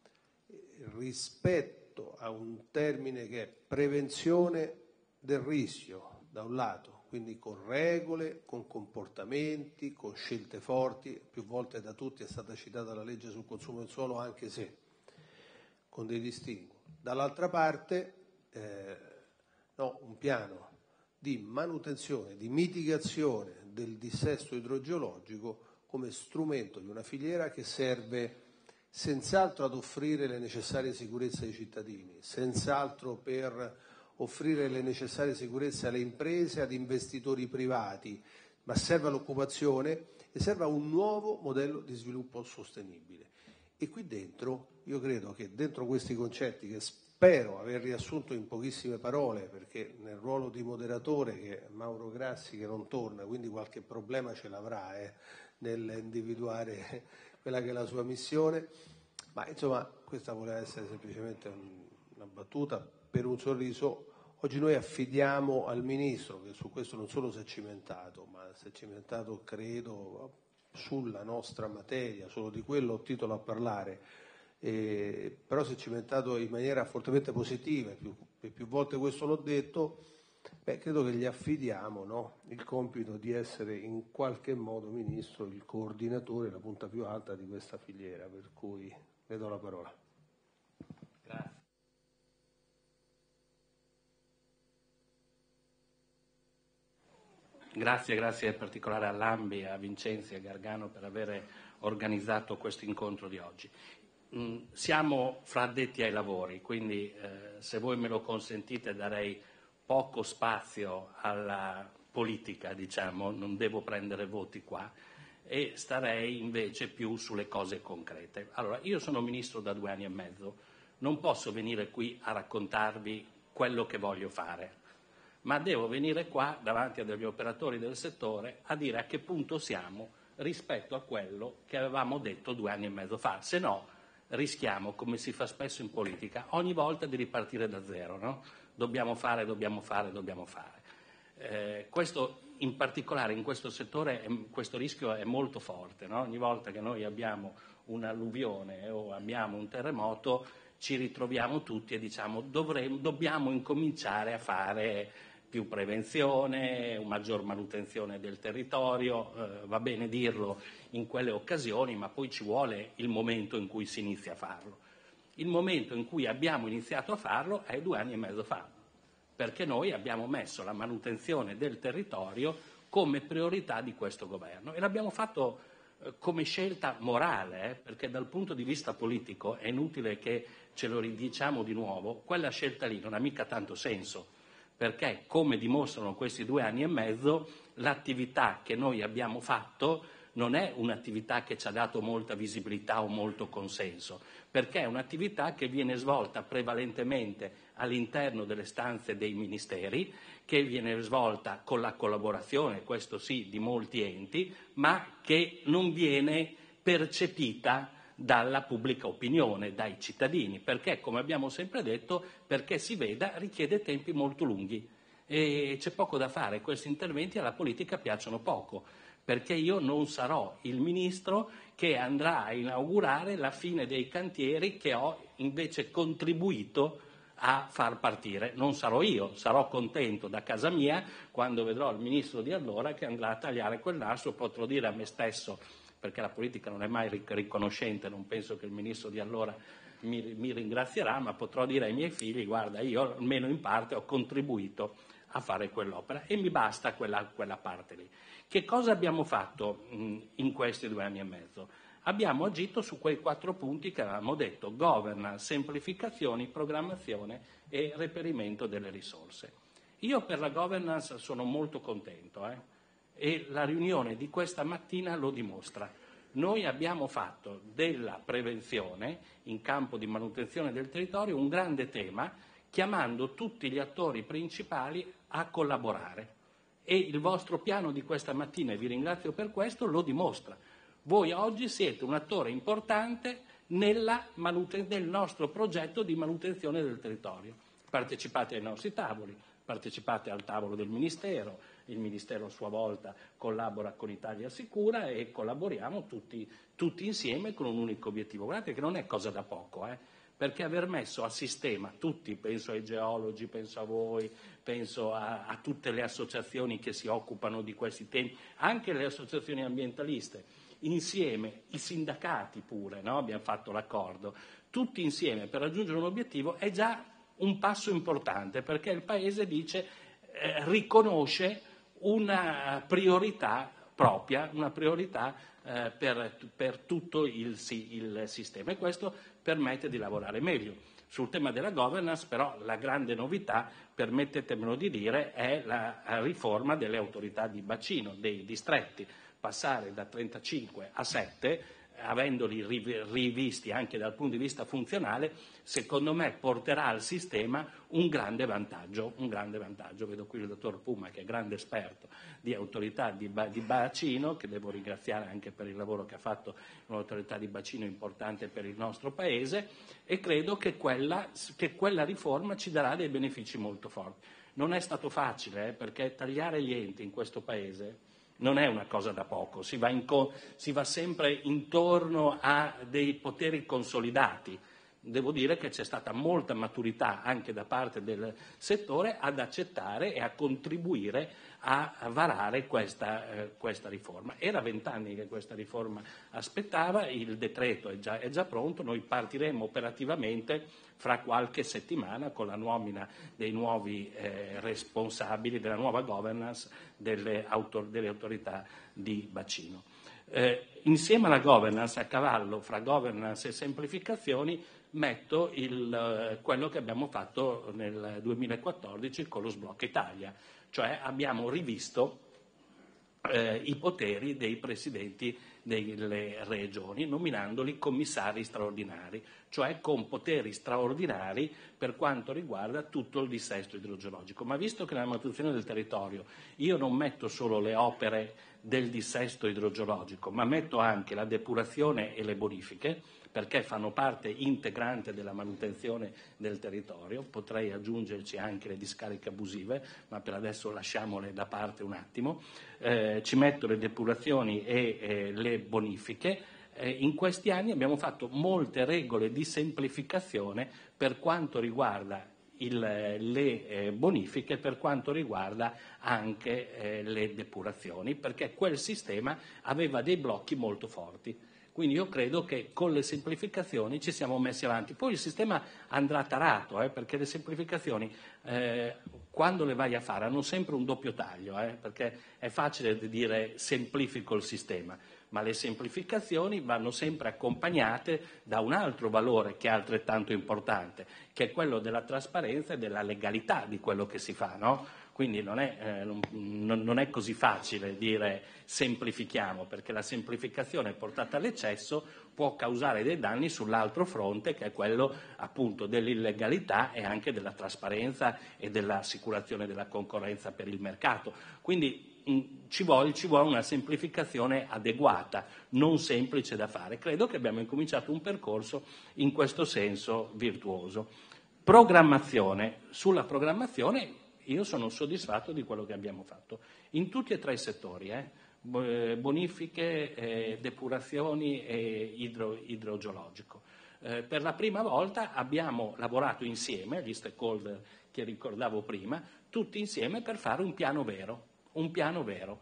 Rispetto a un termine che è prevenzione del rischio, da un lato, quindi con regole, con comportamenti, con scelte forti, più volte da tutti è stata citata la legge sul consumo del suolo, anche se con dei distinguo. Dall'altra parte eh, no, un piano di manutenzione, di mitigazione del dissesto idrogeologico come strumento di una filiera che serve senz'altro ad offrire le necessarie sicurezze ai cittadini, senz'altro per offrire le necessarie sicurezze alle imprese, ad investitori privati, ma serve all'occupazione e serve a un nuovo modello di sviluppo sostenibile. E qui dentro, io credo che dentro questi concetti che spero aver riassunto in pochissime parole, perché nel ruolo di moderatore che è Mauro Grassi che non torna, quindi qualche problema ce l'avrà eh, nell'individuare quella che è la sua missione, ma insomma questa voleva essere semplicemente un, una battuta per un sorriso. Oggi noi affidiamo al Ministro, che su questo non solo si è cimentato, ma si è cimentato credo sulla nostra materia, solo di quello ho titolo a parlare, eh, però si è cimentato in maniera fortemente positiva, più, più volte questo l'ho detto, beh, credo che gli affidiamo, no, il compito di essere in qualche modo, Ministro, il coordinatore, la punta più alta di questa filiera, per cui le do la parola. Grazie. Grazie, grazie in particolare a Lambi, a Vincenzi e a Gargano per aver organizzato questo incontro di oggi. Mm, siamo fra addetti ai lavori, quindi eh, se voi me lo consentite darei poco spazio alla politica, diciamo, non devo prendere voti qua, e starei invece più sulle cose concrete. Allora, io sono ministro da due anni e mezzo, non posso venire qui a raccontarvi quello che voglio fare, ma devo venire qua davanti a degli operatori del settore a dire a che punto siamo rispetto a quello che avevamo detto due anni e mezzo fa, se no rischiamo, come si fa spesso in politica, ogni volta di ripartire da zero, no? Dobbiamo fare, dobbiamo fare, dobbiamo fare. Eh, questo in particolare in questo settore, è, questo rischio è molto forte, no? Ogni volta che noi abbiamo un'alluvione o abbiamo un terremoto ci ritroviamo tutti e diciamo dovremo, dobbiamo incominciare a fare più prevenzione, maggior manutenzione del territorio, eh, va bene dirlo in quelle occasioni, ma poi ci vuole il momento in cui si inizia a farlo. Il momento in cui abbiamo iniziato a farlo è due anni e mezzo fa, perché noi abbiamo messo la manutenzione del territorio come priorità di questo governo e l'abbiamo fatto eh, come scelta morale, eh, perché dal punto di vista politico è inutile che ce lo ridiciamo di nuovo, quella scelta lì non ha mica tanto senso, perché come dimostrano questi due anni e mezzo l'attività che noi abbiamo fatto non è un'attività che ci ha dato molta visibilità o molto consenso, perché è un'attività che viene svolta prevalentemente all'interno delle stanze dei ministeri, che viene svolta con la collaborazione, questo sì, di molti enti, ma che non viene percepita dalla pubblica opinione, dai cittadini, perché, come abbiamo sempre detto, perché si veda richiede tempi molto lunghi e c'è poco da fare. Questi interventi alla politica piacciono poco, perché io non sarò il ministro che andrà a inaugurare la fine dei cantieri che ho invece contribuito a far partire. Non sarò io, sarò contento da casa mia quando vedrò il ministro di allora che andrà a tagliare quel nastro, potrò dire a me stesso, perché la politica non è mai riconoscente, non penso che il ministro di allora mi, mi ringrazierà, ma potrò dire ai miei figli: guarda, io almeno in parte ho contribuito a fare quell'opera e mi basta quella, quella parte lì. Che cosa abbiamo fatto mh, in questi due anni e mezzo? Abbiamo agito su quei quattro punti che avevamo detto: governance, semplificazioni, programmazione e reperimento delle risorse. Io per la governance sono molto contento, eh? E la riunione di questa mattina lo dimostra. Noi abbiamo fatto della prevenzione in campo di manutenzione del territorio un grande tema, chiamando tutti gli attori principali a collaborare. E il vostro piano di questa mattina, e vi ringrazio per questo, lo dimostra. Voi oggi siete un attore importante nella manuten- nel nostro progetto di manutenzione del territorio. Partecipate ai nostri tavoli, partecipate al tavolo del Ministero, il Ministero a sua volta collabora con Italia Sicura e collaboriamo tutti, tutti insieme con un unico obiettivo. Guardate che non è cosa da poco, eh? Perché aver messo a sistema tutti, penso ai geologi, penso a voi, penso a, a tutte le associazioni che si occupano di questi temi, anche le associazioni ambientaliste, insieme, i sindacati pure, no? Abbiamo fatto l'accordo, tutti insieme per raggiungere un obiettivo è già un passo importante, perché il Paese dice, eh, riconosce una priorità propria, una priorità eh, per, per tutto il, il sistema, e questo permette di lavorare meglio. Sul tema della governance però la grande novità, permettetemelo di dire, è la riforma delle autorità di bacino, dei distretti. Passare da trentacinque a sette avendoli rivisti anche dal punto di vista funzionale, secondo me porterà al sistema un grande vantaggio. Un grande vantaggio. Vedo qui il dottor Puma, che è grande esperto di autorità di, di bacino, che devo ringraziare anche per il lavoro che ha fatto un'autorità di bacino importante per il nostro Paese, e credo che quella, che quella riforma ci darà dei benefici molto forti. Non è stato facile, eh, perché tagliare gli enti in questo Paese non è una cosa da poco, si va, in co- si va sempre intorno a dei poteri consolidati. Devo dire che c'è stata molta maturità anche da parte del settore ad accettare e a contribuire a, a varare questa, eh, questa riforma. Era vent'anni che questa riforma aspettava, il decreto è già, è già pronto, noi partiremo operativamente fra qualche settimana con la nomina dei nuovi eh, responsabili, della nuova governance delle, autor- delle autorità di bacino. Eh, insieme alla governance, a cavallo fra governance e semplificazioni, metto il, eh, quello che abbiamo fatto nel duemilaquattordici con lo sblocca Italia, cioè abbiamo rivisto eh, i poteri dei presidenti delle regioni, nominandoli commissari straordinari, cioè con poteri straordinari per quanto riguarda tutto il dissesto idrogeologico. Ma visto che nella manutenzione del territorio io non metto solo le opere del dissesto idrogeologico, ma metto anche la depurazione e le bonifiche, perché fanno parte integrante della manutenzione del territorio, potrei aggiungerci anche le discariche abusive, ma per adesso lasciamole da parte un attimo, eh, ci metto le depurazioni e eh, le bonifiche. Eh, in questi anni abbiamo fatto molte regole di semplificazione per quanto riguarda il, le eh, bonifiche, per quanto riguarda anche eh, le depurazioni, perché quel sistema aveva dei blocchi molto forti. Quindi io credo che con le semplificazioni ci siamo messi avanti. Poi il sistema andrà tarato, eh, perché le semplificazioni, eh, quando le vai a fare, hanno sempre un doppio taglio, eh, perché è facile dire semplifico il sistema, ma le semplificazioni vanno sempre accompagnate da un altro valore che è altrettanto importante, che è quello della trasparenza e della legalità di quello che si fa, no? Quindi non è, eh, non, non è così facile dire semplifichiamo, perché la semplificazione portata all'eccesso può causare dei danni sull'altro fronte, che è quello appunto dell'illegalità e anche della trasparenza e dell'assicurazione della concorrenza per il mercato. Quindi mh, ci, vuole, ci vuole una semplificazione adeguata, non semplice da fare. Credo che abbiamo incominciato un percorso in questo senso virtuoso. Programmazione. Sulla programmazione io sono soddisfatto di quello che abbiamo fatto, in tutti e tre i settori, eh? Bonifiche, eh, depurazioni e idro, idrogeologico. Eh, per la prima volta abbiamo lavorato insieme, gli stakeholder che ricordavo prima, tutti insieme per fare un piano vero, un piano vero,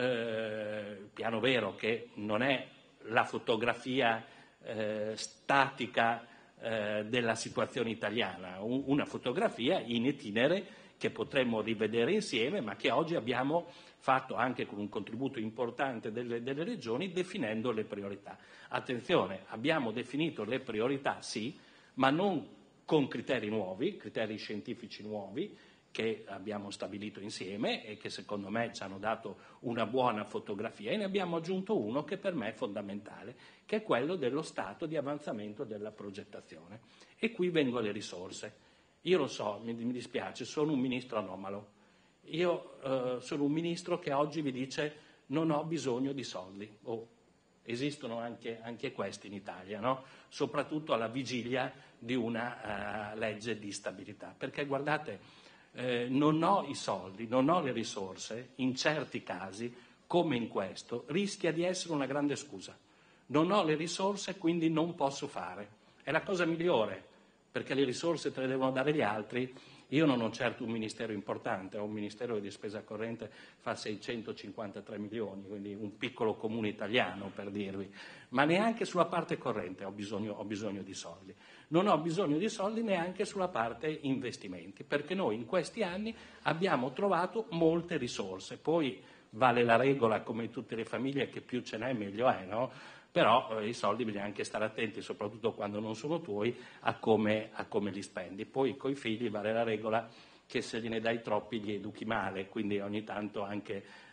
eh, piano vero che non è la fotografia eh, statica eh, della situazione italiana, un, una fotografia in itinere che potremmo rivedere insieme, ma che oggi abbiamo fatto anche con un contributo importante delle, delle regioni, definendo le priorità. Attenzione, abbiamo definito le priorità, sì, ma non con criteri nuovi, criteri scientifici nuovi, che abbiamo stabilito insieme e che secondo me ci hanno dato una buona fotografia, e ne abbiamo aggiunto uno che per me è fondamentale, che è quello dello stato di avanzamento della progettazione. E qui vengono le risorse. Io lo so, mi, mi dispiace, sono un ministro anomalo. Io eh, sono un ministro che oggi vi dice non ho bisogno di soldi. Oh, esistono anche, anche questi in Italia, no? Soprattutto alla vigilia di una uh, legge di stabilità. Perché guardate, eh, non ho i soldi, non ho le risorse, in certi casi, come in questo, rischia di essere una grande scusa. Non ho le risorse, quindi non posso fare. È la cosa migliore, perché le risorse te le devono dare gli altri. Io non ho certo un ministero importante, ho un ministero che di spesa corrente fa seicentocinquantatré milioni, quindi un piccolo comune italiano, per dirvi, ma neanche sulla parte corrente ho bisogno, ho bisogno di soldi. Non ho bisogno di soldi neanche sulla parte investimenti, perché noi in questi anni abbiamo trovato molte risorse. Poi vale la regola, come in tutte le famiglie, che più ce n'è meglio è, no? Però eh, i soldi bisogna anche stare attenti, soprattutto quando non sono tuoi, a come, a come li spendi. Poi coi figli vale la regola che se gliene dai troppi li educhi male, quindi ogni tanto anche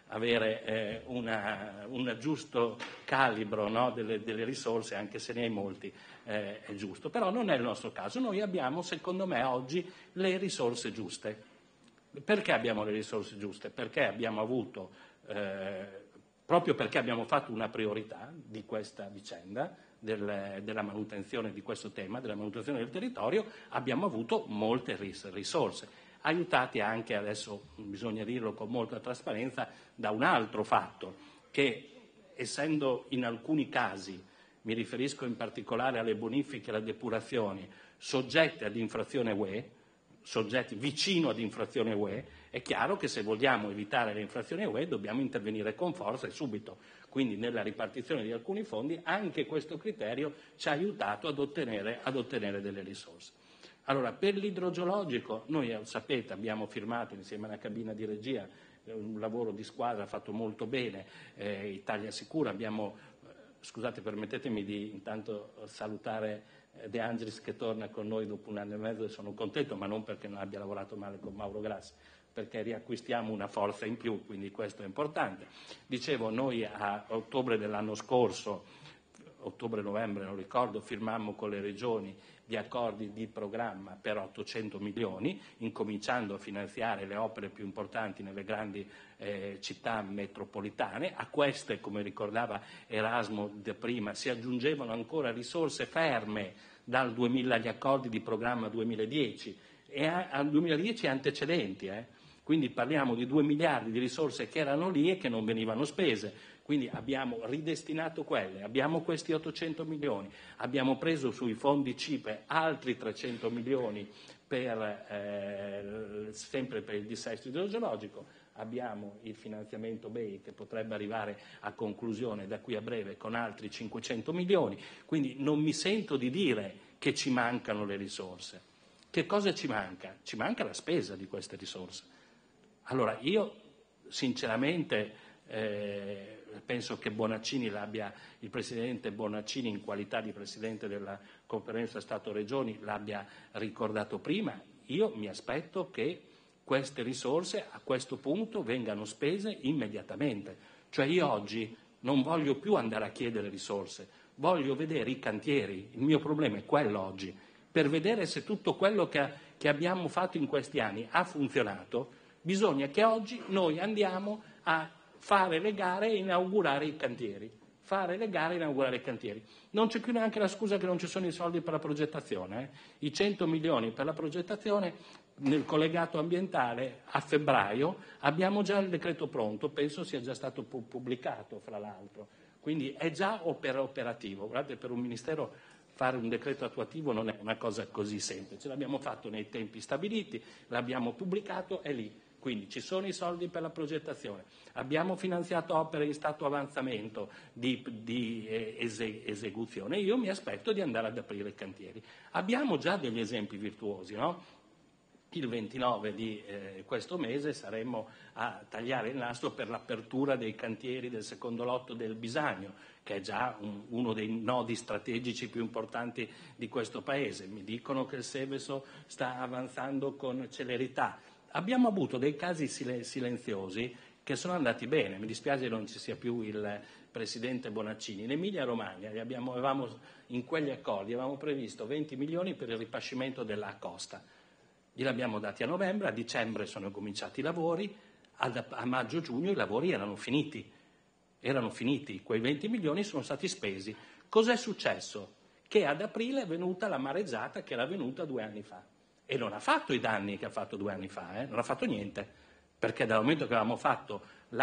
avere eh, una, un giusto calibro, no, delle, delle risorse, anche se ne hai molti, eh, è giusto. Però non è il nostro caso. Noi abbiamo, secondo me, oggi le risorse giuste. Perché abbiamo le risorse giuste? Perché abbiamo avuto, eh, proprio perché abbiamo fatto una priorità di questa vicenda, del, della manutenzione di questo tema, della manutenzione del territorio, abbiamo avuto molte ris- risorse. Aiutati anche, adesso bisogna dirlo con molta trasparenza, da un altro fatto, che essendo in alcuni casi, mi riferisco in particolare alle bonifiche e alle depurazioni, soggette ad infrazione U E, soggetti vicino ad infrazione U E, è chiaro che se vogliamo evitare le infrazioni U E dobbiamo intervenire con forza e subito. Quindi nella ripartizione di alcuni fondi anche questo criterio ci ha aiutato ad ottenere, ad ottenere delle risorse. Allora, per l'idrogeologico, noi sapete abbiamo firmato insieme alla cabina di regia un lavoro di squadra fatto molto bene, eh, Italia Sicura, abbiamo, eh, scusate permettetemi di intanto salutare eh, De Angelis che torna con noi dopo un anno e mezzo e sono contento, ma non perché non abbia lavorato male con Mauro Grassi, perché riacquistiamo una forza in più, quindi questo è importante. Dicevo, noi a ottobre dell'anno scorso, ottobre-novembre non ricordo, firmammo con le regioni gli accordi di programma per ottocento milioni, incominciando a finanziare le opere più importanti nelle grandi eh, città metropolitane. A queste, come ricordava Erasmo de prima, si aggiungevano ancora risorse ferme dal duemila agli accordi di programma duemiladieci e al duemiladieci antecedenti, eh. Quindi parliamo di due miliardi di risorse che erano lì e che non venivano spese. Quindi abbiamo ridestinato quelle, abbiamo questi ottocento milioni, abbiamo preso sui fondi C I P E altri trecento milioni per, eh, sempre per il dissesto idrogeologico, abbiamo il finanziamento B E I che potrebbe arrivare a conclusione da qui a breve con altri cinquecento milioni, quindi non mi sento di dire che ci mancano le risorse. Che cosa ci manca? Ci manca la spesa di queste risorse. Allora io sinceramente eh, penso che Bonaccini l'abbia, il Presidente Bonaccini in qualità di Presidente della Conferenza Stato-Regioni l'abbia ricordato prima. Io mi aspetto che queste risorse a questo punto vengano spese immediatamente. Cioè io oggi non voglio più andare a chiedere risorse, voglio vedere i cantieri. Il mio problema è quello oggi, per vedere se tutto quello che, che abbiamo fatto in questi anni ha funzionato. Bisogna che oggi noi andiamo a fare le gare e inaugurare i cantieri. Fare le gare e inaugurare i cantieri. Non c'è più neanche la scusa che non ci sono i soldi per la progettazione. Eh? I cento milioni per la progettazione nel collegato ambientale a febbraio abbiamo già il decreto pronto, penso sia già stato pubblicato fra l'altro. Quindi è già opera operativo. Guardate, per un ministero fare un decreto attuativo non è una cosa così semplice. L'abbiamo fatto nei tempi stabiliti, l'abbiamo pubblicato, è lì. Quindi ci sono i soldi per la progettazione, abbiamo finanziato opere in stato avanzamento di, di ese, esecuzione. Io mi aspetto di andare ad aprire i cantieri. Abbiamo già degli esempi virtuosi, no? Il ventinove di eh, questo mese saremo a tagliare il nastro per l'apertura dei cantieri del secondo lotto del Bisagno, che è già un, uno dei nodi strategici più importanti di questo Paese. Mi dicono che il Seveso sta avanzando con celerità. Abbiamo avuto dei casi silenziosi che sono andati bene, mi dispiace che non ci sia più il Presidente Bonaccini. In Emilia Romagna abbiamo, avevamo, in quegli accordi avevamo previsto venti milioni per il ripascimento della costa, glieli abbiamo dati a novembre, a dicembre sono cominciati i lavori, ad, a maggio-giugno i lavori erano finiti, erano finiti, quei venti milioni sono stati spesi. Cos'è successo? Che ad aprile è venuta la mareggiata che era venuta due anni fa. E non ha fatto i danni che ha fatto due anni fa, eh? Non ha fatto niente, perché dal momento che avevamo fatto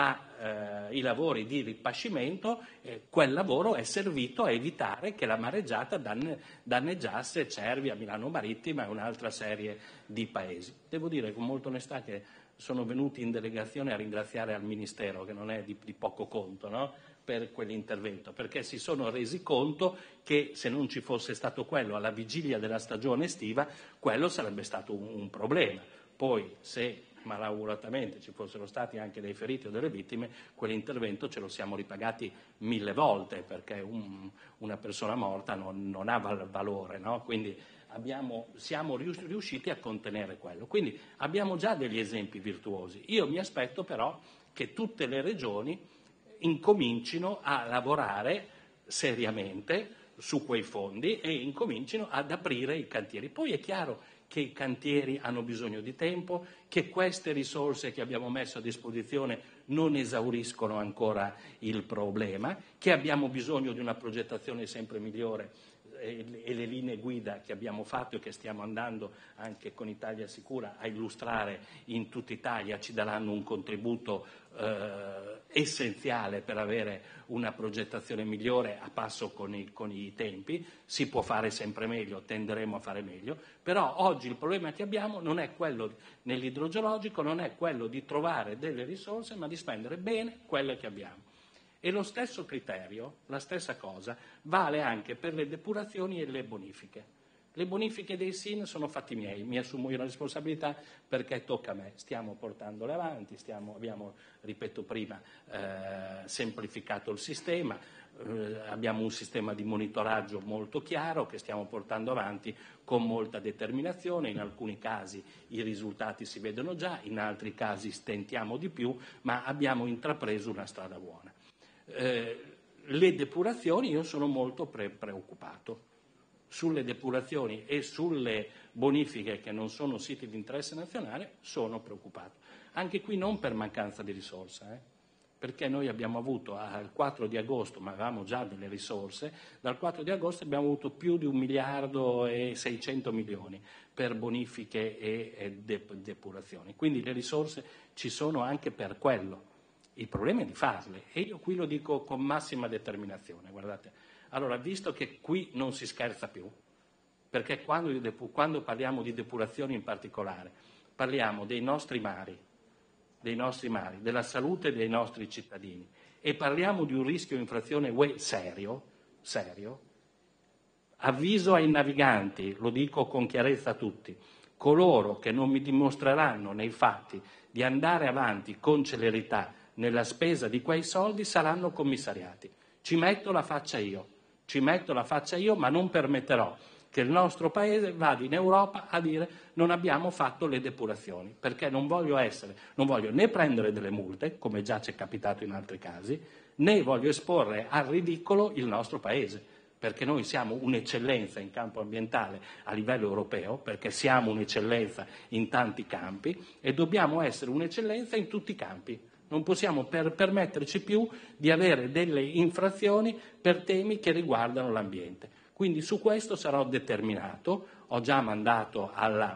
la, eh, i lavori di ripascimento, eh, quel lavoro è servito a evitare che la mareggiata danne, danneggiasse Cervia, Milano Marittima e un'altra serie di paesi. Devo dire con molta onestà che sono venuti in delegazione a ringraziare al Ministero, che non è di, di poco conto, no? Per quell'intervento, perché si sono resi conto che se non ci fosse stato quello alla vigilia della stagione estiva, quello sarebbe stato un, un problema. Poi se malauguratamente ci fossero stati anche dei feriti o delle vittime, quell'intervento ce lo siamo ripagati mille volte, perché un, una persona morta non, non ha val- valore, no? Quindi abbiamo, siamo riusciti a contenere quello. Quindi abbiamo già degli esempi virtuosi. Io mi aspetto però che tutte le regioni incomincino a lavorare seriamente su quei fondi e incomincino ad aprire i cantieri. Poi è chiaro che i cantieri hanno bisogno di tempo, che queste risorse che abbiamo messo a disposizione non esauriscono ancora il problema, che abbiamo bisogno di una progettazione sempre migliore e le linee guida che abbiamo fatto e che stiamo andando anche con Italia Sicura a illustrare in tutta Italia ci daranno un contributo eh, essenziale per avere una progettazione migliore a passo con i, con i tempi. Si può fare sempre meglio, tenderemo a fare meglio, però oggi il problema che abbiamo non è quello nell'idrogeologico, non è quello di trovare delle risorse, ma di spendere bene quelle che abbiamo. E lo stesso criterio, la stessa cosa, vale anche per le depurazioni e le bonifiche. Le bonifiche dei S I N sono fatti miei, mi assumo io la responsabilità perché tocca a me. Stiamo portandole avanti, stiamo, abbiamo, ripeto prima, eh, semplificato il sistema, eh, abbiamo un sistema di monitoraggio molto chiaro che stiamo portando avanti con molta determinazione. In alcuni casi i risultati si vedono già, in altri casi stentiamo di più, ma abbiamo intrapreso una strada buona. Eh, le depurazioni, io sono molto pre- preoccupato sulle depurazioni e sulle bonifiche che non sono siti di interesse nazionale, sono preoccupato. Anche qui non per mancanza di risorse, eh, perché noi abbiamo avuto al quattro di agosto, ma avevamo già delle risorse, dal quattro di agosto abbiamo avuto più di un miliardo e seicento milioni per bonifiche e, e de- depurazioni. Quindi le risorse ci sono anche per quello. Il problema è di farle e io qui lo dico con massima determinazione. Guardate, allora, visto che qui non si scherza più, perché quando, quando parliamo di depurazioni in particolare, parliamo dei nostri mari, dei nostri mari, della salute dei nostri cittadini e parliamo di un rischio di infrazione U E serio, serio, avviso ai naviganti, lo dico con chiarezza a tutti, coloro che non mi dimostreranno nei fatti di andare avanti con celerità nella spesa di quei soldi saranno commissariati. Ci metto la faccia io, ci metto la faccia io, ma non permetterò che il nostro Paese vada in Europa a dire non abbiamo fatto le depurazioni, perché non voglio essere, non voglio né prendere delle multe, come già ci è capitato in altri casi, né voglio esporre al ridicolo il nostro Paese, perché noi siamo un'eccellenza in campo ambientale a livello europeo, perché siamo un'eccellenza in tanti campi e dobbiamo essere un'eccellenza in tutti i campi. Non possiamo per, permetterci più di avere delle infrazioni per temi che riguardano l'ambiente. Quindi su questo sarò determinato. Ho già mandato, alla,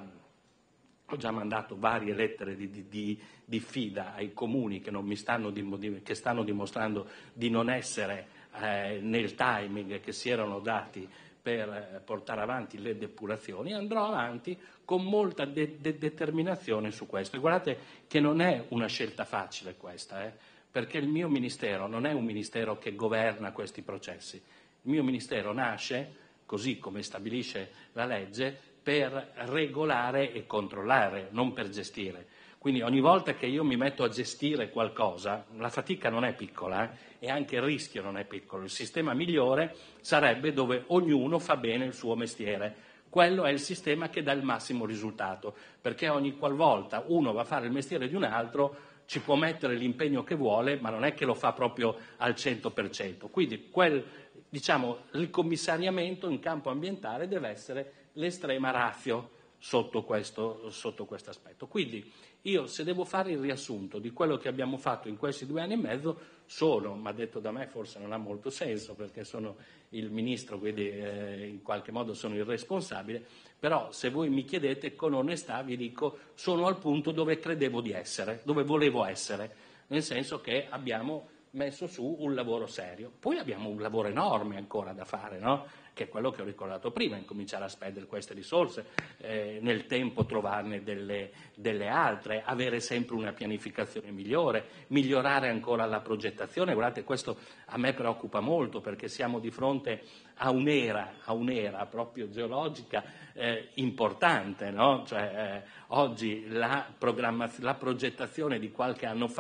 ho già mandato varie lettere di, di, di, di fida ai comuni che, non mi stanno, che stanno dimostrando di non essere eh, nel timing che si erano dati per portare avanti le depurazioni. Andrò avanti con molta de- de- determinazione su questo. E guardate che non è una scelta facile questa, eh, perché il mio ministero non è un ministero che governa questi processi. Il mio ministero nasce, così come stabilisce la legge, per regolare e controllare, non per gestire. Quindi ogni volta che io mi metto a gestire qualcosa, la fatica non è piccola, eh? E anche il rischio non è piccolo. Il sistema migliore sarebbe dove ognuno fa bene il suo mestiere. Quello è il sistema che dà il massimo risultato, perché ogni qualvolta uno va a fare il mestiere di un altro ci può mettere l'impegno che vuole, ma non è che lo fa proprio al cento per cento. Quindi quel, diciamo, il commissariamento in campo ambientale deve essere l'estrema ratio sotto questo, sotto questo aspetto. Quindi io, se devo fare il riassunto di quello che abbiamo fatto in questi due anni e mezzo, sono, ma detto da me forse non ha molto senso perché sono il ministro, quindi eh, in qualche modo sono il responsabile, però se voi mi chiedete con onestà vi dico sono al punto dove credevo di essere, dove volevo essere, nel senso che abbiamo messo su un lavoro serio. Poi abbiamo un lavoro enorme ancora da fare, no? Che è quello che ho ricordato prima, incominciare a spendere queste risorse, eh, nel tempo trovarne delle, delle altre, avere sempre una pianificazione migliore, migliorare ancora la progettazione. Guardate, questo a me preoccupa molto perché siamo di fronte a un'era, a un'era proprio geologica eh, importante, no? Cioè, eh, oggi la, programma- la progettazione di qualche anno fa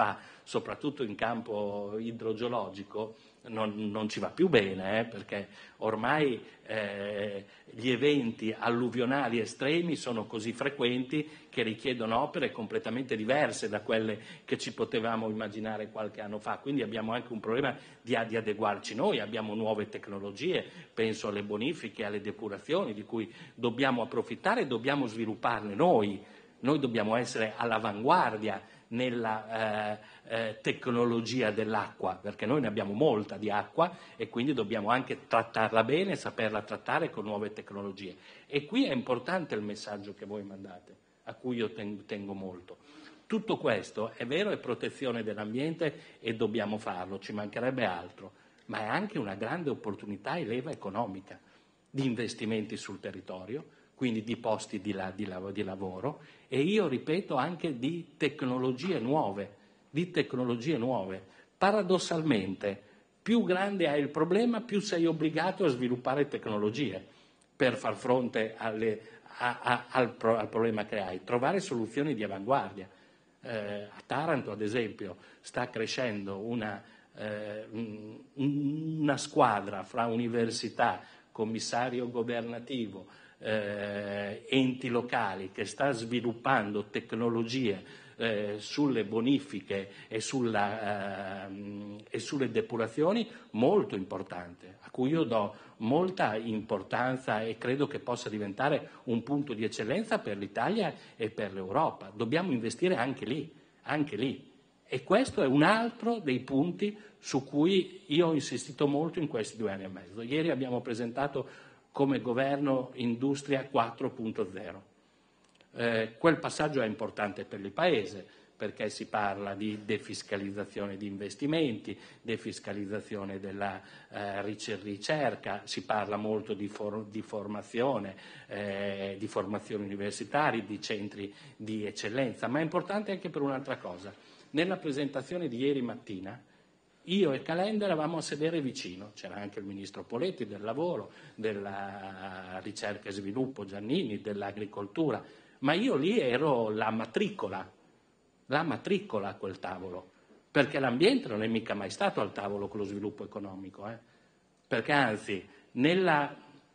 soprattutto in campo idrogeologico, non, non ci va più bene, eh, perché ormai eh, gli eventi alluvionali estremi sono così frequenti che richiedono opere completamente diverse da quelle che ci potevamo immaginare qualche anno fa, quindi abbiamo anche un problema di, di adeguarci noi, abbiamo nuove tecnologie, penso alle bonifiche, alle depurazioni di cui dobbiamo approfittare e dobbiamo svilupparle noi, noi dobbiamo essere all'avanguardia nella eh, eh, tecnologia dell'acqua, perché noi ne abbiamo molta di acqua e quindi dobbiamo anche trattarla bene, saperla trattare con nuove tecnologie. E qui è importante il messaggio che voi mandate, a cui io tengo, tengo molto. Tutto questo è vero, è protezione dell'ambiente e dobbiamo farlo, ci mancherebbe altro, ma è anche una grande opportunità e leva economica di investimenti sul territorio, quindi di posti di, la, di, la, di lavoro, e io ripeto anche di tecnologie nuove, di tecnologie nuove. Paradossalmente, più grande hai il problema, più sei obbligato a sviluppare tecnologie per far fronte alle, a, a, al, pro, al problema che hai, trovare soluzioni di avanguardia. Eh, a Taranto, ad esempio, sta crescendo una, eh, una squadra fra università, commissario governativo, Eh, enti locali, che sta sviluppando tecnologie eh, sulle bonifiche e, sulla, eh, e sulle depurazioni molto importante, a cui io do molta importanza e credo che possa diventare un punto di eccellenza per l'Italia e per l'Europa. Dobbiamo investire anche lì, anche lì. E questo è un altro dei punti su cui io ho insistito molto in questi due anni e mezzo. Ieri abbiamo presentato come governo Industria quattro punto zero. Eh, quel passaggio è importante per il Paese perché si parla di defiscalizzazione di investimenti, defiscalizzazione della eh, ricerca, si parla molto di, for- di formazione, eh, di formazione universitaria, di centri di eccellenza, ma è importante anche per un'altra cosa. Nella presentazione di ieri mattina io e Calenda eravamo a sedere vicino, c'era anche il ministro Poletti del lavoro, della ricerca e sviluppo Giannini, dell'agricoltura, ma io lì ero la matricola, la matricola a quel tavolo, perché l'ambiente non è mica mai stato al tavolo con lo sviluppo economico, eh? Perché anzi, nella,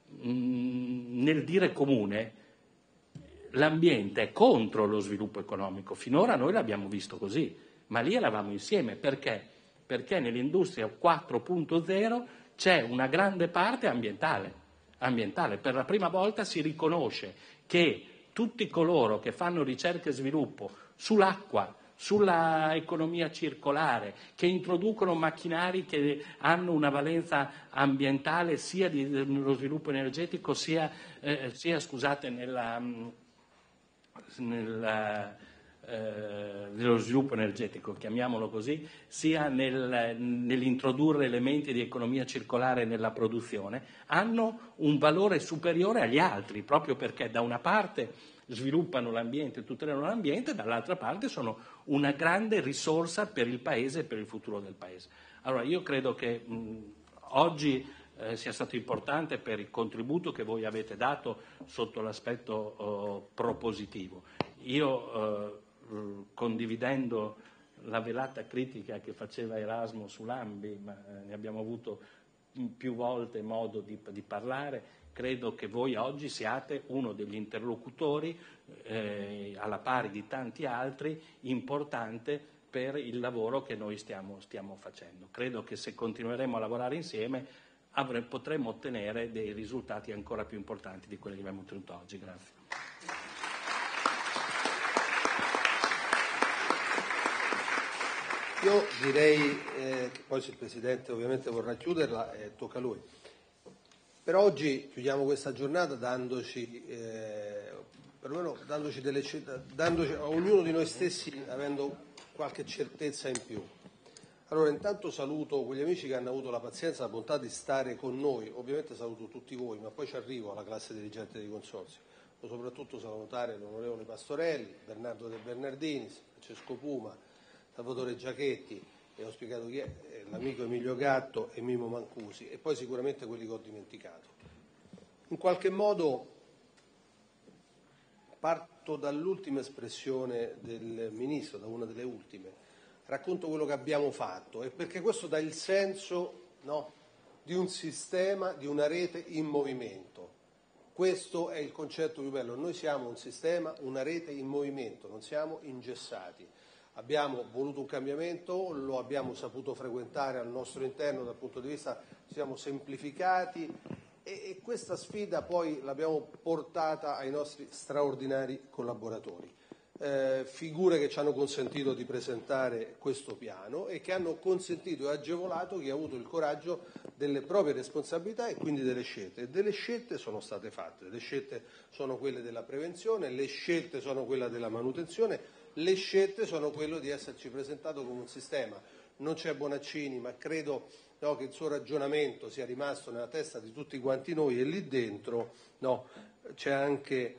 mh, nel dire comune, l'ambiente è contro lo sviluppo economico, finora noi l'abbiamo visto così, ma lì eravamo insieme, perché? Perché nell'industria quattro punto zero c'è una grande parte ambientale. ambientale. Per la prima volta si riconosce che tutti coloro che fanno ricerca e sviluppo sull'acqua, sulla economia circolare, che introducono macchinari che hanno una valenza ambientale sia di, nello sviluppo energetico sia, eh, sia scusate, nella, nella Eh, dello sviluppo energetico, chiamiamolo così, sia nel, nell'introdurre elementi di economia circolare nella produzione, hanno un valore superiore agli altri, proprio perché da una parte sviluppano l'ambiente, tutelano l'ambiente, dall'altra parte sono una grande risorsa per il Paese e per il futuro del Paese. Allora io credo che mh, oggi eh, sia stato importante per il contributo che voi avete dato sotto l'aspetto oh, propositivo. Io eh, condividendo la velata critica che faceva Erasmo sull'Ambi, ma ne abbiamo avuto più volte modo di, di parlare, credo che voi oggi siate uno degli interlocutori, eh, alla pari di tanti altri, importante per il lavoro che noi stiamo, stiamo facendo. Credo che se continueremo a lavorare insieme avre, potremo ottenere dei risultati ancora più importanti di quelli che abbiamo ottenuto oggi. Grazie. Io direi eh, che poi se il Presidente ovviamente vorrà chiuderla, eh, tocca a lui. Per oggi chiudiamo questa giornata dandoci, eh, perlomeno dandoci delle, dandoci a ognuno di noi stessi avendo qualche certezza in più. Allora intanto saluto quegli amici che hanno avuto la pazienza e la bontà di stare con noi, ovviamente saluto tutti voi, ma poi ci arrivo alla classe dirigente di consorzio. Devo soprattutto salutare l'onorevole Pastorelli, Bernardo De Bernardinis, Francesco Puma, Salvatore Giachetti, e ho spiegato chi è, l'amico Emilio Gatto e Mimo Mancusi, e poi sicuramente quelli che ho dimenticato. In qualche modo parto dall'ultima espressione del Ministro, da una delle ultime. racconto quello che abbiamo fatto, e perché questo dà il senso, no, di un sistema, di una rete in movimento. Questo è il concetto più bello. Noi siamo un sistema, una rete in movimento, non siamo ingessati. Abbiamo voluto un cambiamento, lo abbiamo saputo frequentare al nostro interno dal punto di vista, ci siamo semplificati e, e questa sfida poi l'abbiamo portata ai nostri straordinari collaboratori. Eh, figure che ci hanno consentito di presentare questo piano e che hanno consentito e agevolato chi ha avuto il coraggio delle proprie responsabilità e quindi delle scelte. E delle scelte sono state fatte, le scelte sono quelle della prevenzione, le scelte sono quelle della manutenzione, le scelte sono quelle di esserci presentato come un sistema. Non c'è Bonaccini, ma credo, no, che il suo ragionamento sia rimasto nella testa di tutti quanti noi, e lì dentro, no, c'è anche,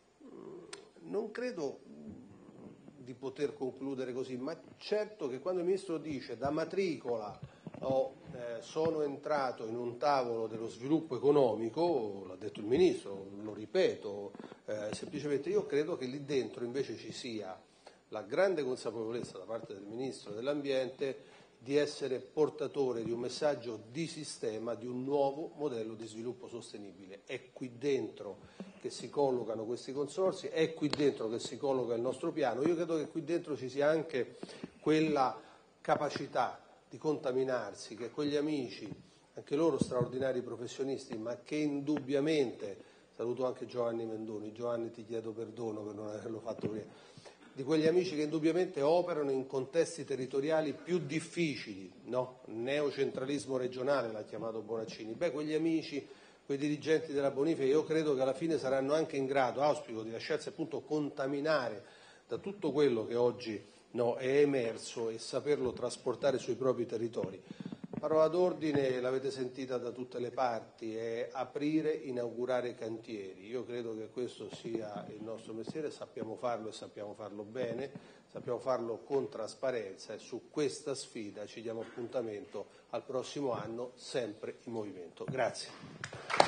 non credo di poter concludere così, ma certo che quando il Ministro dice da matricola oh, eh, sono entrato in un tavolo dello sviluppo economico, l'ha detto il Ministro, lo ripeto, eh, semplicemente io credo che lì dentro invece ci sia la grande consapevolezza da parte del Ministro dell'Ambiente di essere portatore di un messaggio di sistema, di un nuovo modello di sviluppo sostenibile. È qui dentro che si collocano questi consorzi, è qui dentro che si colloca il nostro piano. Io credo che qui dentro ci sia anche quella capacità di contaminarsi, che quegli amici, anche loro straordinari professionisti, ma che indubbiamente, saluto anche Giovanni Mendoni, Giovanni ti chiedo perdono per non averlo fatto prima, di quegli amici che indubbiamente operano in contesti territoriali più difficili, no? Neocentralismo regionale l'ha chiamato Bonaccini, beh quegli amici, quei dirigenti della bonifica, io credo che alla fine saranno anche in grado, auspico, di lasciarsi appunto contaminare da tutto quello che oggi, no, è emerso e saperlo trasportare sui propri territori. Parola d'ordine, l'avete sentita da tutte le parti, è aprire, inaugurare cantieri. Io credo che questo sia il nostro mestiere, sappiamo farlo e sappiamo farlo bene, sappiamo farlo con trasparenza, e su questa sfida ci diamo appuntamento al prossimo anno, sempre in movimento. Grazie.